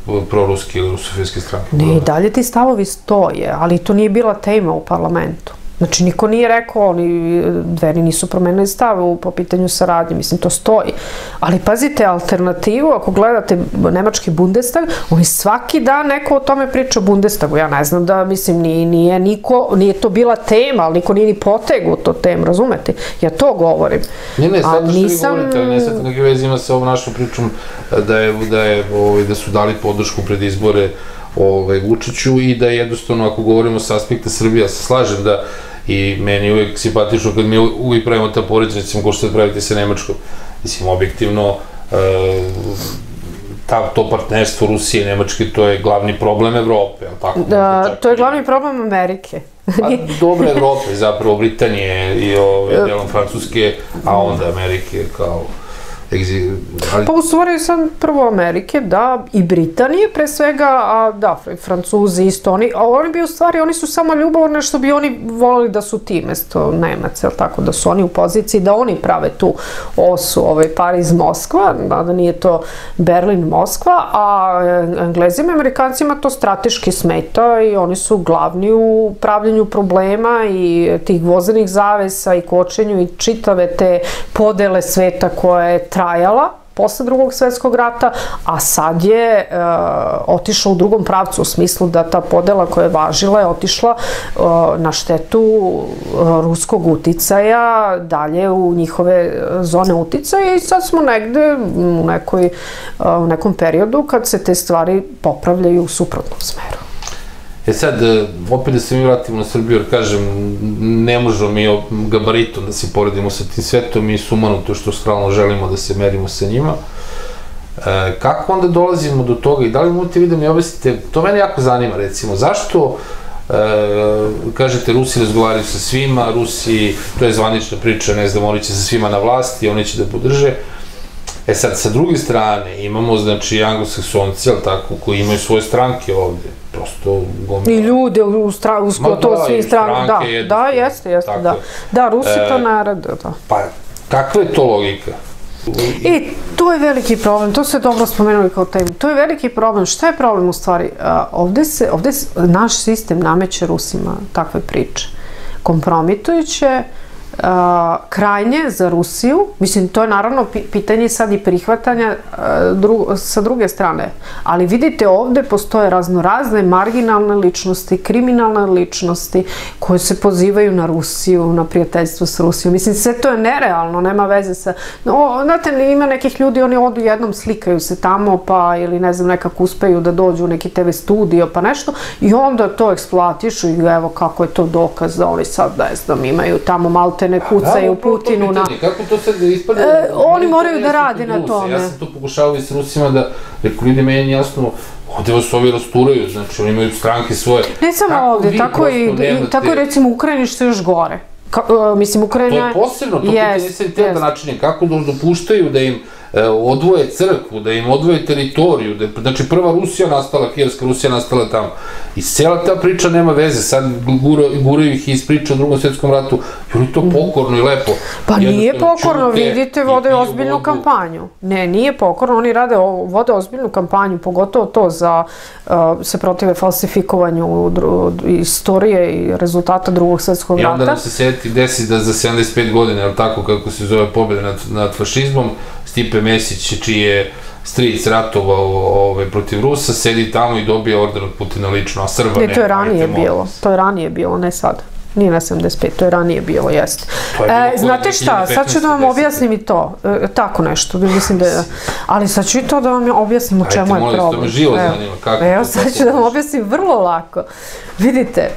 proruske ili rusofilske stranke? Ne, dalje ti stavovi stoje, ali to nije bila tema u parlamentu. Znači, niko nije rekao, Dveri nisu promenili stav po pitanju saradnje, mislim, to stoji. Ali pazite, alternativu, ako gledate nemački Bundestag, oni svaki dan neko o tome priča o Bundestagu. Ja ne znam da, mislim, nije to bila tema, ali niko nije ni potegu to temu, razumete? Ja to govorim. Ne, sad što vi govorite, ali ne sad neke veze ima sa ovom našom pričom da su dali podršku pred izbore Vučiću i da jednostavno, ako govorimo sa aspekta Srbije, ja se slažem da i meni je uvijek simpatično kad mi uvijek pravimo ta poređenja, recimo ko što sad pravite sa Nemačkom. Mislim, objektivno, to partnerstvo Rusije i Nemačke, to je glavni problem Evrope, ali tako? To je glavni problem Amerike. Pa dobre Evrope, zapravo Britanije i delom Francuske, a onda Amerike kao... Pa u stvari sad prvo Amerike, da, i Britanije pre svega, a da, Francuzi isto, oni bi u stvari, oni su samo ljubavne što bi oni volili da su ti mesto Nemaca, jel tako, da su oni u poziciji, da oni prave tu osu, Pariz-Moskva, da nije to Berlin-Moskva, a Englezima i Amerikancima to strateški smeta i oni su glavni u pravljenju problema i tih vozanih zavesa i kočenju i čitave te podele sveta koje je trajala posle Drugog svetskog rata, a sad je otišla u drugom pravcu, u smislu da ta podela koja je važila je otišla na štetu ruskog uticaja, dalje u njihove zone uticaja i sad smo negde u nekom periodu kad se te stvari popravljaju u suprotnom smeru. Sad, opet da se mi vratimo na Srbiju, jer kažem, ne možemo mi gabaritom da se poredimo sa tim svetom i sumanuto što skralno želimo da se merimo sa njima. Kako onda dolazimo do toga i da li možete vi da mi objasnite, to mene jako zanima, recimo, zašto, kažete, Rusi razgovaraju sa svima, Rusi, to je zvanična priča, ne znam, oni će sa svima na vlasti, oni će da podrže. Sad, sa druge strane, imamo, znači, anglosaksonci, ali tako, koji imaju svoje stranke ovde, prosto... I ljude u gotovo svih stranaka, da, jeste, da. Da, Rusi to ne rade, da. Pa, kakva je to logika? I to je veliki problem, to ste dobro spomenuli kao temu, to je veliki problem. Šta je problem u stvari? Ovde naš sistem nameće Rusima takve priče. Kompromitujuće, krajnje za Rusiju, mislim, to je naravno pitanje sad i prihvatanja sa druge strane, ali vidite ovde postoje raznorazne marginalne ličnosti, kriminalne ličnosti koje se pozivaju na Rusiju, na prijateljstvo s Rusijom. Mislim, sve to je nerealno, nema veze sa... Znate, ima nekih ljudi, oni odu jednom, slikaju se tamo, pa ili ne znam, nekako uspeju da dođu u neki TV studio, pa nešto, i onda to eksploatišu i evo kako je to dokaz da oni sad, ne znam, imaju tamo malte ne kucaju Putinu na... Kako to sad ispadne? Oni moraju da rade na tome. Ja sam to pokušao i s Rusima da, rekao, ljudi, meni jasno, ovde vas ovi rasturaju, znači oni imaju stranke svoje. Ne samo ovde, tako i recimo u Ukrajini što je još gore. Mislim, Ukrajina... To je posebno, to pitanje se treba da načinje, kako dopuštaju da im odvoje crkvu, da im odvoje teritoriju, znači prva Rusija nastala, Kijevska Rusija nastala tamo. I cijela ta priča nema veze, sad guraju ih iz priče o Drugom svjetskom ratu, jer je to pokorno i lepo. Pa nije pokorno, vidite, vode ozbiljnu kampanju. Ne, nije pokorno, oni vode ozbiljnu kampanju, pogotovo to za se protive falsifikovanju istorije i rezultata Drugog svjetskog rata. I onda nam se desi da za 75 godina, je li tako kako se zove pobjeda nad fašizmom, Stipe Mesić, čiji je stric ratovao protiv Rusa, sedi tamo i dobije orden od Putina lično, a Srba ne. Ne, to je ranije bilo, ne sad. Nije na 75, to je ranije bilo, jeste. Znate šta, sad ću da vam objasnim i to, tako nešto, mislim da je, ali sad ću i to da vam objasnim u čemu je problem. Ajte, molim, to me živo zanima, kako je to. Evo, sad ću da vam objasnim vrlo lako. Vidite,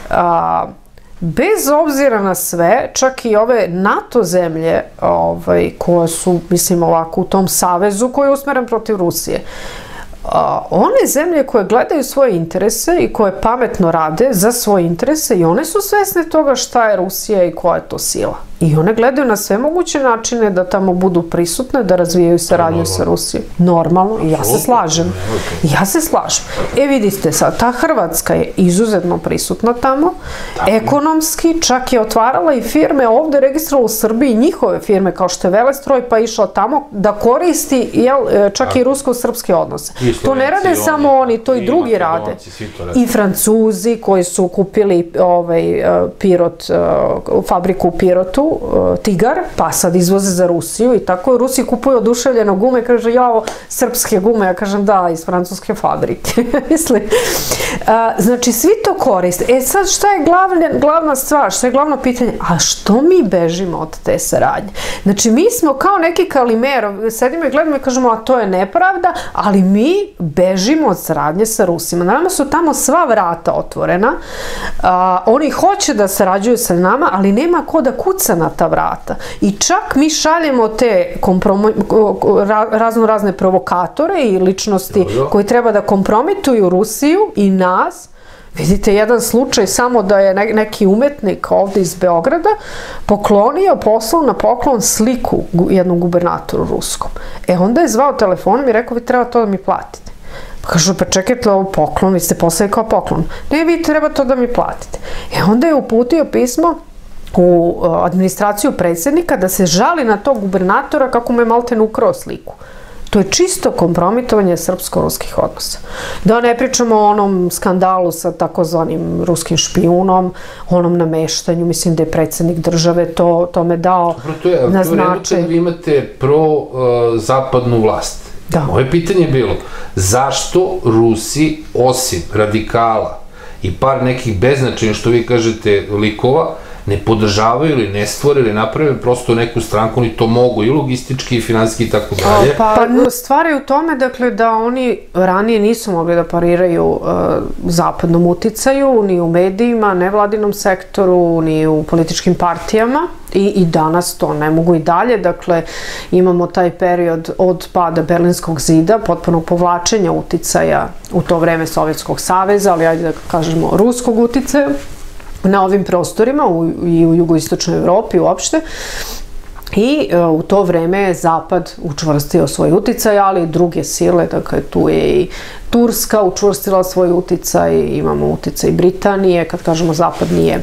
bez obzira na sve, čak i ove NATO zemlje koje su, mislim, ovako u tom savezu koji je usmeren protiv Rusije, one zemlje koje gledaju svoje interese i koje pametno rade za svoje interese i one su svesne toga šta je Rusija i koja je to sila. I one gledaju na sve moguće načine da tamo budu prisutne, da razvijaju saradnju sa Rusijom. Normalno, i ja se slažem. Ja se slažem. Vidite sad, ta Hrvatska je izuzetno prisutna tamo, ekonomski, čak je otvarala i firme ovde, registrovала u Srbiji njihove firme, kao što je Velestroj, pa išla tamo da koristi čak i rusko-srpske odnose. To ne rade samo oni, to i drugi rade. I Francuzi koji su kupili Pirot, fabriku u Pirotu, Tigar, pa sad izvoze za Rusiju i tako. Rusi kupuju oduševljeno gume, kaže, jao, srpske gume, ja kažem, da, iz francuske fabrike. Znači, svi to koriste. Sad, šta je glavna stvar, šta je glavno pitanje? A što mi bežimo od te saradnje? Znači, mi smo kao neki Kalimero, sedimo i gledamo i kažemo, a to je nepravda, ali mi bežimo od saradnje sa Rusima. Nama su tamo sva vrata otvorena, oni hoće da sarađuju sa nama, ali nema ko da kuca na ta vrata. I čak mi šaljemo te razne provokatore i ličnosti koji treba da kompromituju Rusiju i nas. Vidite, jedan slučaj samo da je neki umetnik ovde iz Beograda poslao na poklon sliku jednom gubernatoru ruskom. Onda je zvao telefonom i rekao, vi treba to da mi platite. Kažu, pa čekajte, ovo poklon, vi ste poslali kao poklon. Ne, vi treba to da mi platite. Onda je uputio pismo u administraciju predsjednika da se žali na tog gubernatora kako mu je malten ukrao sliku. To je čisto kompromitovanje srpsko-ruskih odnosa. Da ne pričamo o onom skandalu sa takozvanim ruskim špijunom, onom nameštanju, mislim da je predsjednik države tome dao na značaj. Vi imate pro-zapadnu vlast. Moje pitanje je bilo, zašto Rusi, osim radikala i par nekih beznačajnih, što vi kažete, likova, ne podržavaju ili ne stvore ili naprave prosto neku stranku, oni to mogu i logistički i finansijski i tako dalje. Pa stvar je u tome, dakle, da oni ranije nisu mogli da pariraju zapadnom uticaju, ni u medijima, nevladinom sektoru, ni u političkim partijama i danas to ne mogu i dalje. Dakle, imamo taj period od pada Berlinskog zida, potpunog povlačenja uticaja u to vreme Sovjetskog saveza, ali ajde da kažemo ruskog uticaja na ovim prostorima i u jugoistočnoj Evropi uopšte. I u to vreme je Zapad učvrstio svoj uticaj, ali i druge sile, dakle tu je i Turska učvrstila svoj uticaj, imamo uticaj Britanije, kad kažemo Zapad nije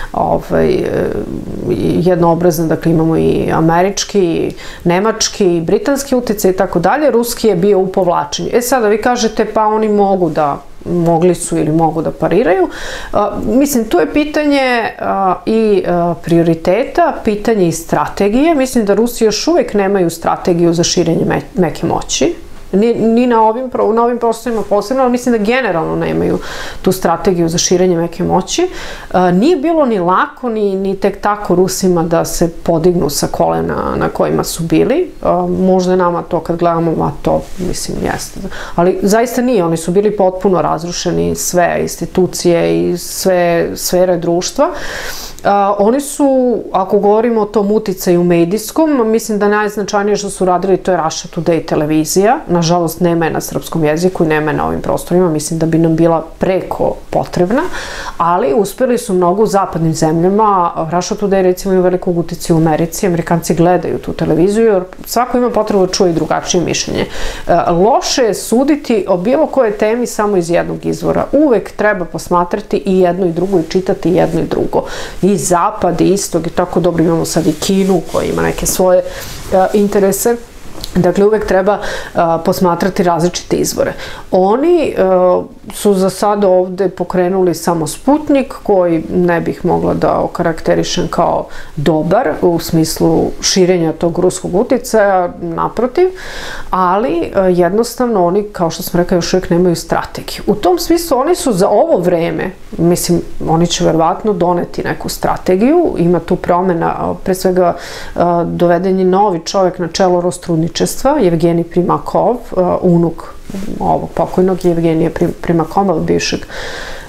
jednoobrazan, dakle imamo i američki, nemački, britanski uticaj i tako dalje, ruski je bio u povlačenju. Sada vi kažete pa oni mogli su ili mogu da pariraju. Mislim, tu je pitanje i prioriteta, pitanje i strategije. Mislim da Rusi još uvek nemaju strategiju za širenje meke moći. Ni na ovim prostorima posebno, ali mislim da generalno nemaju tu strategiju za širenje meke moći. Nije bilo ni lako, ni tek tako Rusima da se podignu sa kolena na kojima su bili. Možda je nama to kad gledamo, a to mislim jeste. Ali zaista nije, oni su bili potpuno razrušeni, sve institucije i sve sfere društva. Oni su, ako govorimo o tom uticaju medijskom, mislim da najznačajnije što su radili to je Russia Today televizija. Nažalost, nema je na srpskom jeziku i nema je na ovim prostorima. Mislim da bi nam bila preko potrebna, ali uspeli su mnogo u zapadnim zemljama. Russia Today recimo ima velikog uticaju u Americi. Amerikanci gledaju tu televiziju jer svako ima potrebu da čuje i drugačije mišljenje. Loše je suditi o bilo koje temi samo iz jednog izvora. Uvek treba posmatrati i jedno i drugo i čitati jedno i drugo. I zapad, i istok, i tako dobro imamo sad i Kinu koja ima neke svoje interese. Dakle, uvek treba posmatrati različite izvore. Oni su za sada ovde pokrenuli samo Sputnik, koji ne bih mogla da okarakterišem kao dobar u smislu širenja tog ruskog uticaja, naprotiv, ali jednostavno oni, kao što sam rekao, još uvijek nemaju strategiju. U tom smislu oni su za ovo vreme, mislim, oni će verovatno doneti neku strategiju, ima tu promjena, pre svega doveden je novi čovjek na čelo Rostrudničestva, Jevgenij Primakov, unuk ovog pokojnog Jevgenija Primakova, bivšeg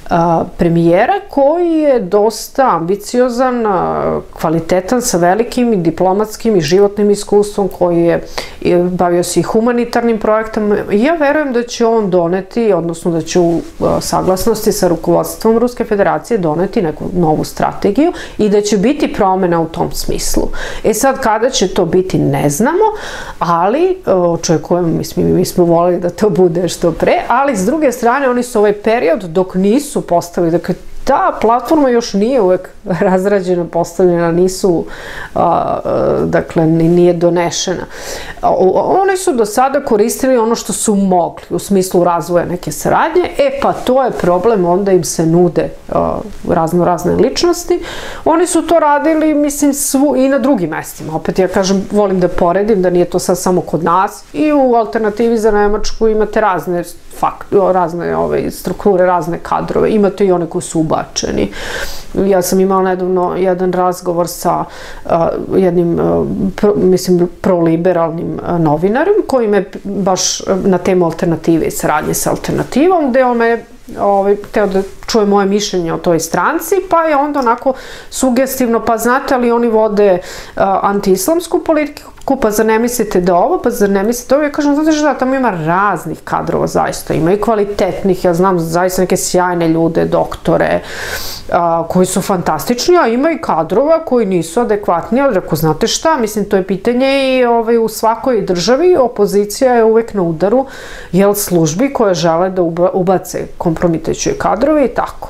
premijera koji je dosta ambiciozan, kvalitetan, sa velikim diplomatskim i životnim iskustvom, koji je bavio se i humanitarnim projektom. Ja verujem da će on doneti, odnosno da će u saglasnosti sa rukovodstvom Ruske federacije doneti neku novu strategiju i da će biti promena u tom smislu. Sad, kada će to biti, ne znamo, ali očekujem, mi smo volili da to bude što pre, ali s druge strane oni su ovaj period dok nisu postavili, dakle ta platforma još nije uvek razrađena, postavljena, dakle, nije donešena. Oni su do sada koristili ono što su mogli u smislu razvoja neke saradnje, pa to je problem, onda im se nude razne ličnosti. Oni su to radili, mislim, i na drugim mestima. Opet, ja kažem, volim da poredim, da nije to sad samo kod nas, i u Alternativi za Nemačku imate razne strukture, razne kadrove, imate i one koji su ubačeni. Ja sam imala nedavno jedan razgovor sa jednim, mislim, proliberalnim novinarom koji me baš na temu alternative i saradnje sa alternativom, gde on me teo da čuje moje mišljenje o toj stranci, pa je onda onako sugestivno, pa znate li oni vode anti-islamsku politiku, pa zar ne mislite da ovo, pa zar ne mislite ovo? Ja kažem, znate šta, tamo ima raznih kadrova, zaista, ima i kvalitetnih, ja znam zaista neke sjajne ljude, doktore, koji su fantastični, a ima i kadrova koji nisu adekvatni, ali ako znate šta, mislim, to je pitanje i u svakoj državi, opozicija je uvek na udaru, službi koje žele da ubace kompromitujuće kadrove i tako.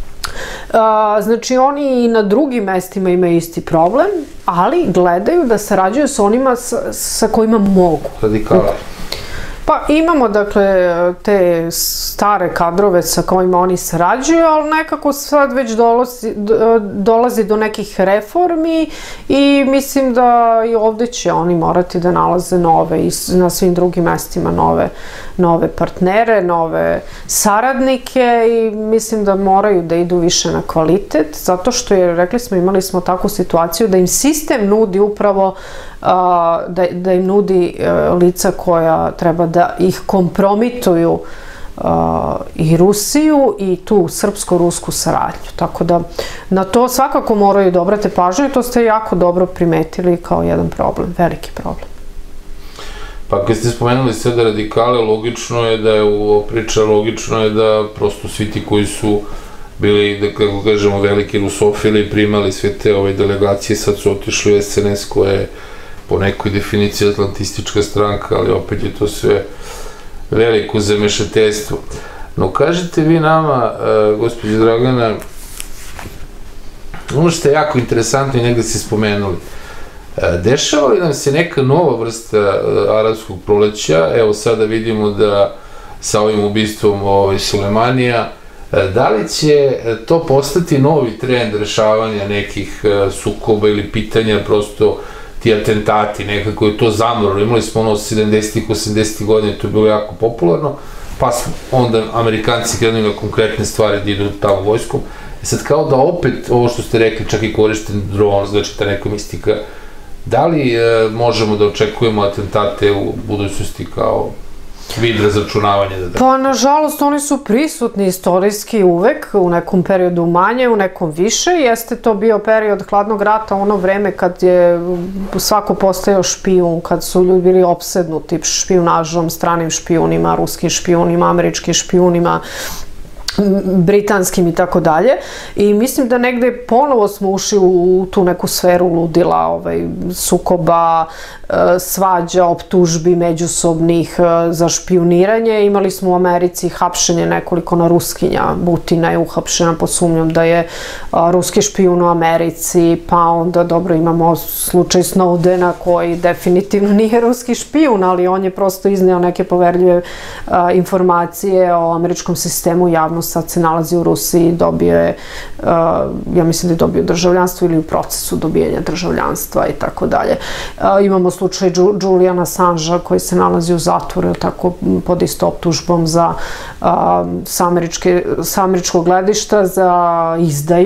Znači, oni i na drugim mestima imaju isti problem, ali gledaju da sarađuju sa onima sa kojima mogu. Radikala. Pa imamo, dakle, te stare kadrove sa kojima oni sarađuju, ali nekako sad već dolazi do nekih reformi i mislim da i ovde će oni morati da nalaze nove i na svim drugim mestima nove partnere, nove saradnike i mislim da moraju da idu više na kvalitet, zato što je, rekli smo, imali smo takvu situaciju da im sistem nudi upravo da im nudi lica koja treba da ih kompromituju i Rusiju i tu srpsko-rusku saradnju. Tako da na to svakako moraju da obrate pažnju i to ste jako dobro primetili kao jedan problem, veliki problem. Pa kad ste spomenuli sada radikale, logično je da je u priča, logično je da prosto svi ti koji su bili, da kako kažemo, veliki rusofili, primali sve te delegacije, sad su otišli u SNS koja je po nekoj definiciji atlantistička stranka, ali opet je to sve veliko zamešateljstvo. No, kažete vi nama, gospođo Dragana, ono što je jako interesantno i negde ste spomenuli, dešava li nam se neka nova vrsta arapskog proleća? Evo sada vidimo da sa ovim ubistvom Sulejmanija, da li će to postati novi trend rešavanja nekih sukoba ili pitanja, prosto ti atentati, nekako je to zamrlo. Imali smo 70-ih, 80-ih godina, to je bilo jako popularno, pa onda Amerikanci krenuli na konkretne stvari da idu tamo vojskom. Sad kao da opet, ovo što ste rekli, čak i korišten dron, znači ta neka mistika, da li možemo da očekujemo atentate u budućnosti kao vid razračunavanja? Pa, nažalost, oni su prisutni istorijski uvek, u nekom periodu manje, u nekom više. Jeste to bio period hladnog rata, ono vreme kad je svako postajao špijun, kad su ljudi bili opsednuti špijunažom, stranim špijunima, ruskim špijunima, američkim špijunima, britanskim i tako dalje. I mislim da negde ponovo smo ušli u tu neku sferu ludila, sukoba, svađa, optužbi međusobnih za špijuniranje. Imali smo u Americi hapšenje nekoliko na Ruskinja. Butina je uhapšena pod sumnjom da je ruski špijun u Americi, pa onda, dobro, imamo slučaj Snowdena koji definitivno nije ruski špijun, ali on je prosto izneo neke poverljive informacije o američkom sistemu. Javno sad se nalazi u Rusiji, dobio je, ja mislim da je dobio državljanstvo ili u procesu dobijanja državljanstva i tako dalje. Imamo slučaj Julian Assangea koji se nalazi u zatvoru, tako, pod isto optužbom sa američkog gledišta za izdaju.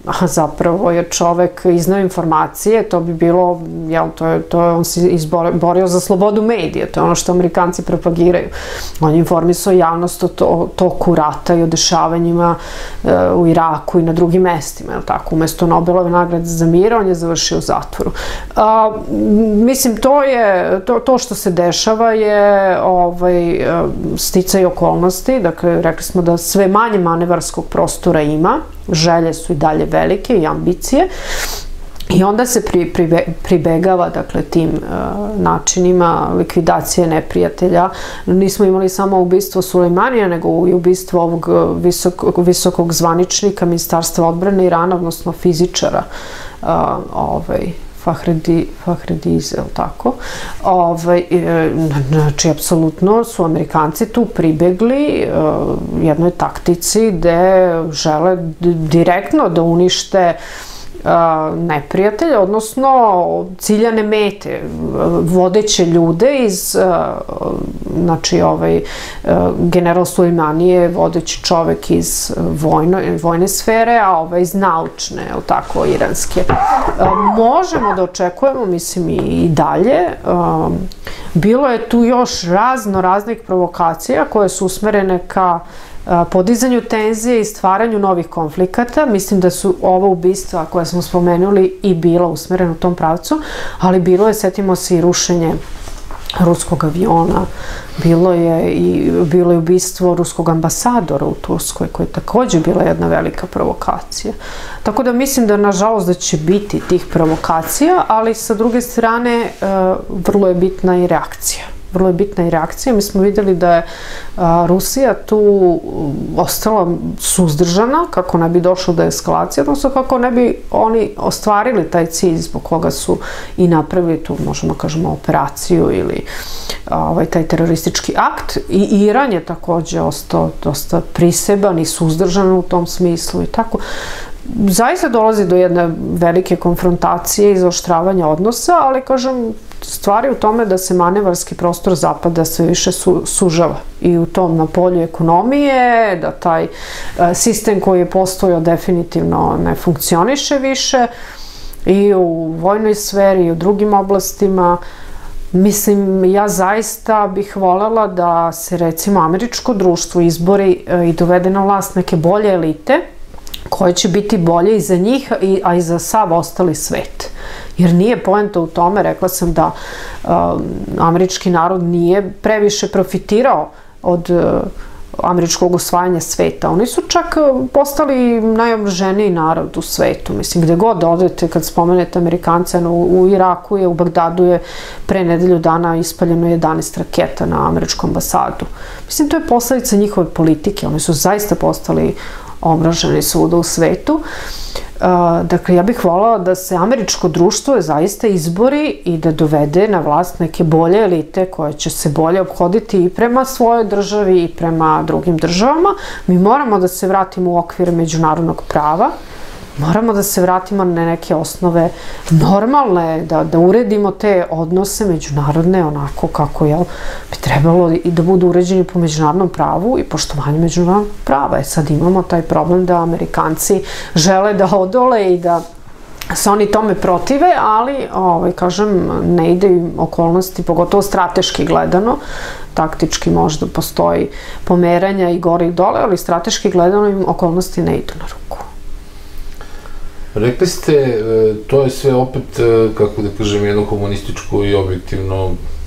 a zapravo je čovek iznao informacije, to bi bilo, on se borio za slobodu medija, to je ono što Amerikanci propagiraju. On je informisao javnost o toku rata i o dešavanjima u Iraku i na drugim mestima, tako, umesto Nobelove nagrade za mir, on je završio u zatvoru. Mislim, to što se dešava je sticaj okolnosti, dakle, rekli smo da sve manje manevarskog prostora ima, želje su i dalje velike i ambicije i onda se pribegava, dakle, tim načinima likvidacije neprijatelja. Nismo imali samo ubistvo Sulejmanija, nego i ubistvo ovog visokog zvaničnika Ministarstva odbrane Irana, odnosno fizičara, Fahrediz, tako. Znači, apsolutno su Amerikanci tu pribegli jednoj taktici gde žele direktno da unište neprijatelja, odnosno ciljane mete, vodeće ljude iz, znači, general Sulejmani je vodeći čovek iz vojne sfere, a iz naučne, tako, iranske. Možemo da očekujemo, mislim, i dalje. Bilo je tu još raznih provokacija koje su usmerene ka podizanju tenzije i stvaranju novih konflikata. Mislim da su ova ubistva koja smo spomenuli i bila usmerena u tom pravcu, ali bilo je, setimo se, i rušenje ruskog aviona, bilo je ubistvo ruskog ambasadora u Turskoj, koja je takođe bila jedna velika provokacija. Tako da mislim da, nažalost, da će biti tih provokacija, ali sa druge strane vrlo je bitna i reakcija. Vrlo je bitna i reakcija. Mi smo videli da je Rusija tu ostala suzdržana, kako ne bi došlo do eskalacije, odnosno kako ne bi oni ostvarili taj cilj zbog koga su i napravili tu, možemo kažemo, operaciju ili taj teroristički akt. I Iran je takođe ostao dosta priseban i suzdržan u tom smislu i tako. Zaista dolazi do jedne velike konfrontacije i zaoštravanja odnosa, ali, kažem, stvari u tome da se manevarski prostor Zapada sve više sužava i u tom na polju ekonomije, da taj sistem koji je postojao definitivno ne funkcioniše više i u vojnoj sferi i u drugim oblastima. Mislim, ja zaista bih voljela da se, recimo, američko društvo izbori i dovede na vlast neke bolje elite koje će biti bolje i za njih, a i za sav ostali svet. Jer nije poenta u tome, rekla sam da američki narod nije previše profitirao od američkog osvajanja sveta. Oni su čak postali najomraženiji narod u svetu. Mislim, gde god odete, kad spomenete Amerikance, u Iraku je, u Bagdadu je pre nedelju dana ispaljeno 11 raketa na američku ambasadu. Mislim, to je posledica njihove politike. Oni su zaista postali omraženi svuda u svetu. Dakle, ja bih voljela da se američko društvo zaista izbori i da dovede na vlast neke bolje elite koje će se bolje ophoditi i prema svojoj državi i prema drugim državama. Mi moramo da se vratimo u okvire međunarodnog prava, moramo da se vratimo na neke osnove normalne, da uredimo te odnose međunarodne onako kako bi trebalo i da budu uređeni po međunarodnom pravu i poštovanju međunarodnog prava. Sad imamo taj problem da Amerikanci žele da odole i da se oni tome protive, ali, kažem, ne ide im okolnosti, pogotovo strateški gledano. Taktički možda postoji pomeranja i gore i dole, ali strateški gledano im okolnosti ne idu na ruku. Rekli ste, to je sve opet, kako da kažem, jedno komunističko i objektivno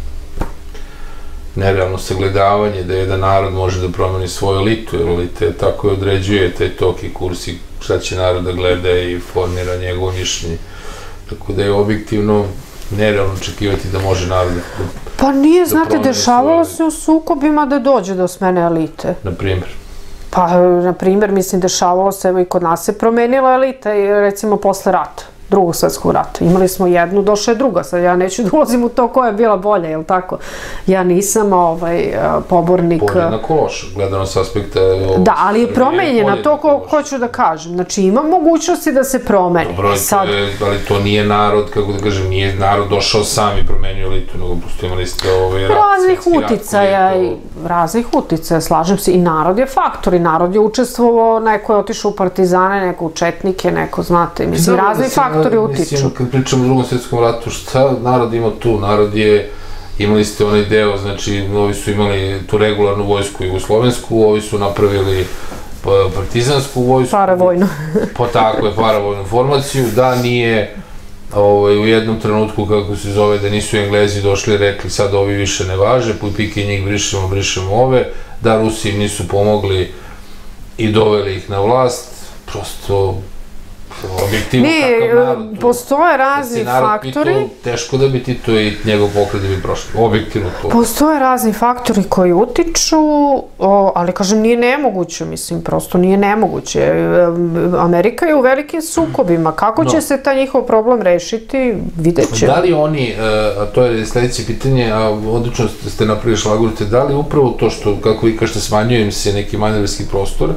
nerealno sagledavanje da jedan narod može da promeni svoju elitu, jer elite tako određuje taj tok i kurs i šta će narod da gleda i formira njegovo mišljenje. Tako da je objektivno nerealno očekivati da može narod da promeni svoju elitu. Pa nije, znate, dešavalo se u sukobima da dođe do smene elite. Na primjer? Pa, na primjer, mislim, dešavalo se, evo i kod nas se promenila elita, recimo, posle rata, Drugog svetskog rata. Imali smo jednu, došla je druga, sad ja neću da ulazim u to koja je bila bolja, jel tako? Ja nisam pobornik... Podjednako loša, gledano s aspekta... Da, ali je promenjena, to hoću da kažem. Znači, ima mogućnosti da se promeni. Dobro, ali to nije narod, kako da kažem, nije narod došao sam i promenio elitu, nego prosto imali ste raznih uticaja i... raznih uticaja, slažem se, i narod je faktor, i narod je učestvovao, neko je otišao u partizane, neko u četnike, neko, znate, mislim, razni faktori utiču. Mislim, kad pričamo o Drugom svjetskom ratu, šta narod ima tu? Narod je, imali ste onaj deo, znači, ovi su imali tu regularnu vojsku jugoslovensku, ovi su napravili partizansku vojsku. Paravojnu. Tako je, paravojnu formaciju, da nije u jednom trenutku, kako se zove, da nisu Englezi došli i rekli sad ovi više ne važe, pike njih brišemo ove, da Rusi im nisu pomogli i doveli ih na vlast, prosto objektivno kakav narod. Postoje razni faktori. Teško da bi Tito i njegov pokret da bi prošli, objektivno to. Postoje razni faktori koji utiču, ali kažem nije nemoguće, mislim, prosto nije nemoguće. Amerika je u velikim sukobima, kako će se taj njihov problem rešiti, vidjet će. Da li oni, a to je sledeće pitanje, a odlično ste napravili šlagurite, da li upravo to što, kako vi kažete, smanjuje im se neki manevarski prostor,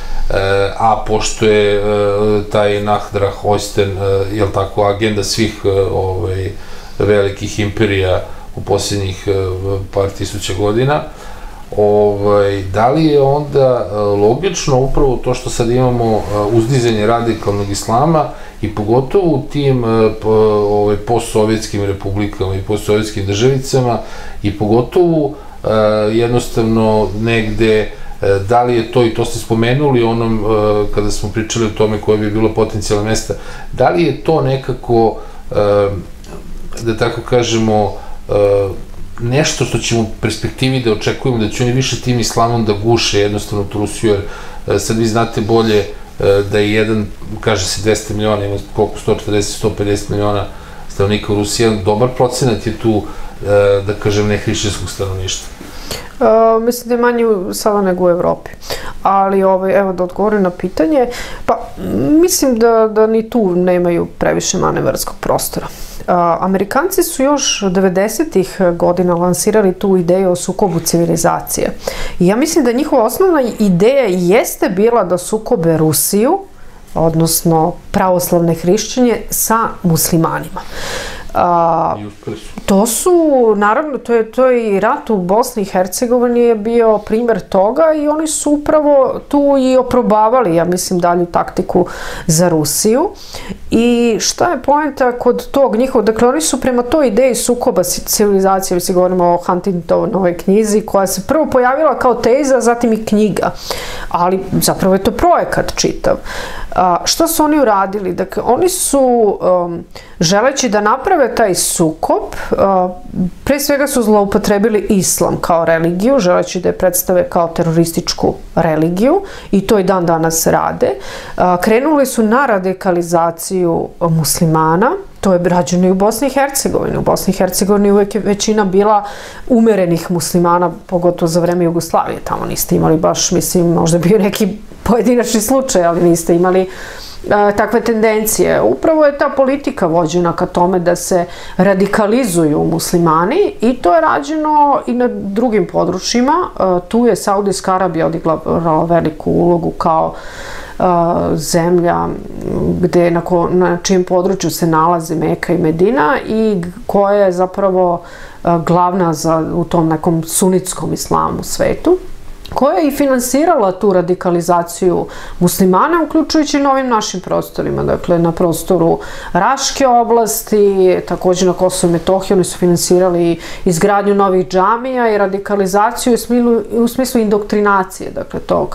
a pošto je taj Nahdrah Oysten, jel tako, agenda svih velikih imperija u posljednjih par tisuća godina, da li je onda logično upravo to što sad imamo uzdizanje radikalnog islama i pogotovo u tim postsovjetskim republikama i postsovjetskim državicama i pogotovo jednostavno negde, da li je to, i to ste spomenuli onom kada smo pričali o tome koje bi bilo potencijalno mesta, da li je to nekako, da tako kažemo, nešto što ćemo u perspektivi da očekujemo, da će oni više tim islamom da guše jednostavno tu Rusiju, jer sad vi znate bolje da je jedan, kaže se 200 miliona, ima koliko, 140-150 miliona stanovnika u Rusiji, dobar procenat je tu, da kažem, nehrišćanskog stanovništva. Mislim da je manje sada nego u Evropi. Ali, evo da odgovorim na pitanje, pa mislim da ni tu nemaju previše manevarskog prostora. Amerikanci su još 90-ih godina lansirali tu ideju o sukobu civilizacije. I ja mislim da njihova osnovna ideja jeste bila da sukobe Rusiju, odnosno pravoslavne hrišćanje, sa muslimanima. To su, naravno, to je i rat u Bosni i Hercegovini je bio primer toga i oni su upravo tu i oprobavali, ja mislim, dalju taktiku za Rusiju. I šta je poenta kod tog njihovog, dakle oni su prema toj ideji sukoba civilizacije, mi se govorimo o Huntingtonovoj knjizi, koja se prvo pojavila kao teza, zatim i knjiga, ali zapravo je to projekat čitav. Što su oni uradili? Dakle, oni su, želeći da naprave taj sukob, pre svega su zloupotrebili islam kao religiju, želeći da je predstave kao terorističku religiju, i to i dan danas rade. Krenuli su na radikalizaciju muslimana, to je rađeno i u Bosni i Hercegovini. U Bosni i Hercegovini uvek je većina bila umerenih muslimana, pogotovo za vreme Jugoslavije. Tamo niste imali baš, mislim, možda bio neki pojedinačni slučaj, ali niste imali takve tendencije. Upravo je ta politika vođena ka tome da se radikalizuju muslimani i to je rađeno i na drugim područjima. Tu je Saudijska Arabija odigrala veliku ulogu kao zemlja gde, na čijem području se nalaze Meka i Medina i koja je zapravo glavna u tom nekom sunitskom islamu u svetu, koja je i finansirala tu radikalizaciju muslimana, uključujući na ovim našim prostorima, dakle na prostoru Raške oblasti, također na Kosovo i Metohiju. Oni su finansirali izgradnju novih džamija i radikalizaciju u smislu indoktrinacije, dakle tog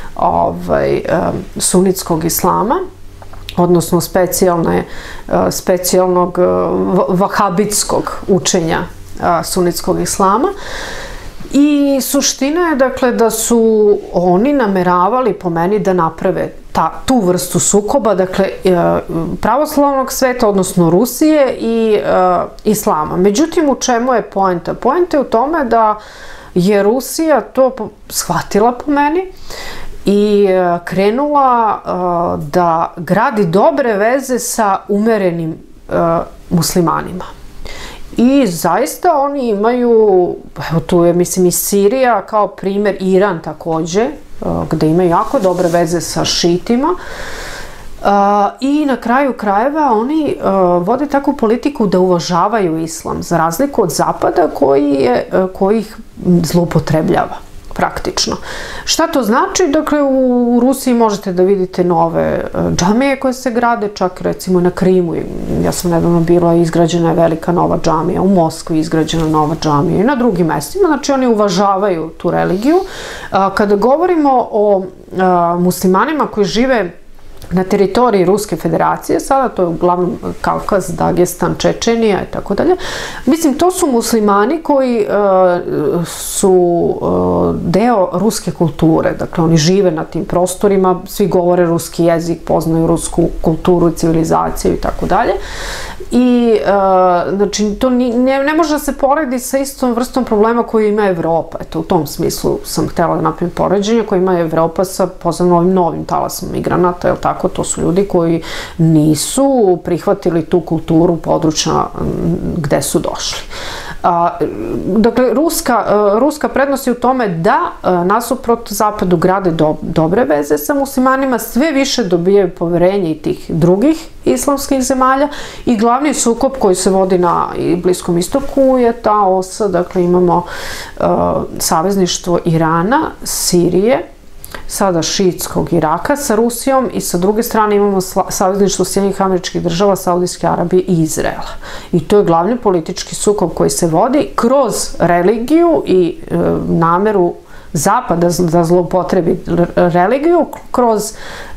sunitskog islama, odnosno specijalnog vahabitskog učenja sunitskog islama. I suština je, dakle, da su oni nameravali, po meni, da naprave tu vrstu sukoba, dakle, pravoslavnog sveta, odnosno Rusije i islama. Međutim, u čemu je poenta? Poenta je u tome da je Rusija to shvatila, po meni, i krenula da gradi dobre veze sa umerenim muslimanima. I zaista oni imaju, evo tu je, mislim, i Sirija kao primer, Iran takođe, gde imaju jako dobre veze sa šitima. I na kraju krajeva oni vode takvu politiku da uvažavaju islam, za razliku od Zapada koji ih zloupotrebljava praktično. Šta to znači? Dakle, u Rusiji možete da vidite nove džamije koje se grade, čak recimo na Krimu. Ja sam nedavno bila, izgrađena je velika nova džamija, u Moskvi izgrađena nova džamija i na drugim mestima. Znači, oni uvažavaju tu religiju. Kada govorimo o muslimanima koji žive na teritoriji Ruske federacije, sada to je uglavnom Kavkaz, Dagestan, Čečenija i tako dalje. Mislim, to su muslimani koji su deo ruske kulture, dakle oni žive na tim prostorima, svi govore ruski jezik, poznaju rusku kulturu, civilizaciju i tako dalje. I znači to ne može da se poredi sa istom vrstom problema koju ima Evropa. Eto, u tom smislu sam htjela da napravim poređenje koje ima Evropa sa posebno ovim novim talasom migranata, jel tako? To su ljudi koji nisu prihvatili tu kulturu područja gde su došli. Dakle, ruska prednost je u tome da nasuprot Zapadu grade dobre veze sa muslimanima, sve više dobijaju poverenje i tih drugih islamskih zemalja i glavni sukob koji se vodi na Bliskom istoku je ta osa, dakle imamo savezništvo Irana, Sirije, sada šiitskog Iraka sa Rusijom i sa druge strane imamo savezništvo Sjedinjenih Američkih Država, Saudijske Arabije i Izraela. I to je glavni politički sukob koji se vodi kroz religiju i nameru Zapada da zloupotrebi religiju kroz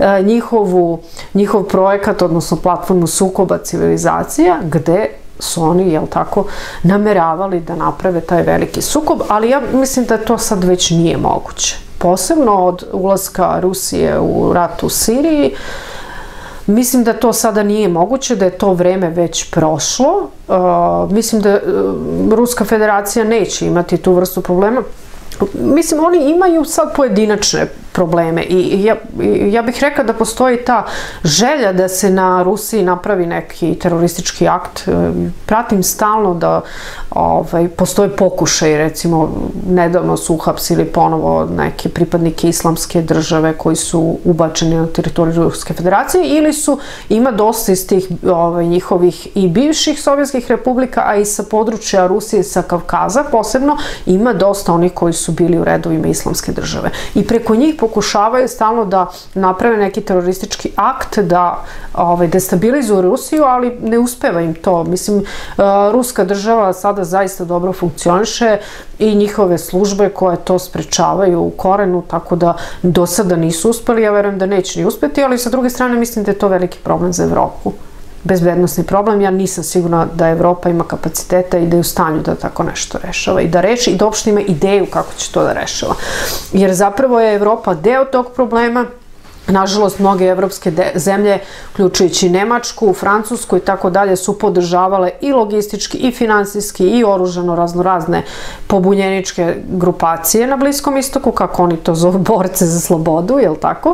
njihov projekat, odnosno platformu sukoba civilizacija, gde su oni, jel tako, nameravali da naprave taj veliki sukob, ali ja mislim da to sad već nije moguće. Posebno od ulaska Rusije u rat u Siriji, mislim da to sada nije moguće, da je to vreme već prošlo. Mislim da Ruska federacija neće imati tu vrstu problema. Mislim, oni imaju sad pojedinačne probleme i ja bih rekla da postoji ta želja da se na Rusiji napravi neki teroristički akt. Pratim stalno da postoje pokušaj, recimo nedavno su uhapsili ponovo neke pripadnike islamske države koji su ubačeni na teritoriju Ruske federacije ili ima dosta iz tih njihovih i bivših sovjetskih republika, a i sa područja Rusije, sa Kavkaza posebno, ima dosta onih koji su bili u redovima islamske države. I preko njih pokušavaju stalno da naprave neki teroristički akt, da destabilizuju Rusiju, ali ne uspeva im to. Mislim, ruska država sada zaista dobro funkcioniše i njihove službe koje to sprečavaju u korenu, tako da do sada nisu uspeli, ja verujem da neće ni uspeti, ali sa druge strane mislim da je to veliki problem za Evropu. Bezbednosni problem, ja nisam sigurna da Evropa ima kapaciteta i da je u stanju da tako nešto rešava i da reši i da uopšte ima ideju kako će to da rešava. Jer zapravo je Evropa deo tog problema. Nažalost, mnoge evropske zemlje, uključujući Nemačku, Francusku i tako dalje, su podržavale i logistički, i finansijski, i oružano raznorazne pobunjeničke grupacije na Bliskom istoku, kako oni to zovu, borce za slobodu, jel tako?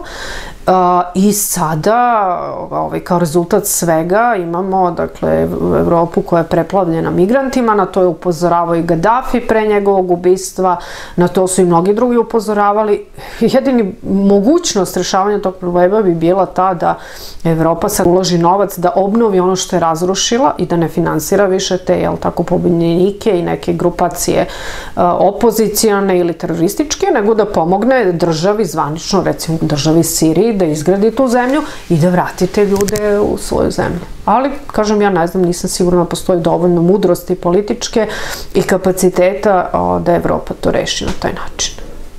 I sada, kao rezultat svega, imamo, dakle, Evropu koja je preplavljena migrantima, na to je upozoravao i Gaddafi pre njegovog ubistva, na to su i mnogi drugi upozoravali. Jedini mogućnost rešavanja tog problema bi bila ta da Evropa sad uloži novac da obnovi ono što je razrušila i da ne finansira više te, jel tako, pobunjenike i neke grupacije opozicione ili terorističke, nego da pomogne državi zvanično, recimo državi Siriji, da izgradi tu zemlju i da vrati te ljude u svoju zemlju. Ali, kažem, ja ne znam, nisam sigurna da postoji dovoljno mudrosti političke i kapaciteta da Evropa to reši na taj način.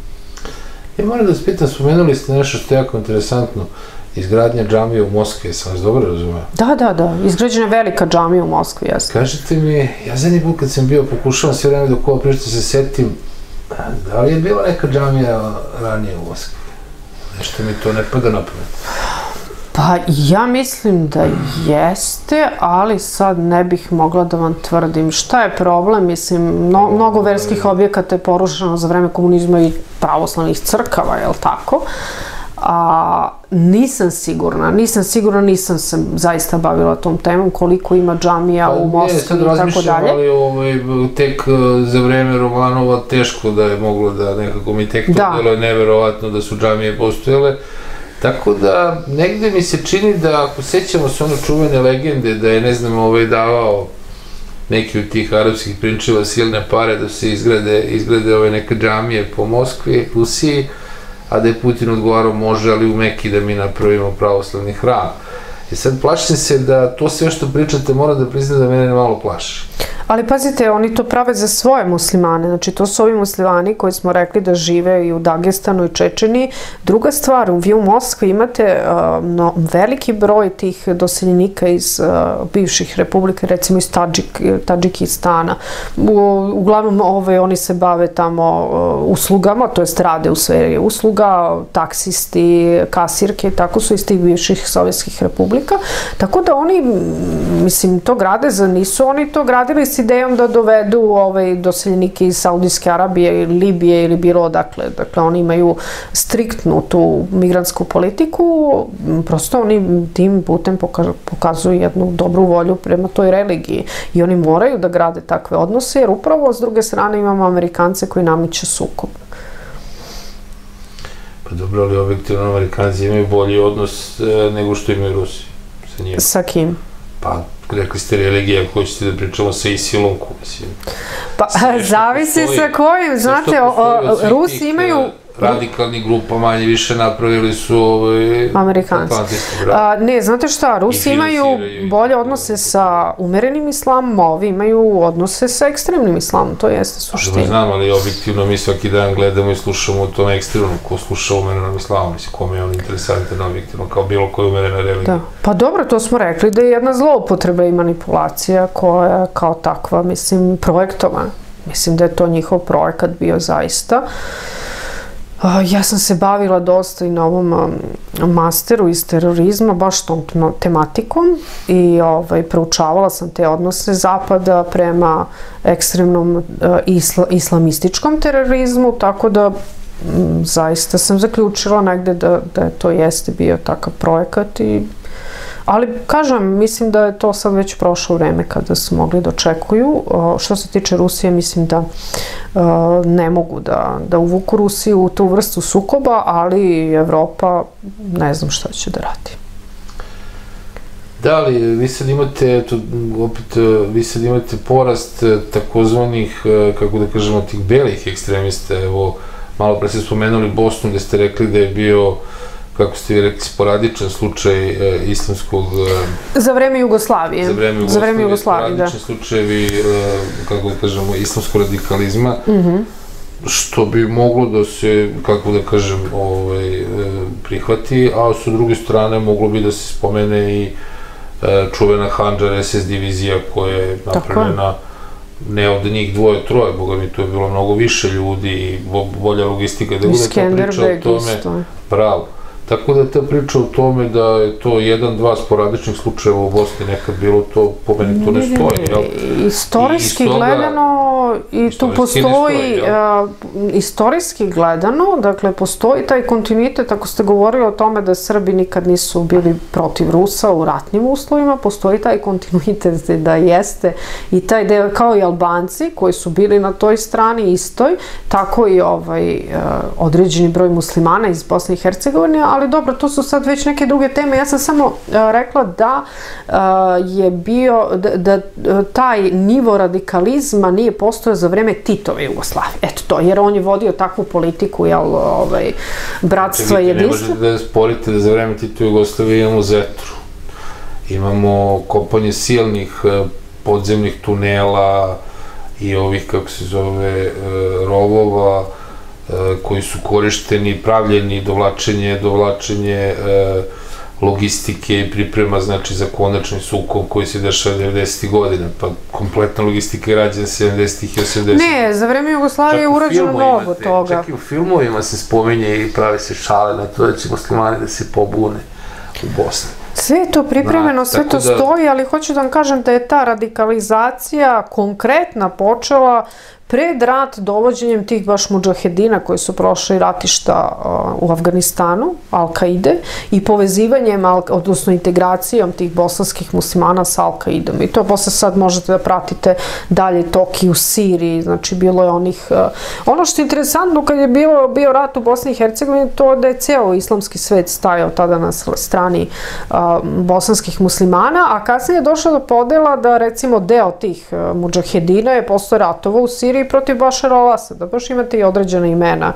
Ja moram da vas pitam, spomenuli ste nešto što je jako interesantno, izgradnja džamije u Moskvi, sam vas dobro razumeo? Da, izgrađena je velika džamija u Moskvi, jasno. Kažete mi, ja zadnji put kad sam bio, pokušavam sve vreme dok ovo priča se setim, da li je bila neka džamija ranije u Moskvi? Nešto mi to ne pada na pamet. Pa ja mislim da jeste, ali sad ne bih mogla da vam tvrdim. Šta je problem? Mislim, mnogo verskih objekata je porušeno za vreme komunizma i pravoslavnih crkava, je li tako? Nisam sigurna, nisam se zaista bavila tom temom, koliko ima džamija u Moskvi i tako dalje. Sad razmišljam, ali tek za vreme Romanova teško da je moglo da nekako mi tek to delo je neverovatno da su džamije postojale. Tako da, negde mi se čini da, ako sećamo se ono čuvene legende, da je, ne znam, davao neki od tih arapskih prinčeva silne pare da se izgrade ove neke džamije po Moskvi, Rusiji, a da je Putin odgovarao može, ali u Meki da mi napravimo pravoslavni hram. I sad plašim se da to sve što pričate moram da priznam da mene malo plaši. Ali pazite, oni to prave za svoje muslimane, znači to su ovi muslimani koji smo rekli da žive i u Dagestanu i Čečeni. Druga stvar, vi u Moskvi imate veliki broj tih doseljenika iz bivših republika, recimo iz Tadžikistana. Uglavnom oni se bave tamo uslugama, to jest rade u sferi usluga, taksisti, kasirke, tako su iz tih bivših sovjetskih republika. Tako da oni, mislim, to grade, nisu oni to gradili s idejom da dovedu doseljenike iz Saudijske Arabije ili Libije ili bilo odakle. Dakle, oni imaju striktnu tu migrantsku politiku, prosto oni tim putem pokazuju jednu dobru volju prema toj religiji i oni moraju da grade takve odnose, jer upravo s druge strane imamo Amerikance koji namiče sukob. Pa dobro, ali objektivno Amerikanci imaju bolji odnos nego što imaju Rusi sa njima. Sa kim? Pa, rekli ste religija, ako hoćete da pričamo sa Isilom, mislim. Pa, zavisi sa kojim, znate, Rusi imaju... Radikalnih grupa manje više napravili su Amerikanci. Ne, znate šta, Rusi imaju bolje odnose sa umerenim islamom, a ovi imaju odnose sa ekstremnim islamom, to jeste suština. Znam, ali objektivno mi svaki dan gledamo i slušamo o tom ekstremnom, ko sluša umerenom islamu, mislim, kome je on interesantan objektivno, kao bilo koja umerena religija. Pa dobro, to smo rekli da je jedna zloupotreba i manipulacija koja je kao takva, mislim, projektovana. Mislim da je to njihov projekat bio zaista. Ja sam se bavila dosta i na ovom masteru iz terorizma, baš tom tematikom i proučavala sam te odnose Zapada prema ekstremnom islamističkom terorizmu, tako da zaista sam zaključila negde da to jeste bio takav projekat ali, kažem, mislim da je to sad već prošlo vreme kada su mogli da očekuju. Što se tiče Rusije, mislim da ne mogu da uvuku Rusiju u tu vrstu sukoba, ali Evropa ne znam šta će da radi. Da, ali vi sad imate porast takozvanih, kako da kažemo, tih belih ekstremista. Evo, malo pre ste spomenuli Bosnu, gde ste rekli da je bio, kako ste vi rekli, sporadičan slučaj islamskog... Za vreme Jugoslavije. Za vreme Jugoslavije, sporadični slučajevi, kako da kažemo, islamskog radikalizma, što bi moglo da se, kako da kažem, prihvati, a sa druge strane moglo bi da se spomene i čuvena Handžar SS divizija koja je napravljena ne od njih dvoje, troje, boga mi, tu je bilo mnogo više ljudi i bolja logistika, da bude ta priča o tome, bravo. Tako da ta priča o tome da je to jedan, dva sporadičnih slučajeva u Bosni nekad bilo, to po meni to ne stoji, jel? Istorijski gledano, i tu postoji, istorijski gledano, dakle, postoji taj kontinuitet, ako ste govorili o tome da Srbi nikad nisu bili protiv Rusa u ratnim uslovima, postoji taj kontinuitet da jeste i taj deo, kao i Albanci koji su bili na toj strani istoj, tako i određeni broj muslimana iz Bosne i Hercegovine, ali dobro, to su sad već neke druge teme. Ja sam samo rekla da je bio, da taj nivo radikalizma nije postojao za vreme Titove Jugoslavije. Eto to, jer on je vodio takvu politiku, bratstva i jedinstva. Ne možete da sporite da za vreme Titove Jugoslavije imamo Zetru. Imamo kopanje silnih podzemnih tunela i ovih, kako se zove, rovova, koji su korišteni, pravljeni, dovlačenje logistike i priprema, znači, za konačni sukob koji se dešava 90. godina, pa kompletna logistika je rađena 70. i 80. Ne, za vreme Jugoslavije je urađeno mnogo toga. Čak i u filmovima se spominje i pravi se šale na to da će muslimani da se pobune u Bosni. Sve je to pripremeno, sve to stoji, ali hoću da vam kažem da je ta radikalizacija konkretna počela pred rat dovođenjem tih baš mudžahedina koji su prošli ratišta u Afganistanu, Al-Kaide, i povezivanjem, odnosno integracijom tih bosanskih muslimana sa Al-Kaidom. I to posle sad možete da pratite dalje tok i u Siriji, znači bilo je onih... Ono što je interesantno kad je bio rat u Bosni i Hercegovini, to da je ceo islamski svet stajao tada na strani bosanskih muslimana, a kasnije je došlo do podela da recimo deo tih mudžahedina je posle ratova u Siriji protiv Bašara al-Asada. Baš imate i određena imena,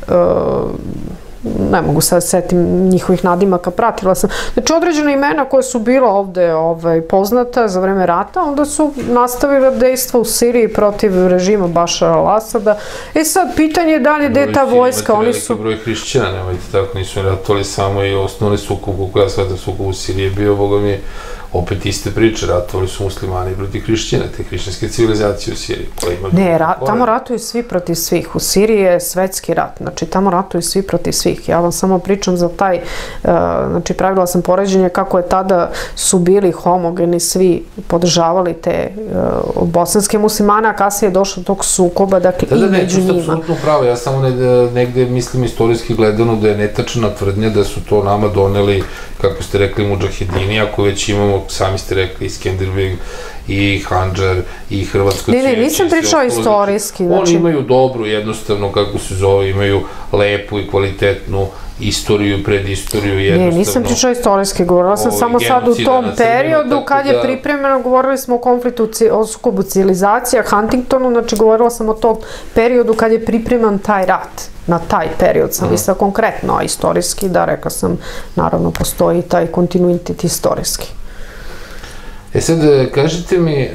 ne mogu sad setim njihovih nadimaka, pratila sam. Znači određena imena koja su bila ovde poznata za vreme rata, onda su nastavila dejstva u Siriji protiv režima Bašara al-Asada. Sad pitanje je dalje gde je ta vojska. Imate veliki broj hrišćana, nemojte tako, nisu ratovali samo i osnovni sukob, kako ja shvatam, sukob u Siriji je bio, boga mi, opet iste priče, ratovali su muslimani protiv hrišćana, te hrišćanske civilizacije u Siriji. Ne, tamo ratuju svi protiv svih. U Siriji je svetski rat, znači tamo ratuju svi protiv svih. Ja vam samo pričam za taj, znači pravila sam poređenje kako je tada su bili homogeni, svi podržavali te bosanske muslimane, a kasnije je došlo tog sukoba, dakle i među njima. Da, apsolutno pravo, ja samo negde mislim istorijski gledano da je netačna tvrdnja da su to nama doneli, kako ste rekli, mudžahedini, ako već imamo, sami ste rekli, Skenderbeg i Handžar i Hrvatsko cvijeće. Ne, nisam pričao istorijski. Oni imaju dobru, jednostavno, kako se zove, imaju lepu i kvalitetnu istoriju, predistoriju, jednostavno. Ne, nisam pričao istorijski, govorila sam samo sad u tom periodu kad je pripremljeno, govorili smo o konfliktu, o sukobu civilizacija, Huntingtonu, znači govorila sam o tom periodu kad je pripreman taj rat. Na taj period sam mislila konkretno, a istorijski, da, rekla sam, naravno postoji taj kontinuitet istorijski. Sad, kažite mi,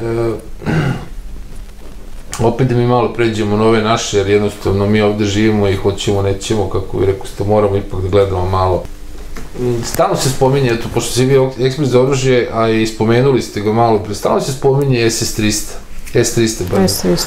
opet da mi malo pređemo na ove naše, jer jednostavno mi ovde živimo i hoćemo, nećemo, kako vi rekao ste, moramo ipak da gledamo malo. Stalno se spominje, eto, pošto si vi ekspert za oružje, a i spomenuli ste ga malo pre, stalno se spominje SS-300. S-300, bar. S-300.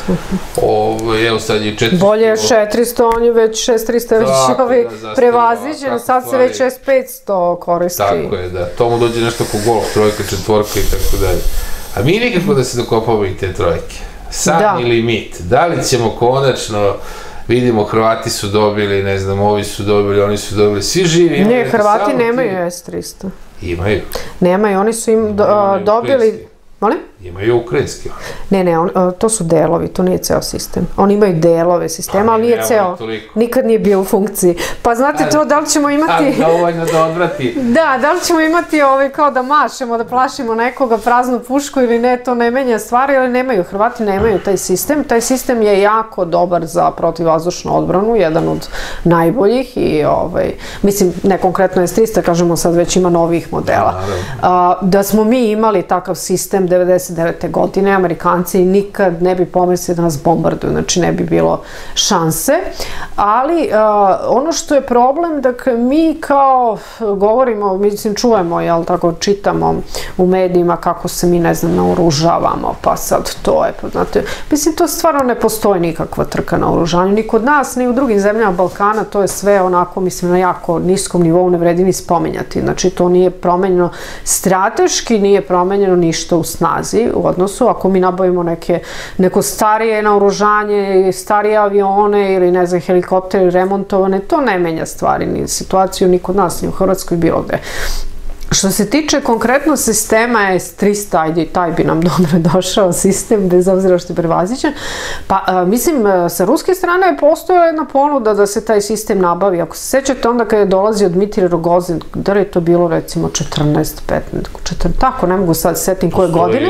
Evo sad je 400. Bolje je 400, on je već S-300 već prevaziđen, sad se već S-500 koristi. Tako je, da. To mu dođe nešto ko golf, trojka, četvorka i tako dalje. A mi nikako da se dokopamo i te trojke. San ili mit. Da li ćemo konačno, vidimo, Hrvati su dobili, ne znam, ovi su dobili, oni su dobili, svi živi. Ne, Hrvati nemaju S-300. Imaju. Nemaju, oni su im dobili... Molim? Imaju ukrajinski. Ne, to su delovi, to nije ceo sistem. Oni imaju delove sistema, ali nije ceo. Nikad nije bio u funkciji. Pa znate to, da li ćemo imati... Dovoljno da odvrati. Da li ćemo imati kao da mašemo, da plašimo nekoga praznu pušku ili ne, to ne menja stvari, ali nemaju. Hrvati nemaju taj sistem. Taj sistem je jako dobar za protivvazdušnu odbranu, jedan od najboljih i, mislim, ne konkretno S-300, kažemo sad već ima novih modela. Da smo mi imali takav sistem 99. godine, Amerikanci nikad ne bi pomislili da nas bombarduju, znači ne bi bilo šanse, ali ono što je problem, dakle, mi kao govorimo, mislim, čujemo, jel tako, čitamo u medijima kako se mi, ne znam, naoružavamo, pa sad to je, znate, mislim, to stvarno ne postoji nikakva trka na oružanju, ni kod nas, ni u drugim zemljama Balkana, to je sve onako, mislim, na jako niskom nivou, ne vredi ni spominjati, znači to nije promenjeno strateški, nije promenjeno ništa u snazi u odnosu, ako mi nabavimo neko starije naoružanje, starije avione ili ne znam helikoptere remontovane, to ne menja stvari, ni situaciju ni kod nas, ni u Hrvatskoj, bilo gde. Što se tiče konkretno sistema S-300, ajde, taj bi nam dobro došao sistem, bez obzira što je prevaziđen. Pa, mislim, sa ruske strane je postojala jedna ponuda da se taj sistem nabavi. Ako se sećate, onda kada je dolazio Dmitrij Rogozin, da li je to bilo, recimo, 14, 15, tako, ne mogu sad setim koje godine.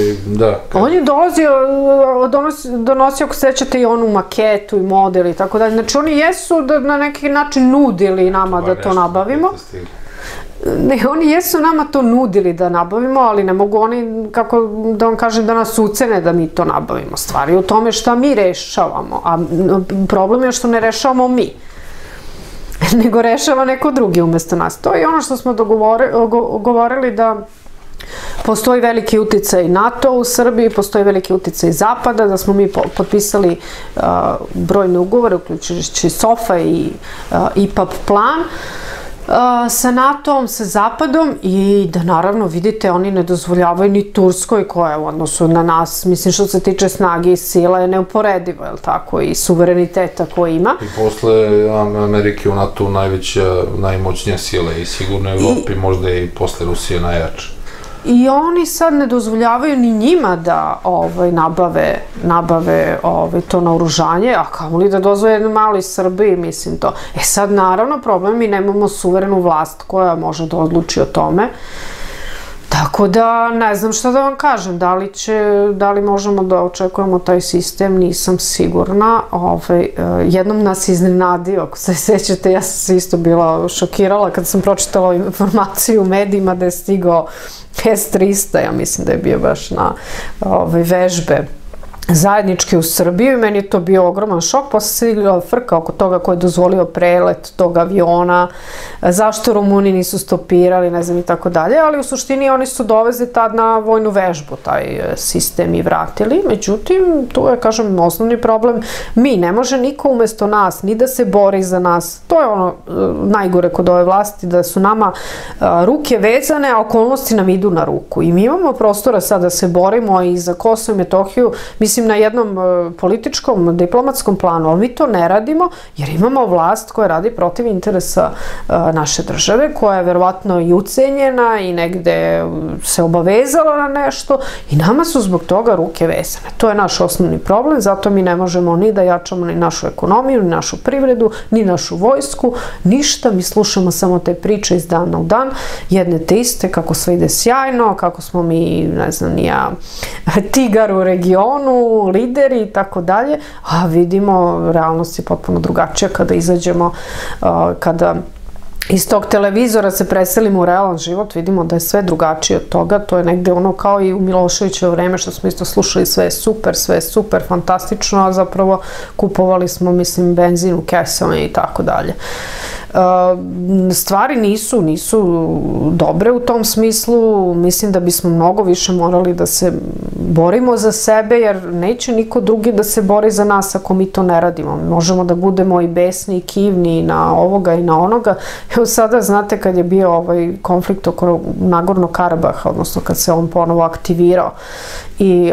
On je dolazio, donosio, ako se sećate, i onu maketu i model i tako dalje. Znači, oni jesu na neki način nudili nama da to nabavimo. Ne, oni jesu nama to nudili da nabavimo, ali ne mogu oni, kako da vam kažem, da nas ucene da mi to nabavimo. Stvari u tome šta mi rešavamo, a problem je što ne rešavamo mi, nego rešava neko drugi umesto nas. To je ono što smo govorili, da postoji veliki uticaj NATO u Srbiji, postoji veliki uticaj Zapada, da smo mi potpisali brojne ugovore, uključujući SOFA i IPAP plan. sa NATO-om, sa Zapadom i da naravno vidite oni ne dozvoljavaju ni Turskoj koja je u odnosu na nas, mislim što se tiče snage i sila je neuporedivo, je li tako, i suvereniteta koji ima. I posle Amerike u NATO najmoćnija sila i sigurno u Evropi možda i posle Rusije najjača. I oni sad ne dozvoljavaju ni njima da nabave to naoružanje, a kamoli da dozvole jednoj maloj Srbiji, mislim to. Sad naravno problem, mi nemamo suverenu vlast koja može da odluči o tome. Tako da, ne znam šta da vam kažem, da li možemo da očekujemo taj sistem, nisam sigurna. Jednom nas iznenadio, ako se sećate, ja sam se isto bila šokirala kad sam pročitala informaciju u medijima da je stigao S-300, ja mislim da je bio baš na vežbe zajednički u Srbiju i meni je to bio ogroman šok, posle se igrala frka oko toga ko je dozvolio prelet tog aviona, zašto Rumuni nisu stopirali, ne znam i tako dalje, ali u suštini oni su dovezli tad na vojnu vežbu taj sistem i vratili, međutim, tu je, kažem, osnovni problem, ne može niko umesto nas, ni da se bori za nas, to je ono najgore kod ove vlasti, da su nama ruke vezane, a okolnosti nam idu na ruku i mi imamo prostora sad da se borimo i za Kosovo i Metohiju, mislim na jednom političkom, diplomatskom planu, ali mi to ne radimo jer imamo vlast koja radi protiv interesa naše države, koja je verovatno i ucenjena i negde se obavezala na nešto i nama su zbog toga ruke vezane. To je naš osnovni problem, zato mi ne možemo ni da jačamo ni našu ekonomiju, ni našu privredu, ni našu vojsku, ništa, mi slušamo samo te priče iz dana u dan, jedne te iste, kako sve ide sjajno, kako smo mi, ne znam, nija tigar u regionu, lideri i tako dalje, a vidimo, realnost je potpuno drugačija kada izađemo, kada iz tog televizora se preselimo u realan život, vidimo da je sve drugačije od toga, to je negde ono kao i u Miloševićevo vreme što smo isto slušali sve je super, fantastično, a zapravo kupovali smo, mislim, benzin u kesama i tako dalje. Stvari nisu dobre u tom smislu, mislim da bismo mnogo više morali da se borimo za sebe, jer neće niko drugi da se bori za nas ako mi to ne radimo. Možemo da budemo i besni i kivni na ovoga i na onoga. Evo sada, znate, kad je bio ovaj konflikt oko Nagornog Karabaha, odnosno kad se on ponovo aktivirao i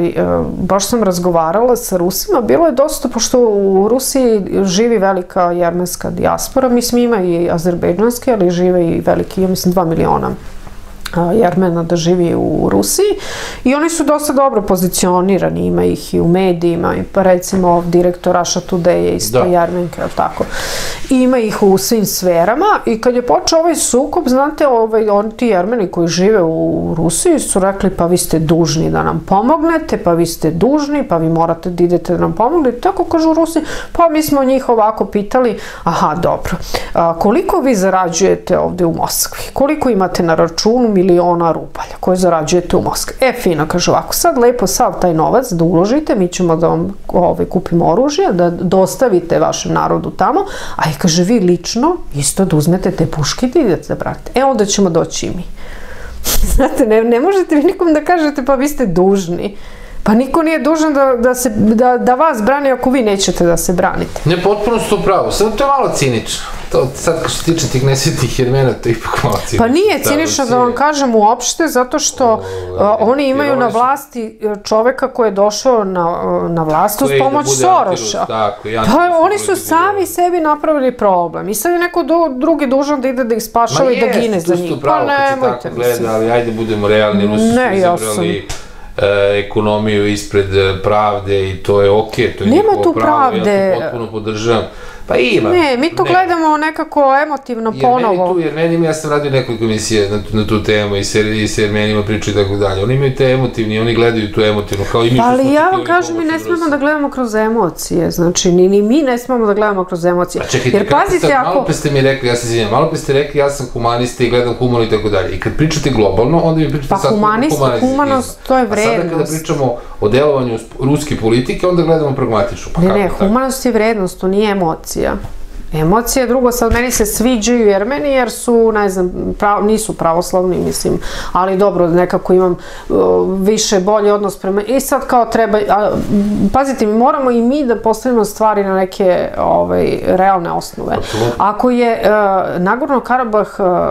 baš sam razgovarala sa Rusima, bilo je dosta, pošto u Rusiji živi velika jermenska dijaspora, mislim ima i azerbejdžanske, ali žive i veliki, ja mislim 2 miliona Jermena da živi u Rusiji i oni su dosta dobro pozicionirani, ima ih i u medijima, i pa recimo direktor Russia Today je isto Jermenka, tako. Ima ih u svim sferama i kad je počeo ovaj sukob, znate, ti Jermeni koji žive u Rusiji su rekli pa vi ste dužni da nam pomognete, pa vi ste dužni, pa vi morate da idete da nam pomognete, tako kažu Rusi, pa mi smo njih ovako pitali, aha, dobro, koliko vi zarađujete ovde u Moskvi, koliko imate na računu miliona rupalja koje zarađujete u Moskvi. Fino, kaže ovako, sad lepo sav taj novac da uložite, mi ćemo da vam kupimo oružje, da dostavite vašem narodu tamo, a i kaže vi lično isto da uzmete te puške i da idete da branite. Onda ćemo doći i mi. Znate, ne možete vi nikom da kažete pa vi ste dužni. Pa niko nije dužan da vas brani ako vi nećete da se branite. Ne, potpuno su to pravo. Sad to je malo cinično. Sad kad se tiče tih nesvetnih Jermena, to je ipak malo cinično. Pa nije cinično da vam kažem uopšte, zato što oni imaju na vlasti čoveka koji je došao na vlast uz pomoć Soroša. Pa oni su sami sebi napravili problem. I sad je neko drugi dužan da ide da ih spašava i da gine za njih. Pa nemojte, mislim. Ali ajde budemo realni, Rusi su izabrali ekonomiju ispred pravde i to je okej, to je njihovo pravo, ja to potpuno podržavam. Pa ima. Ne, mi to gledamo nekako emotivno ponovo. Jer meni, ja sam radio nekoliko emisije na tu temu i s Jermenima pričaju i tako dalje. Oni imaju te emotivni, oni gledaju tu emotivnu, kao i mi što smo ali ja vam kažem, mi ne smemo da gledamo kroz emocije, znači ni mi ne smemo da gledamo kroz emocije. A čekajte, malo pre ste mi rekli, ja se izvinjam, malo pre ste rekli ja sam humanista i gledam humano i tako dalje. I kad pričate globalno, onda mi pričate sad humanost, to je vrednost. A sada kada pričamo o delovanju ruske politike, onda gledamo pragmatično. Ne, humanost je vrednost, to nije emocija. Emocije, drugo, sad meni se sviđaju Jermeni jer su, ne znam, nisu pravoslavni, mislim, ali dobro, nekako imam više, bolji odnos prema... I sad kao treba, pazite, mi moramo i mi da postavimo stvari na neke realne osnove. Ako je Nagorno Karabah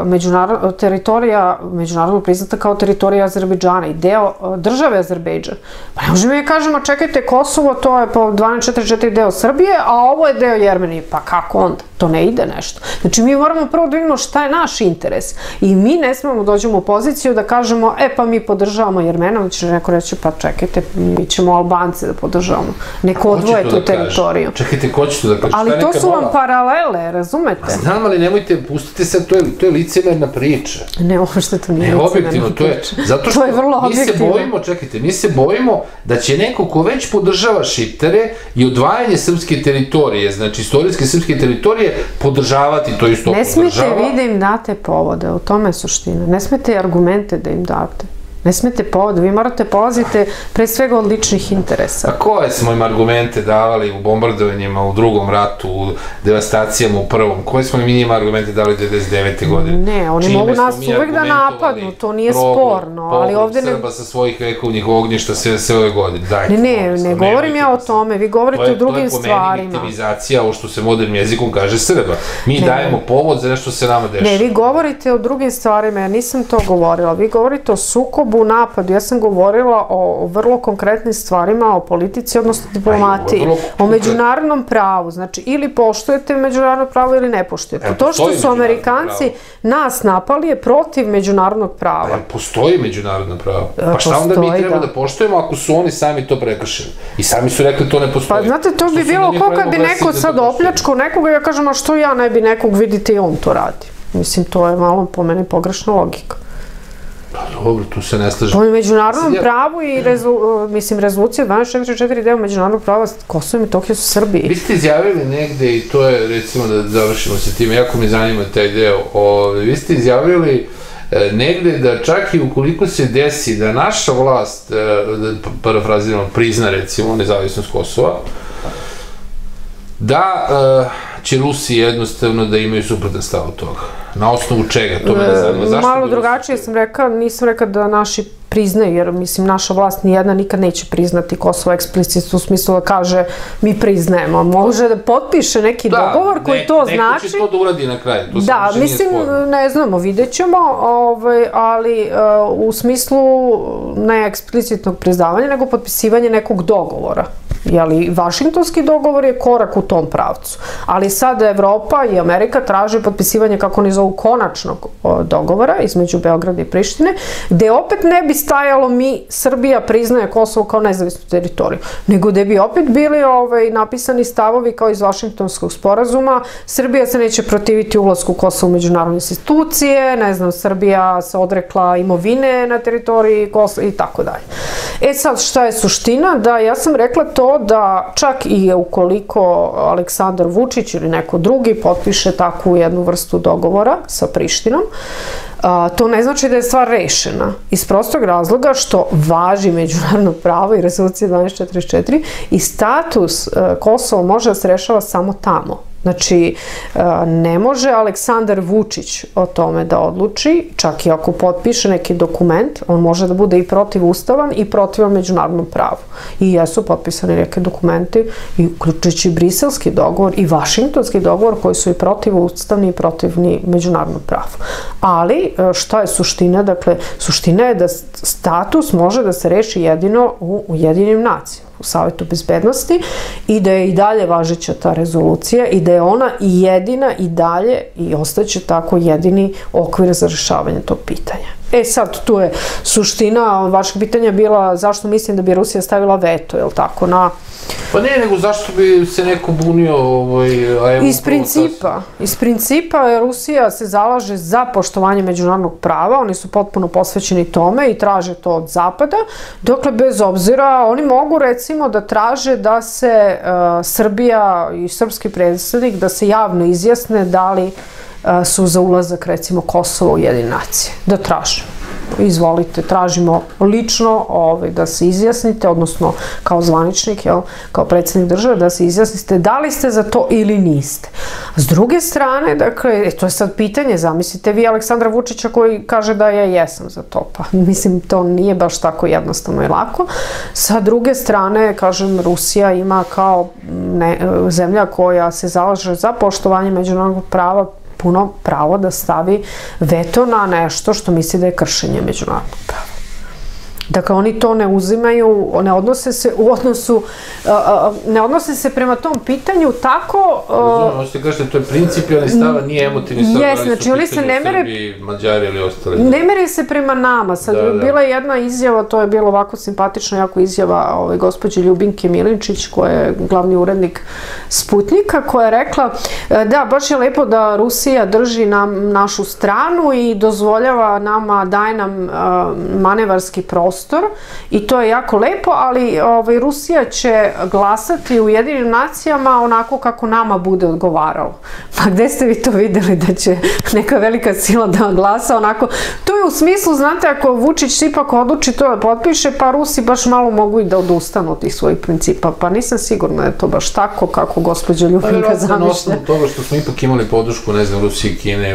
teritorija, međunarodno priznata kao teritorija Azerbejdžana i deo države Azerbejdžan, pa ne možemo mi kažemo, čekajte, Kosovo, to je po 1244 deo Srbije, a ovo je deo Jermenije, pa kako onda? To ne ide nešto. Znači, mi moramo prvo da vidimo šta je naš interes i mi ne smemo dođemo u poziciju da kažemo, pa mi podržavamo Jermena, onda će neko reći, pa čekajte, mi ćemo Albance da podržavamo. Neko odvoje tu teritoriju. Čekajte, ko će to da kaže? Ali to su vam paralele, razumete? Znam, ali nemojte, pustite se, to je licemerna priča. Ne, uopšte to nije licemerna priča. Zato što mi se bojimo, čekajte, mi se bojimo da će neko ko već podržava šiptare i odvajanje srpske teritorije, znači istorijske srpske teritorije, podržavati to isto podržava. Ne smete vi da im date povode, u tome je suština. Ne smete argumente da im date. Ne smete povode, vi morate polazite pre svega od ličnih interesa. A koje smo im argumente davali u bombardovanjima u drugom ratu, u devastacijama u prvom? Koje smo mi njima argumente dali 99. godine? Ne, oni mogu nas uvek da napadnu, to nije sporno, ali ovde ne... Srba sa svojih vekovnih ognjišta sve ove godine. Ne govorim ja o tome, vi govorite o drugim stvarima. To je po meni viktimizacija, ovo što se modernim jezikom kaže Srba. Mi dajemo povod za nešto se nama dešava. Ne, vi govorite o drugim stvarima, ja nisam to govorila. Vi govorite o sukobu, napadu. Ja sam govorila o vrlo konkretnim stvarima, o politici, odnosno diplomatiji, o međunarodnom pravu. Znači, ili poštujete međunarodno pravo ili ne poštujete. To što su Amerikanci nas napali je protiv međunarodnog prava. Postoji međunarodno pravo. Pa šta onda mi treba da poštujemo ako su oni sami to prekršili? I sami su rekli to ne postoji. Pa znate, to bi bilo kao kad bi neko sad opljačkao nekoga, ja kažem, a što ja ne bi nekog, vidite i on to radi. Mislim, to je malo po meni pogrešna logika. Pa dobro, tu se ne slažem. Po međunarodnom pravu i rezolucija 1244 deo međunarodnog prava Kosovo i Metohija su Srbiji. Vi ste izjavili negde, i to je, recimo da završimo se time, jako mi zanima taj deo, vi ste izjavili negde da čak i ukoliko se desi da naša vlast, parafrazirano, prizna recimo nezavisnost Kosova, da će Rusi jednostavno da imaju suprotan stav od toga. Na osnovu čega? To me ne zanima. Malo drugačije sam rekla, nisam rekla da naši priznaju, jer mislim naša vlast nijedna nikad neće priznati Kosovo eksplicitno u smislu da kaže mi priznajemo. Može da potpiše neki dogovor koji to znači. Neko će to da uradi na kraju. Da, mislim, ne znamo, vidjet ćemo, ali u smislu ne eksplicitnog priznavanja, nego potpisivanje nekog dogovora. Jeli, Vašingtonski dogovor je korak u tom pravcu. Ali sad Evropa i Amerika traže potpisivanje, kako oni zovu, konačnog dogovora između Beograda i Prištine, gde opet ne bi stajalo Srbija priznaje Kosovo kao nezavisnu teritoriju, nego gde bi opet bili napisani stavovi kao iz Vašingtonskog sporazuma, Srbija se neće protiviti ulasku Kosova u međunarodne institucije, ne znam, Srbija se odrekla imovine na teritoriji Kosova i tako dalje. Sad, šta je suština? Da, ja sam rekla to da čak i ukoliko Aleksandar Vučić ili neko drugi potpiše takvu jednu vrstu dogovora sa Prištinom, to ne znači da je stvar rešena. Iz prostog razloga što važi međunarodno pravo i rezolucija 1244 i status Kosova može da se rešava samo tamo. Znači, ne može Aleksandar Vučić o tome da odluči, čak i ako potpiše neki dokument, on može da bude i protivustavan i protivan međunarodnom pravu. I jesu potpisani neke dokumenti, uključujući Briselski dogovor i Vašingtonski dogovor, koji su i protivustavni i protivni međunarodnom pravu. Ali, šta je suština? Dakle, suština je da status može da se reši jedino u Ujedinjenim nacijama, u Savetu bezbednosti, i da je i dalje važeća ta rezolucija i da je ona i jedina i dalje i ostaće tako jedini okvir za rešavanje tog pitanja. Sad, tu je suština vašeg pitanja bila zašto mislim da bi Rusija stavila veto, je li tako, na... Pa ne, nego zašto bi se neko bunio... Iz principa Rusija se zalaže za poštovanje međunarodnog prava, oni su potpuno posvećeni tome i traže to od Zapada, dokle bez obzira oni mogu recimo da traže da se Srbija i srpski predstavnik da se javno izjasne da li su za ulazak recimo Kosova u Ujedinjene nacije, da traže. izvolite, tražimo lično da se izjasnite, odnosno kao zvaničnik, kao predsjednik države, da se izjasnite da li ste za to ili niste. S druge strane, dakle, to je sad pitanje, zamislite vi Aleksandra Vučića koji kaže da ja jesam za to, pa mislim to nije baš tako jednostavno i lako. Sa druge strane, kažem, Rusija ima kao zemlja koja se zalaže za poštovanje međunarodnog prava puno pravo da stavi veto na nešto što misli da je kršenje međunarodnog prava. Dakle, oni to ne uzimaju, ne odnose se prema tom pitanju tako... Razumem, možete kažete, to je principijalni stav, nije emotivni stav, ali su u pitanju Srbi, Mađari ili ostali. Ne mere se prema nama. Sad, bila je jedna izjava, to je bilo ovako simpatično, jako izjava gospođe Ljubinke Milinčić, koja je glavni urednik Sputnika, koja je rekla da, baš je lepo da Rusija drži našu stranu i dozvoljava nama, daje nam manevarski prostor i to je jako lepo, ali Rusija će glasati u Ujedinjenim nacijama onako kako nama bude odgovaralo. Pa gde ste vi to videli da će neka velika sila da glasa onako? To je u smislu, znate, ako Vučić ipak odluči to da potpiše, pa Rusi baš malo mogu i da odustanu od tih svojih principa. Pa nisam sigurna da je to baš tako kako gospođa Ljubinka zamišlja. Na osnovu toga što smo ipak imali podršku, ne znam, Rusije, Kine,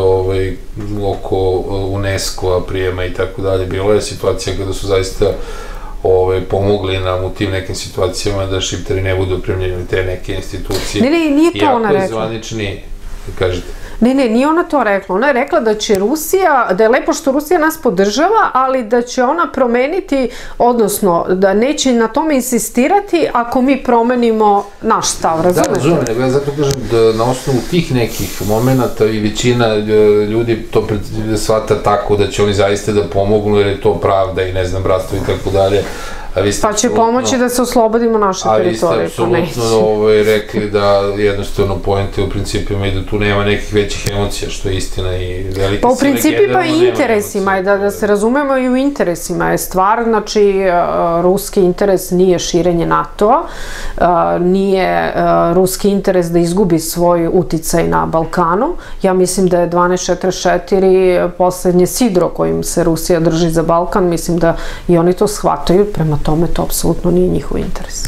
oko UNESCO-a, prijema i tako dalje, bilo je situacija kada su zaista pomogli nam u tim nekim situacijama da Šiptari ne budu opremljeni te neke institucije. Ne, nije to ona rekla. Iako je zvanični, kažete. Ne, nije ona to rekla. Ona je rekla da će Rusija, da je lepo što Rusija nas podržava, ali da će ona promeniti, odnosno da neće na tome insistirati ako mi promenimo naš stav, razumete? Da, razumijem, ja zato kažem da na osnovu tih nekih momenta i većina ljudi to shvata tako da će oni zaista da pomognu jer je to pravda i ne znam, bratstvo i tako dalje. Pa će pomoći da se oslobodimo naše teritorije. A vi ste apsolutno rekli da jednostavno poente u principima i da tu nema nekih većih emocija, što je istina i velike sile. Pa u principima i interesima, da se razumemo i u interesima je stvar, znači ruski interes nije širenje NATO-a, nije ruski interes da izgubi svoj uticaj na Balkanu. Ja mislim da je 1244 poslednje sidro kojim se Rusija drži za Balkan, mislim da i oni to shvataju, prema tome to apsolutno nije njihov interes.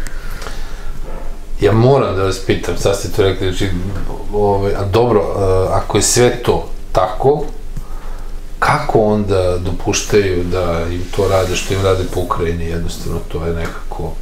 Ja moram da vas pitam, sad ste to rekli, znači, dobro, ako je sve to tako, kako onda dopuštaju da im to rade, što im rade po Ukrajini, jednostavno to je nekako...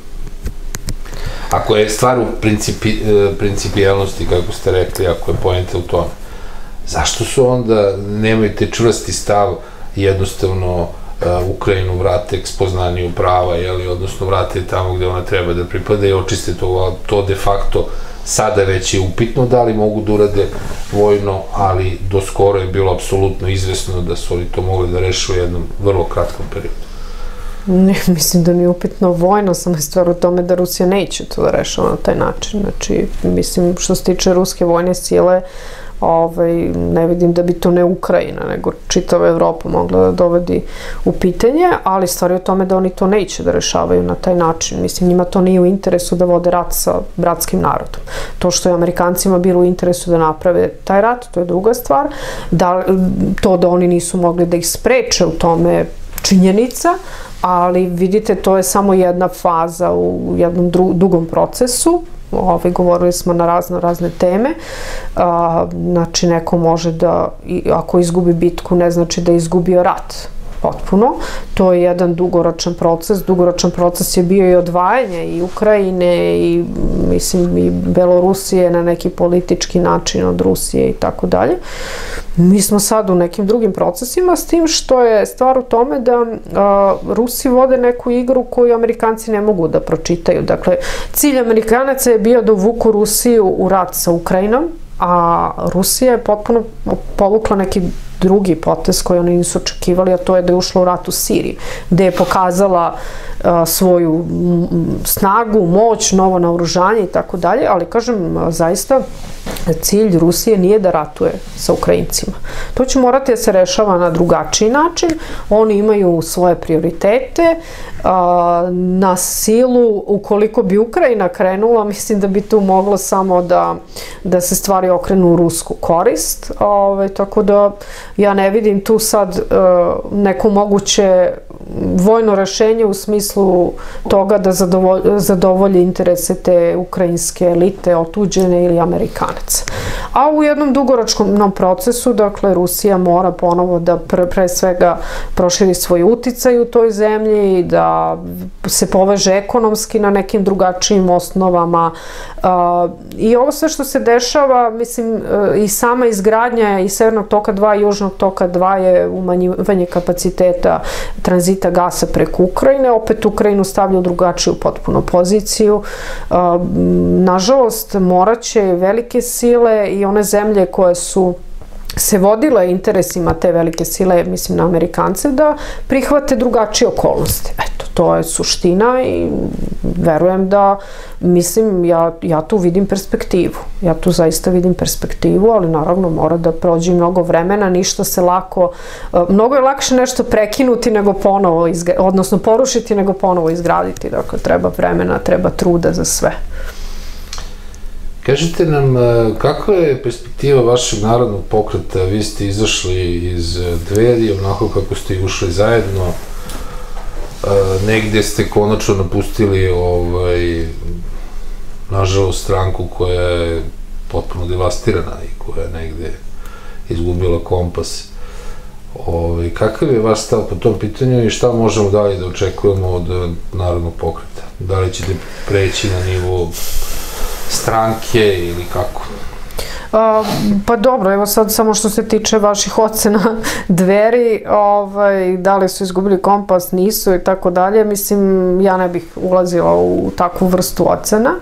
Ako je stvar u principijelnosti, kako ste rekli, ako je poenta u tome, zašto su onda, nemaju te čvrsti stav, jednostavno Ukrajinu vrate k spoznaniju prava, odnosno vrate tamo gde ona treba da pripada i očiste to de facto sada već je upitno da li mogu da urade vojno, ali do skoro je bilo apsolutno izvesno da su oni to mogli da reše u jednom vrlo kratkom periodu. Ne, mislim da nije upitno vojno, samo je stvar u tome da Rusija neće to da rešava na taj način. Znači, mislim, što se tiče ruske vojne sile, ne vidim da bi to ne Ukrajina, nego čitava Evropa mogla da dovedi u pitanje, ali stvar je u tome da oni to neće da rešavaju na taj način. Mislim, njima to nije u interesu da vode rat sa bratskim narodom. To što je Amerikancima bilo u interesu da naprave taj rat, to je druga stvar. To da oni nisu mogli da ih spreče u tome činjenica, ali vidite, to je samo jedna faza u jednom dugom procesu. Govorili smo na razne teme. Znači, neko može da, ako izgubi bitku, ne znači da je izgubio rat potpuno. To je jedan dugoročan proces. Dugoročan proces je bio i odvajanje i Ukrajine i, mislim, i Belorusije na neki politički način od Rusije i tako dalje. Mi smo sad u nekim drugim procesima, s tim što je stvar u tome da Rusi vode neku igru koju Amerikanci ne mogu da pročitaju. Dakle, cilj Amerikanaca je bio da uvuku Rusiju u rat sa Ukrajinom, a Rusija je potpuno povukla neki drugi potez koji oni nisu očekivali, a to je da je ušla u rat u Siriji, gde je pokazala svoju snagu, moć, novo naoružanje i tako dalje, ali kažem, zaista cilj Rusije nije da ratuje sa Ukrajincima. To će morati da se rešava na drugačiji način. Oni imaju svoje prioritete. Na silu, ukoliko bi Ukrajina krenula, mislim da bi tu moglo samo da se stvari okrenu u rusku korist. Tako da ja ne vidim tu sad neko moguće vojno rešenje u smislu toga da zadovolji interese te ukrajinske elite, otuđene ili Amerikanaca. A u jednom dugoročnom procesu, dakle, Rusija mora ponovo da pre svega proširi svoj uticaj u toj zemlji i da se poveže ekonomski na nekim drugačijim osnovama. I ovo sve što se dešava, mislim, i sama izgradnja i Severnog toka 2 i Južnog toka 2 je umanjivanje kapaciteta tranzita gasa preko Ukrajine, opet Ukrajinu stavlja u drugačiju potpuno poziciju. Nažalost, moraće velike sile i one zemlje koje su se vodile interesima te velike sile, mislim na Amerikance, da prihvate drugačije okolnosti. Eto, to je suština i verujem da, mislim, ja tu vidim perspektivu. Ja tu zaista vidim perspektivu, ali naravno mora da prođe mnogo vremena, ništa se lako, mnogo je lakše nešto prekinuti nego ponovo, odnosno porušiti nego ponovo izgraditi. Dakle, treba vremena, treba truda za sve. Kažite nam, kakva je perspektiva vašeg narodnog pokreta? Vi ste izašli iz Dveri, onako kako ste i ušli zajedno. Negde ste konačno napustili, nažalost, stranku koja je potpuno devastirana i koja je negde izgubila kompas. Kakav je vaš stav po tom pitanju i šta možemo dalje da očekujemo od narodnog pokreta? Da li ćete preći na nivo stranke ili kako? Pa dobro, evo sad samo što se tiče vaših ocena Dveri, da li su izgubili kompas, nisu i tako dalje, mislim, ja ne bih ulazila u takvu vrstu ocena.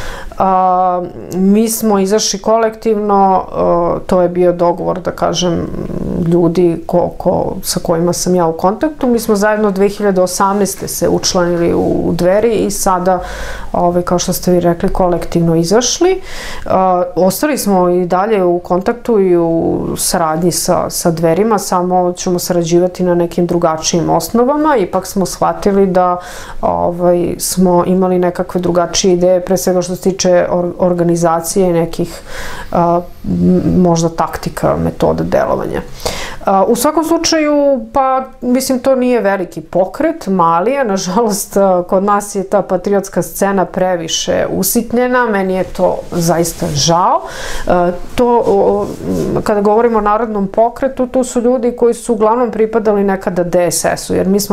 Mi smo izašli kolektivno, to je bio dogovor, da kažem, ljudi sa kojima sam ja u kontaktu. Mi smo zajedno 2018. se učlanili u Dveri i sada, kao što ste vi rekli, kolektivno izašli. Ostali smo i dalje u kontaktu i u saradnji sa Dverima, samo ćemo sarađivati na nekim drugačijim osnovama. Ipak smo shvatili da smo imali nekakve drugačije ideje, pre svega što se tiče organizacije i nekih možda taktika, metoda delovanja. U svakom slučaju, pa mislim, to nije veliki pokret, mali je, nažalost, kod nas je ta patriotska scena previše usitnjena, meni je to zaista žao. Kada govorimo o narodnom pokretu, tu su ljudi koji su uglavnom pripadali nekada DSS-u, jer mi smo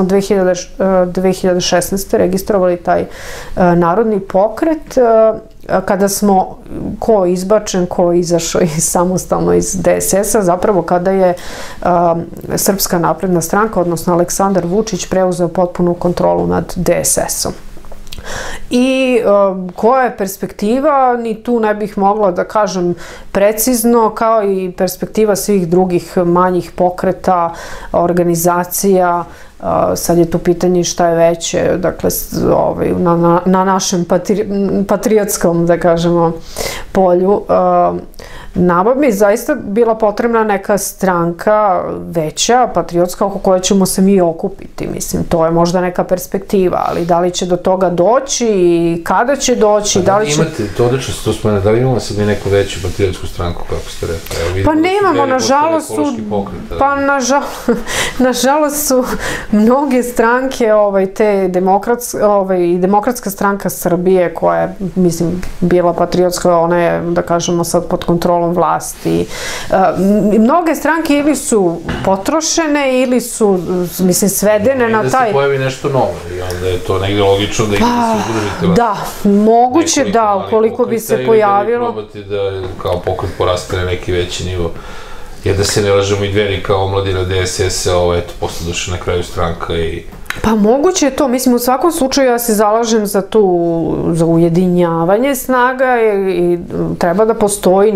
2016. registrovali taj narodni pokret, kada smo ko izbačen, ko izašao samostalno iz DSS-a, zapravo kada je Srpska napredna stranka, odnosno Aleksandar Vučić, preuzeo potpunu kontrolu nad DSS-om. I koja je perspektiva, ni tu ne bih mogla da kažem precizno, kao i perspektiva svih drugih manjih pokreta, organizacija. Sad je tu pitanje šta je veće, dakle, na našem patriotskom, da kažemo, polju. Nama bi zaista bila potrebna neka stranka veća, patriotska, oko koje ćemo se mi okupiti. Mislim, to je možda neka perspektiva, ali da li će do toga doći i kada će doći, da li će... Imate, to odlično se to spomenu, da li imamo sebi neku veću patriotsku stranku, kako ste rekli? Pa nemamo, nažalost su... Pa nažalost su mnoge stranke, te Demokratska stranka Srbije, koja je, mislim, bila patriotska, ona je, da kažemo, sad pod kontrolom vlasti. Mnoge stranke ili su potrošene ili su, mislim, svedene na taj... Da se pojavi nešto novo i onda je to negde logično da ih se udružite. Da, moguće da, ukoliko bi se pojavilo... Ili probati da kao pokret poraste na neki veći nivo. Jer da se ne lažemo i Dveri kao omladina DSS-a, eto, posle došli na kraju stranka i... Pa moguće je to, mislim, u svakom slučaju ja se zalažem za ujedinjavanje snaga i treba da postoji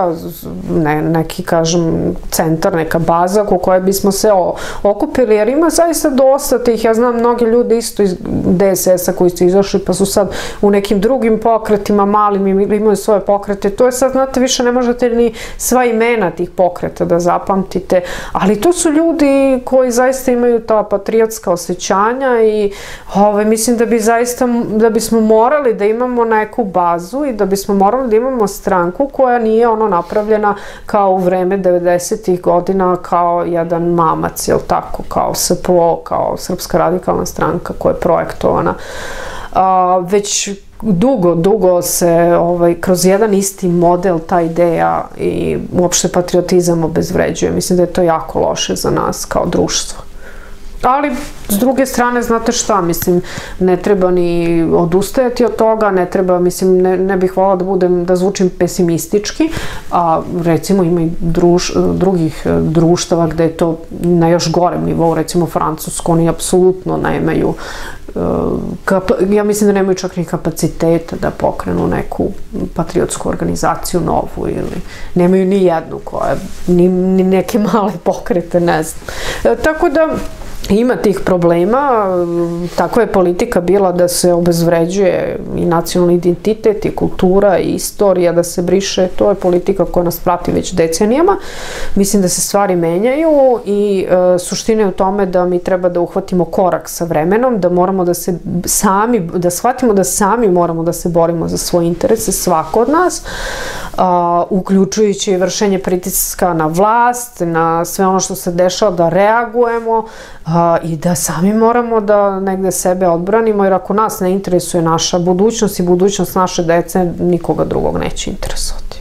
neki, kažem, centar, neka baza oko koje bismo se okupili, jer ima zaista dosta tih, ja znam mnogi ljudi isto iz DSS-a koji su izašli pa su sad u nekim drugim pokretima malim i imaju svoje pokrete, to je sad, znate, više ne možete ni sva imena tih pokreta da zapamtite, ali to su ljudi koji zaista imaju ta patriotska osjećanja obećanja i mislim da bi zaista, da bismo morali da imamo neku bazu i da bismo morali da imamo stranku koja nije napravljena kao u vreme 90-ih godina kao jedan mamac, jel tako, kao SPO, kao Srpska radikalna stranka koja je projektovana. Već dugo se kroz jedan isti model ta ideja i uopšte patriotizam obezvređuje. Mislim da je to jako loše za nas kao društvo. Ali, s druge strane, znate šta, mislim, ne treba ni odustajati od toga, ne treba, mislim, ne bih voljela da zvučim pesimistički, a recimo ima i drugih društava gde je to na još gorem nivou, recimo Francusko, oni apsolutno nemaju, ja mislim da nemaju čak ni kapaciteta da pokrenu neku patriotsku organizaciju novu ili nemaju ni jednu koja, ni neke male pokrete, ne znam. Tako da, ima tih problema, takva je politika bila da se obezvređuje i nacionalni identitet i kultura i istorija, da se briše, to je politika koja nas prati već decenijama. Mislim da se stvari menjaju i suština je u tome da mi treba da uhvatimo korak sa vremenom, da moramo da shvatimo da sami moramo da se borimo za svoje interese, svako od nas, uključujući vršenje pritiska na vlast, na sve ono što se dešava, da reagujemo i da sami moramo da negde sebe odbranimo, jer ako nas ne interesuje naša budućnost i budućnost naše dece, nikoga drugog neće interesovati.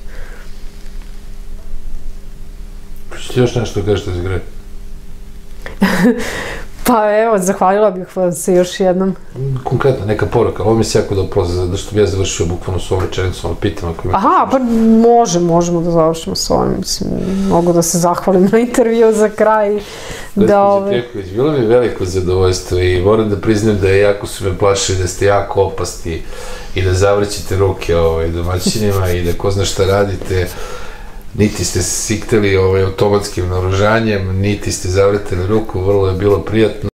Hoćete još nešto kažete za Gre? Pa evo, zahvalila bih vam se još jednom. Konkretno, neka poruka, ovo mi se jako dobro zato što bi ja završio bukvalno s ovom rečenicom, pitam ako imate... Aha, pa možemo da završimo s ovim, mislim, mogu da se zahvalim na intervju za kraj. Gospođo Teković, bilo mi veliko zadovoljstvo i moram da priznam da jako su me plašili, da ste jako opasni i da zavrćite ruke domaćinima i da ko zna šta radite. Niti ste sikteli automatskim naoružanjem, niti ste zavrtili ruku, vrlo je bilo prijatno.